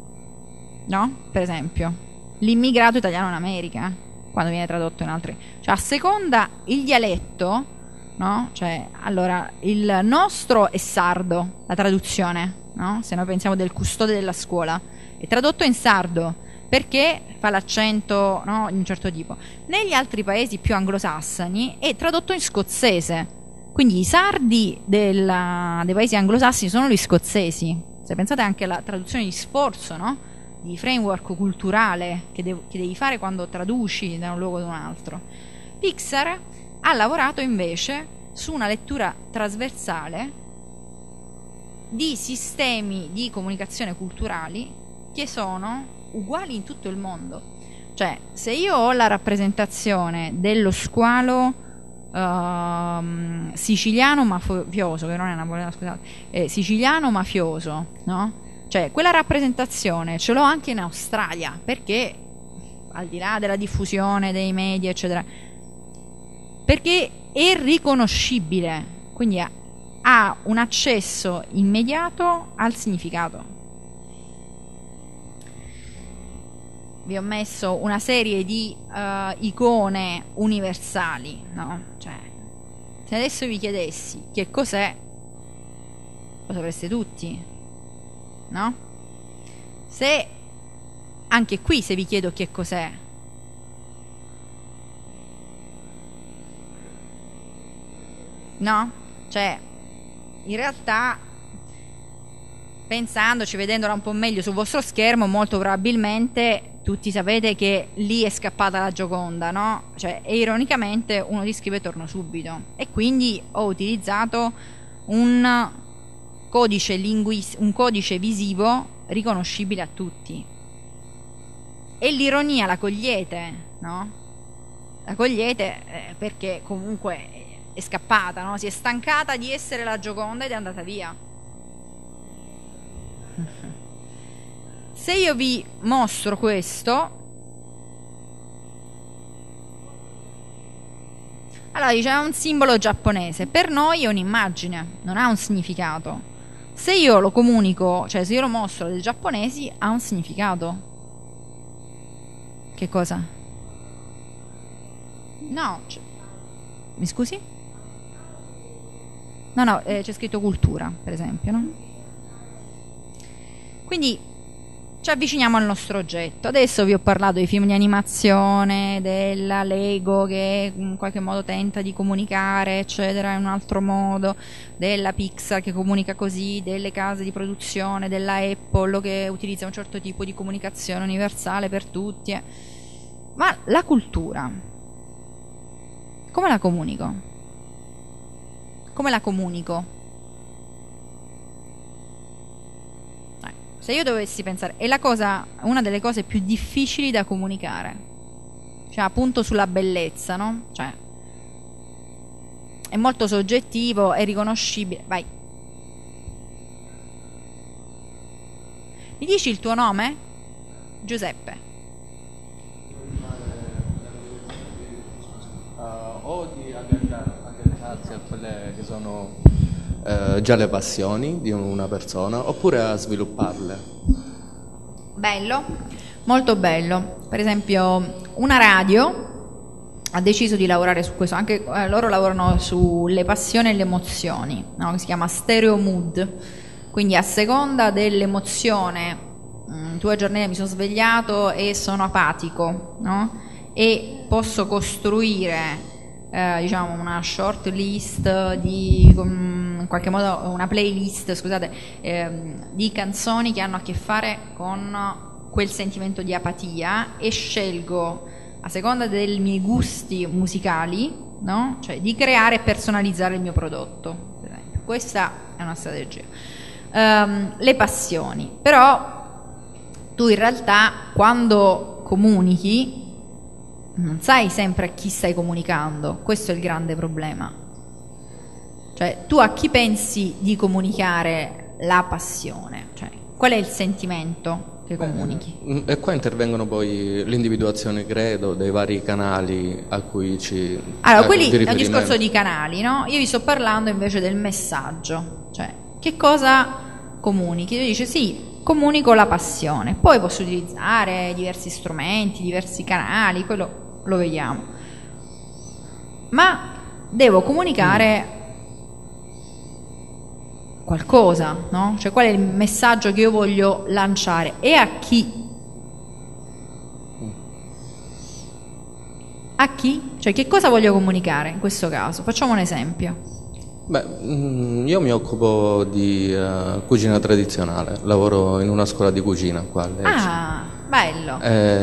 no? Per esempio, l'immigrato italiano in America, quando viene tradotto in altri, cioè a seconda il dialetto, no? Cioè, allora, il nostro è sardo, la traduzione, no? Se noi pensiamo del custode della scuola, è tradotto in sardo, perché fa l'accento, no? In un certo tipo. Negli altri paesi più anglosassoni è tradotto in scozzese, quindi i sardi della, dei paesi anglosassoni sono gli scozzesi. Se pensate anche alla traduzione di sforzo, no? Di framework culturale che, dev- che devi fare quando traduci da un luogo ad un altro. Pixar ha lavorato invece su una lettura trasversale di sistemi di comunicazione culturali che sono uguali in tutto il mondo. Cioè, se io ho la rappresentazione dello squalo uh, siciliano mafioso, che non è napoletano, scusate, eh, siciliano mafioso, no? Cioè, quella rappresentazione ce l'ho anche in Australia, perché al di là della diffusione dei media, eccetera, perché è riconoscibile, quindi ha, ha un accesso immediato al significato. Vi ho messo una serie di uh, icone universali, no? Cioè, se adesso vi chiedessi che cos'è, lo sapreste tutti. No? Se anche qui se vi chiedo che cos'è, no? Cioè, in realtà, pensandoci, vedendola un po' meglio sul vostro schermo, molto probabilmente tutti sapete che lì è scappata la Gioconda, no? Cioè, e ironicamente uno ti scrive torno subito, e quindi ho utilizzato un codice linguistico, un codice visivo riconoscibile a tutti. E l'ironia la cogliete, no? La cogliete eh, perché comunque è scappata, no? Si è stancata di essere la Gioconda ed è andata via. Se io vi mostro questo, allora dice è un simbolo giapponese, per noi è un'immagine, non ha un significato. Se io lo comunico, cioè se io lo mostro dei giapponesi, ha un significato. Che cosa? No, c- mi scusi? No, no, eh, c'è scritto cultura, per esempio, no? Quindi ci avviciniamo al nostro oggetto. Adesso vi ho parlato di film di animazione, della Lego che in qualche modo tenta di comunicare, eccetera, in un altro modo, della Pixar che comunica così, delle case di produzione, della Apple che utilizza un certo tipo di comunicazione universale per tutti. Eh. Ma la cultura, come la comunico? Come la comunico? Se io dovessi pensare, è la cosa, una delle cose più difficili da comunicare, cioè appunto sulla bellezza, no? Cioè è molto soggettivo, è riconoscibile. Vai. Mi dici il tuo nome? Giuseppe.
Uh, o di agganciarsi a quelle che sono uh, già le passioni di una persona, oppure a svilupparle.
Bello, molto bello. Per esempio, una radio ha deciso di lavorare su questo, anche eh, loro lavorano sulle passioni e le emozioni, no? Che si chiama Stereo Mood, quindi a seconda dell'emozione, mh, tu a giornata mi sono svegliato e sono apatico, no? E posso costruire eh, diciamo una short list di um, in qualche modo una playlist, scusate, eh, di canzoni che hanno a che fare con quel sentimento di apatia, e scelgo a seconda dei miei gusti musicali, no? Cioè di creare e personalizzare il mio prodotto, per esempio. Questa è una strategia. Um, le passioni, però tu in realtà quando comunichi non sai sempre a chi stai comunicando, questo è il grande problema. Cioè tu a chi pensi di comunicare la passione, cioè qual è il sentimento che comunichi?
E qua intervengono poi l'individuazione, credo, dei vari canali a cui ci...
Allora, quelli è un discorso di canali, no? Io vi sto parlando invece del messaggio, cioè che cosa comunichi? Tu dici sì, comunico la passione, poi posso utilizzare diversi strumenti, diversi canali, quello lo vediamo, ma devo comunicare qualcosa, no? Cioè qual è il messaggio che io voglio lanciare e a chi? A chi? Cioè che cosa voglio comunicare in questo caso? Facciamo un esempio.
Beh, io mi occupo di uh, cucina tradizionale, lavoro in una scuola di cucina qua a Lecce.
Ah, bello.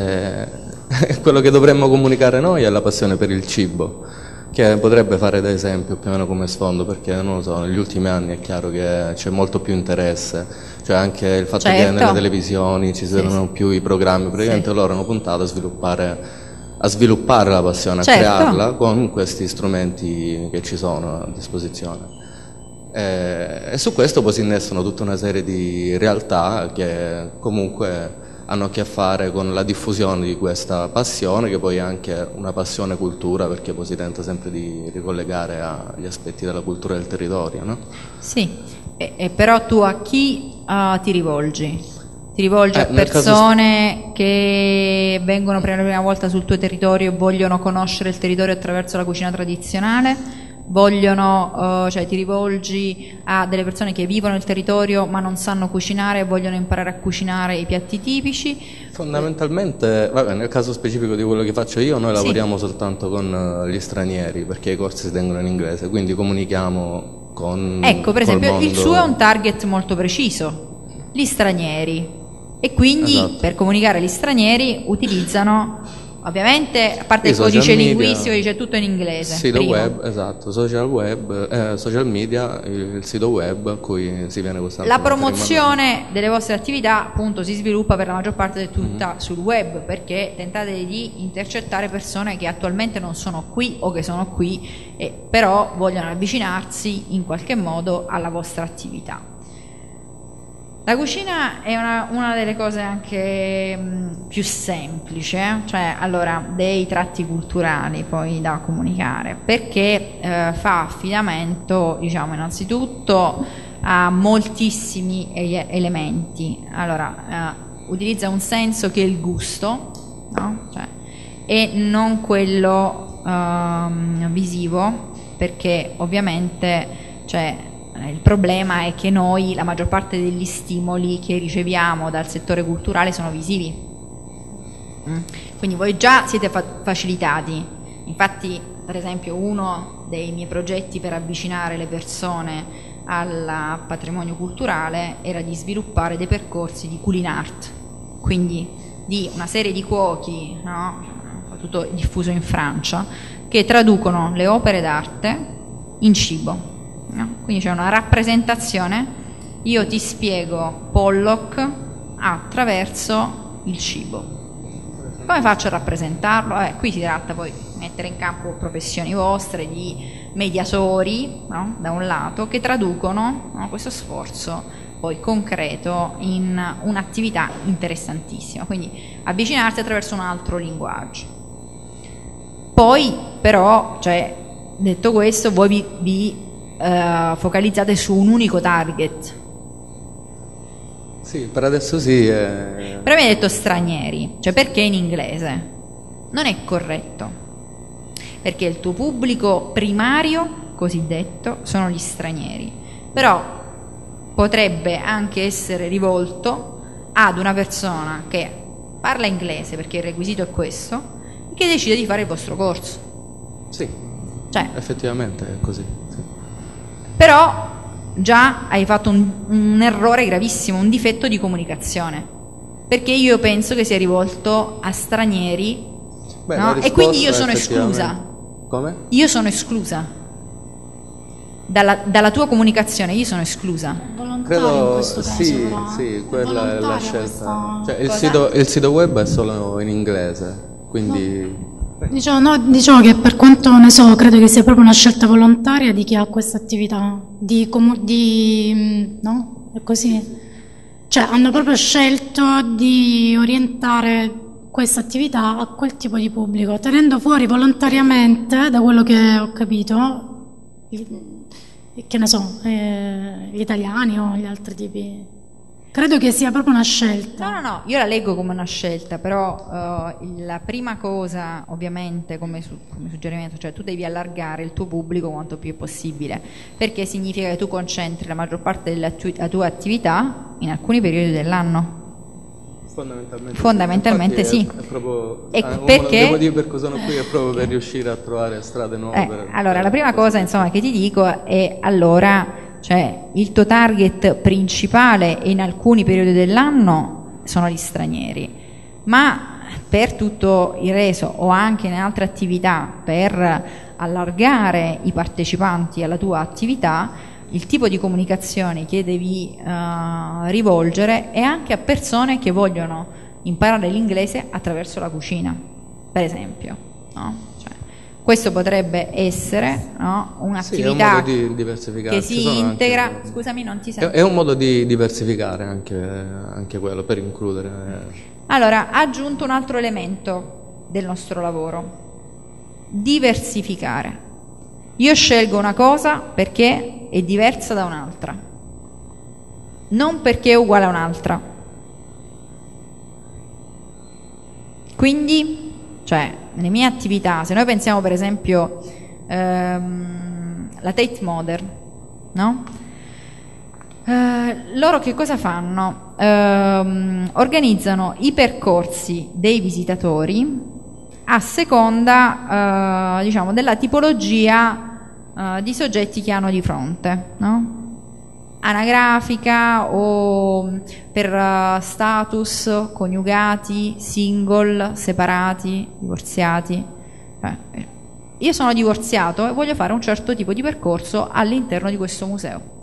Eh, quello che dovremmo comunicare noi è la passione per il cibo, che potrebbe fare da esempio più o meno come sfondo, perché non lo so, negli ultimi anni è chiaro che c'è molto più interesse, cioè anche il fatto certo. che nelle televisioni ci siano sì, più i programmi, praticamente sì. loro hanno puntato a sviluppare, a sviluppare la passione, certo. a crearla con questi strumenti che ci sono a disposizione. E, e su questo poi si innestano tutta una serie di realtà che comunque hanno a che fare con la diffusione di questa passione, che poi è anche una passione cultura, perché poi si tenta sempre di ricollegare agli aspetti della cultura del territorio, no?
Sì, e, e però tu a chi uh, ti rivolgi? Ti rivolgi eh, a persone caso... che vengono per la prima volta sul tuo territorio e vogliono conoscere il territorio attraverso la cucina tradizionale? Vogliono, uh, cioè ti rivolgi a delle persone che vivono il territorio ma non sanno cucinare e vogliono imparare a cucinare i piatti tipici?
Fondamentalmente, vabbè, nel caso specifico di quello che faccio io, noi sì. lavoriamo soltanto con gli stranieri, perché i corsi si tengono in inglese, quindi comunichiamo con
ecco, per esempio,
mondo...
il suo è un target molto preciso, gli stranieri, e quindi esatto. per comunicare agli stranieri utilizzano... Ovviamente, a parte il codice media, linguistico, dice tutto in inglese.
Sito
primo.
web, esatto, social web, eh, social media, il sito web a cui si viene costantemente.
La promozione delle vostre attività, appunto, si sviluppa per la maggior parte di tutta mm-hmm. sul web, perché tentate di intercettare persone che attualmente non sono qui o che sono qui, e però vogliono avvicinarsi in qualche modo alla vostra attività. La cucina è una, una delle cose anche mh, più semplici, eh? Cioè allora dei tratti culturali poi da comunicare, perché eh, fa affidamento, diciamo, innanzitutto a moltissimi e- elementi. Allora eh, utilizza un senso che è il gusto, no? Cioè, e non quello eh, visivo, perché ovviamente, cioè, il problema è che noi, la maggior parte degli stimoli che riceviamo dal settore culturale sono visivi, quindi voi già siete fa- facilitati. Infatti, per esempio, uno dei miei progetti per avvicinare le persone al patrimonio culturale era di sviluppare dei percorsi di culinart, quindi di una serie di cuochi, no? Tutto diffuso in Francia, che traducono le opere d'arte in cibo. No? Quindi c'è una rappresentazione, io ti spiego Pollock attraverso il cibo. Come faccio a rappresentarlo? Eh, qui si tratta poi di mettere in campo professioni vostre, di mediatori, no? Da un lato, che traducono, no, questo sforzo poi concreto in un'attività interessantissima, quindi avvicinarsi attraverso un altro linguaggio. Poi però, cioè, detto questo, voi vi, vi Uh, focalizzate su un unico target.
Sì, per adesso sì. Eh...
Però mi hai detto stranieri, cioè perché in inglese? non è corretto, perché il tuo pubblico primario, cosiddetto, sono gli stranieri, però potrebbe anche essere rivolto ad una persona che parla inglese, perché il requisito è questo, e che decide di fare il vostro corso.
Sì,
cioè,
effettivamente è così. Sì.
Però già hai fatto un, un errore gravissimo, un difetto di comunicazione, perché io penso che sia rivolto a stranieri. Beh, no? E quindi io sono esclusa.
Come?
Io sono esclusa dalla, dalla tua comunicazione, io sono esclusa.
Credo,
in questo caso,
sì,
però,
sì, quella è la scelta.
questa...
Cioè, il, sito, il sito web è solo in inglese, quindi...
No. Diciamo, no, diciamo che per quanto ne so, credo che sia proprio una scelta volontaria di chi ha questa attività, di, di no? È così? Cioè, hanno proprio scelto di orientare questa attività a quel tipo di pubblico, tenendo fuori volontariamente, da quello che ho capito, che ne so, eh, gli italiani o gli altri tipi. Credo che sia proprio una scelta.
No, no, no, io la leggo come una scelta, però uh, la prima cosa, ovviamente, come, su, come suggerimento, cioè tu devi allargare il tuo pubblico quanto più è possibile, perché significa che tu concentri la maggior parte della tu- tua attività in alcuni periodi dell'anno.
Fondamentalmente,
Fondamentalmente sì.
È, è proprio,
e
eh,
perché?
Devo dire per cosa sono qui, è proprio per riuscire a trovare strade nuove.
Eh,
per,
allora,
per
la prima cosa, insomma, che ti dico è allora... Cioè, il tuo target principale in alcuni periodi dell'anno sono gli stranieri, ma per tutto il resto o anche in altre attività, per allargare i partecipanti alla tua attività, il tipo di comunicazione che devi uh, rivolgere è anche a persone che vogliono imparare l'inglese attraverso la cucina, per esempio, no? Questo potrebbe essere, no, un'attività
sì, è un modo di diversificare.
che si integra. Anche... Scusami, non ti sento.
È un modo di diversificare anche, anche quello, per includere.
Allora, ha aggiunto un altro elemento del nostro lavoro: diversificare. Io scelgo una cosa perché è diversa da un'altra, non perché è uguale a un'altra. Quindi, cioè, nelle mie attività, se noi pensiamo per esempio ehm, la Tate Modern, no? Eh, loro che cosa fanno? Eh, organizzano i percorsi dei visitatori a seconda eh, diciamo della tipologia eh, di soggetti che hanno di fronte, no? Anagrafica o per uh, status, coniugati, single, separati, divorziati. Eh, io sono divorziato e voglio fare un certo tipo di percorso all'interno di questo museo.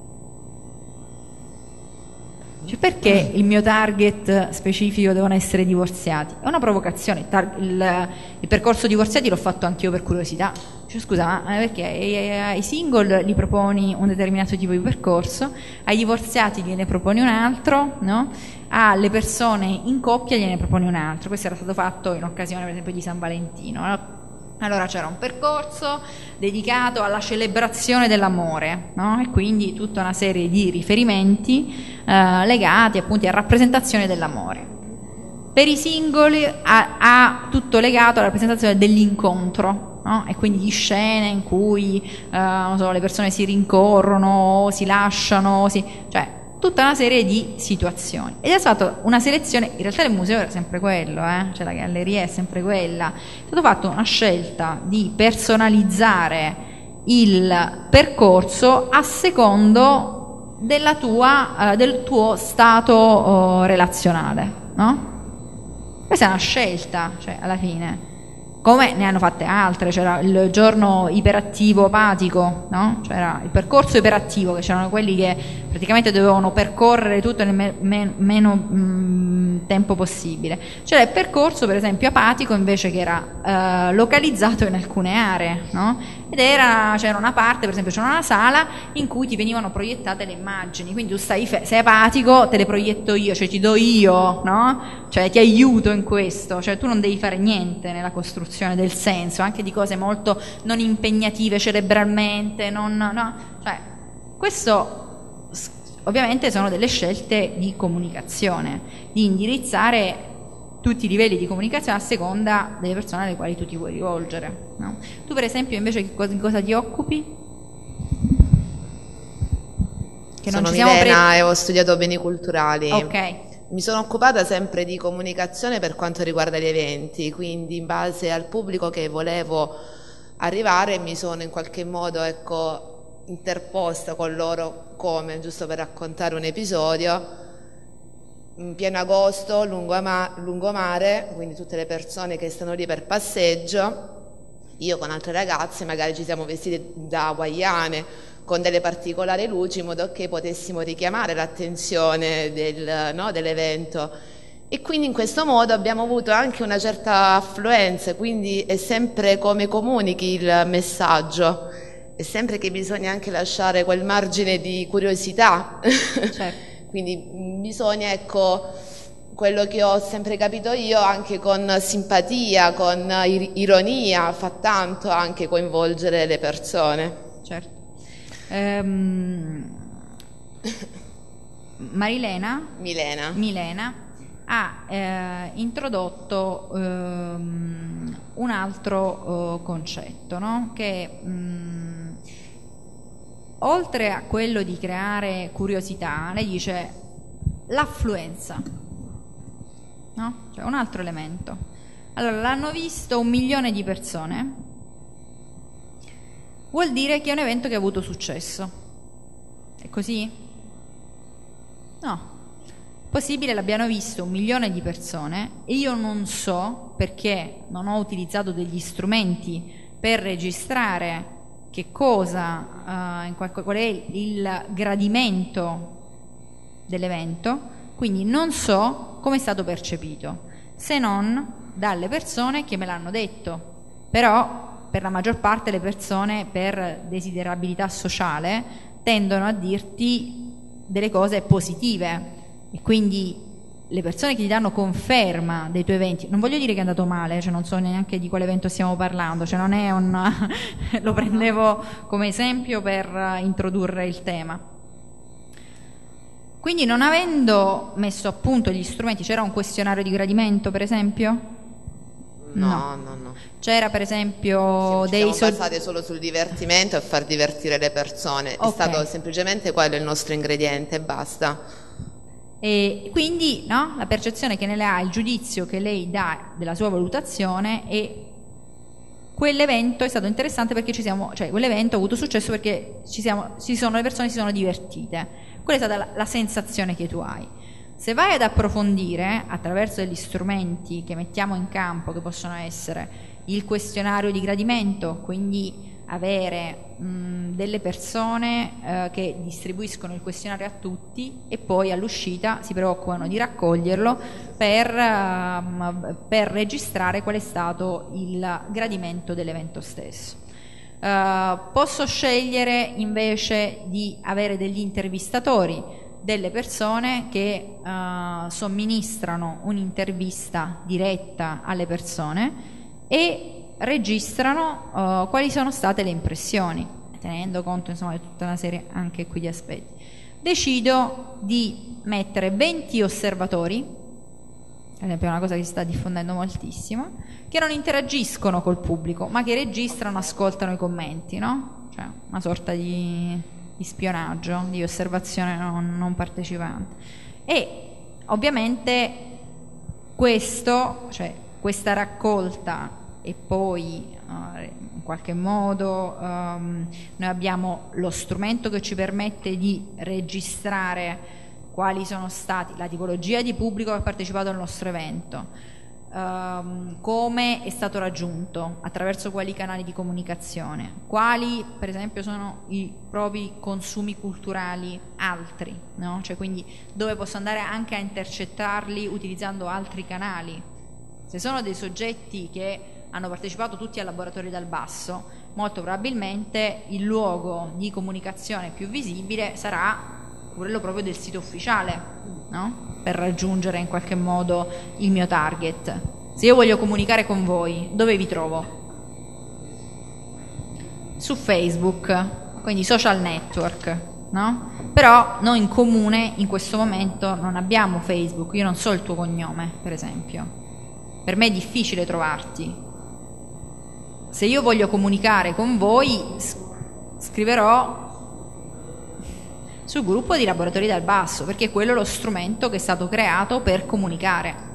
Cioè, perché il mio target specifico devono essere divorziati? È una provocazione. Il, tar- il, il percorso divorziati l'ho fatto anch'io per curiosità. Cioè, scusa, ma perché ai single gli proponi un determinato tipo di percorso, ai divorziati gliene proponi un altro, no? Alle persone in coppia gliene proponi un altro. Questo era stato fatto in occasione per esempio di San Valentino, no? Allora c'era un percorso dedicato alla celebrazione dell'amore, no? E quindi tutta una serie di riferimenti eh, legati appunto a rappresentazione dell'amore. Per i singoli ha, ha tutto legato alla rappresentazione dell'incontro, no? E quindi di scene in cui eh, non so, le persone si rincorrono, si lasciano, si, cioè tutta una serie di situazioni. Ed è stata una selezione, in realtà il museo era sempre quello, eh? Cioè la galleria è sempre quella, è stata fatta una scelta di personalizzare il percorso a secondo della tua, eh, del tuo stato oh, relazionale, no? Questa è una scelta, cioè alla fine. Come ne hanno fatte altre, c'era il giorno iperattivo apatico, no? C'era il percorso iperattivo, che c'erano quelli che praticamente dovevano percorrere tutto nel me- me- meno mh, tempo possibile. C'era il percorso per esempio apatico invece che era eh, localizzato in alcune aree, no? Ed era, c'era una parte, per esempio c'era una sala in cui ti venivano proiettate le immagini, quindi tu stai, fe- sei apatico, te le proietto io, cioè ti do io, no? Cioè ti aiuto in questo, cioè tu non devi fare niente nella costruzione del senso, anche di cose molto non impegnative cerebralmente, non, no? Cioè, questo ovviamente sono delle scelte di comunicazione, di indirizzare tutti i livelli di comunicazione a seconda delle persone alle quali tu ti vuoi rivolgere, no? Tu per esempio invece di cosa, di cosa ti occupi? Che
Sono
non ci siamo
Milena
pre-
e ho studiato beni culturali.
Ok.
Mi sono occupata sempre di comunicazione per quanto riguarda gli eventi, quindi in base al pubblico che volevo arrivare mi sono in qualche modo, ecco, interposta con loro, come, giusto per raccontare un episodio, in pieno agosto, lungoma- lungomare, quindi tutte le persone che stanno lì per passeggio, io con altre ragazze magari ci siamo vestite da hawaiane, con delle particolari luci, in modo che potessimo richiamare l'attenzione del, no, dell'evento. E quindi in questo modo abbiamo avuto anche una certa affluenza, quindi è sempre come comunichi il messaggio, è sempre che bisogna anche lasciare quel margine di curiosità.
Certo.
Quindi bisogna, ecco, quello che ho sempre capito io, anche con simpatia, con ir- ironia, fa tanto anche coinvolgere le persone.
Certo. Ehm, Marilena
Milena.
Milena ha eh, introdotto ehm, un altro eh, concetto, no? Che mh, oltre a quello di creare curiosità, lei dice l'affluenza, no? Cioè un altro elemento. Allora, l'hanno visto un milione di persone, vuol dire che è un evento che ha avuto successo. È così? No. Possibile l'abbiano visto un milione di persone e io non so, perché non ho utilizzato degli strumenti per registrare che cosa, uh, in qual, qual è il gradimento dell'evento, quindi non so come è stato percepito, se non dalle persone che me l'hanno detto. Però per la maggior parte le persone, per desiderabilità sociale, tendono a dirti delle cose positive, e quindi le persone che ti danno conferma dei tuoi eventi, non voglio dire che è andato male, cioè non so neanche di quale evento stiamo parlando, cioè non è un lo prendevo come esempio per introdurre il tema. Quindi, non avendo messo a punto gli strumenti, c'era un questionario di gradimento per esempio?
No, no, no.
C'era per esempio
Ci
dei
siamo basate solo sul divertimento e far divertire le persone.
Okay.
È stato semplicemente quello il nostro ingrediente e basta.
E quindi, no, la percezione che ne ha, il giudizio che lei dà della sua valutazione, e quell'evento è stato interessante perché ci siamo, cioè quell'evento ha avuto successo perché ci siamo, ci sono, le persone si sono divertite. Quella è stata la, la sensazione che tu hai. Se vai ad approfondire attraverso degli strumenti che mettiamo in campo, che possono essere il questionario di gradimento, quindi avere mh, delle persone eh, che distribuiscono il questionario a tutti e poi all'uscita si preoccupano di raccoglierlo per, uh, per registrare qual è stato il gradimento dell'evento stesso. Uh, posso scegliere invece di avere degli intervistatori, delle persone che uh, somministrano un'intervista diretta alle persone e registrano uh, quali sono state le impressioni, tenendo conto insomma di tutta una serie anche qui di aspetti. Decido di mettere venti osservatori, ad esempio è una cosa che si sta diffondendo moltissimo, che non interagiscono col pubblico ma che registrano, ascoltano i commenti, no? Cioè una sorta di, di spionaggio, di osservazione non, non partecipante. E ovviamente questo, cioè questa raccolta, e poi uh, in qualche modo um, noi abbiamo lo strumento che ci permette di registrare quali sono stati la tipologia di pubblico che ha partecipato al nostro evento, um, come è stato raggiunto, attraverso quali canali di comunicazione, quali per esempio sono i propri consumi culturali altri, no? Cioè quindi dove posso andare anche a intercettarli utilizzando altri canali. Se sono dei soggetti che hanno partecipato tutti al laboratorio dal basso, molto probabilmente il luogo di comunicazione più visibile sarà quello proprio del sito ufficiale, no? Per raggiungere in qualche modo il mio target. Se io voglio comunicare con voi, dove vi trovo? Su Facebook, quindi social network, no? Però noi in comune in questo momento non abbiamo Facebook, io non so il tuo cognome, per esempio. per me è difficile trovarti. Se io voglio comunicare con voi, scriverò sul gruppo di Laboratori dal Basso, perché quello è lo strumento che è stato creato per comunicare.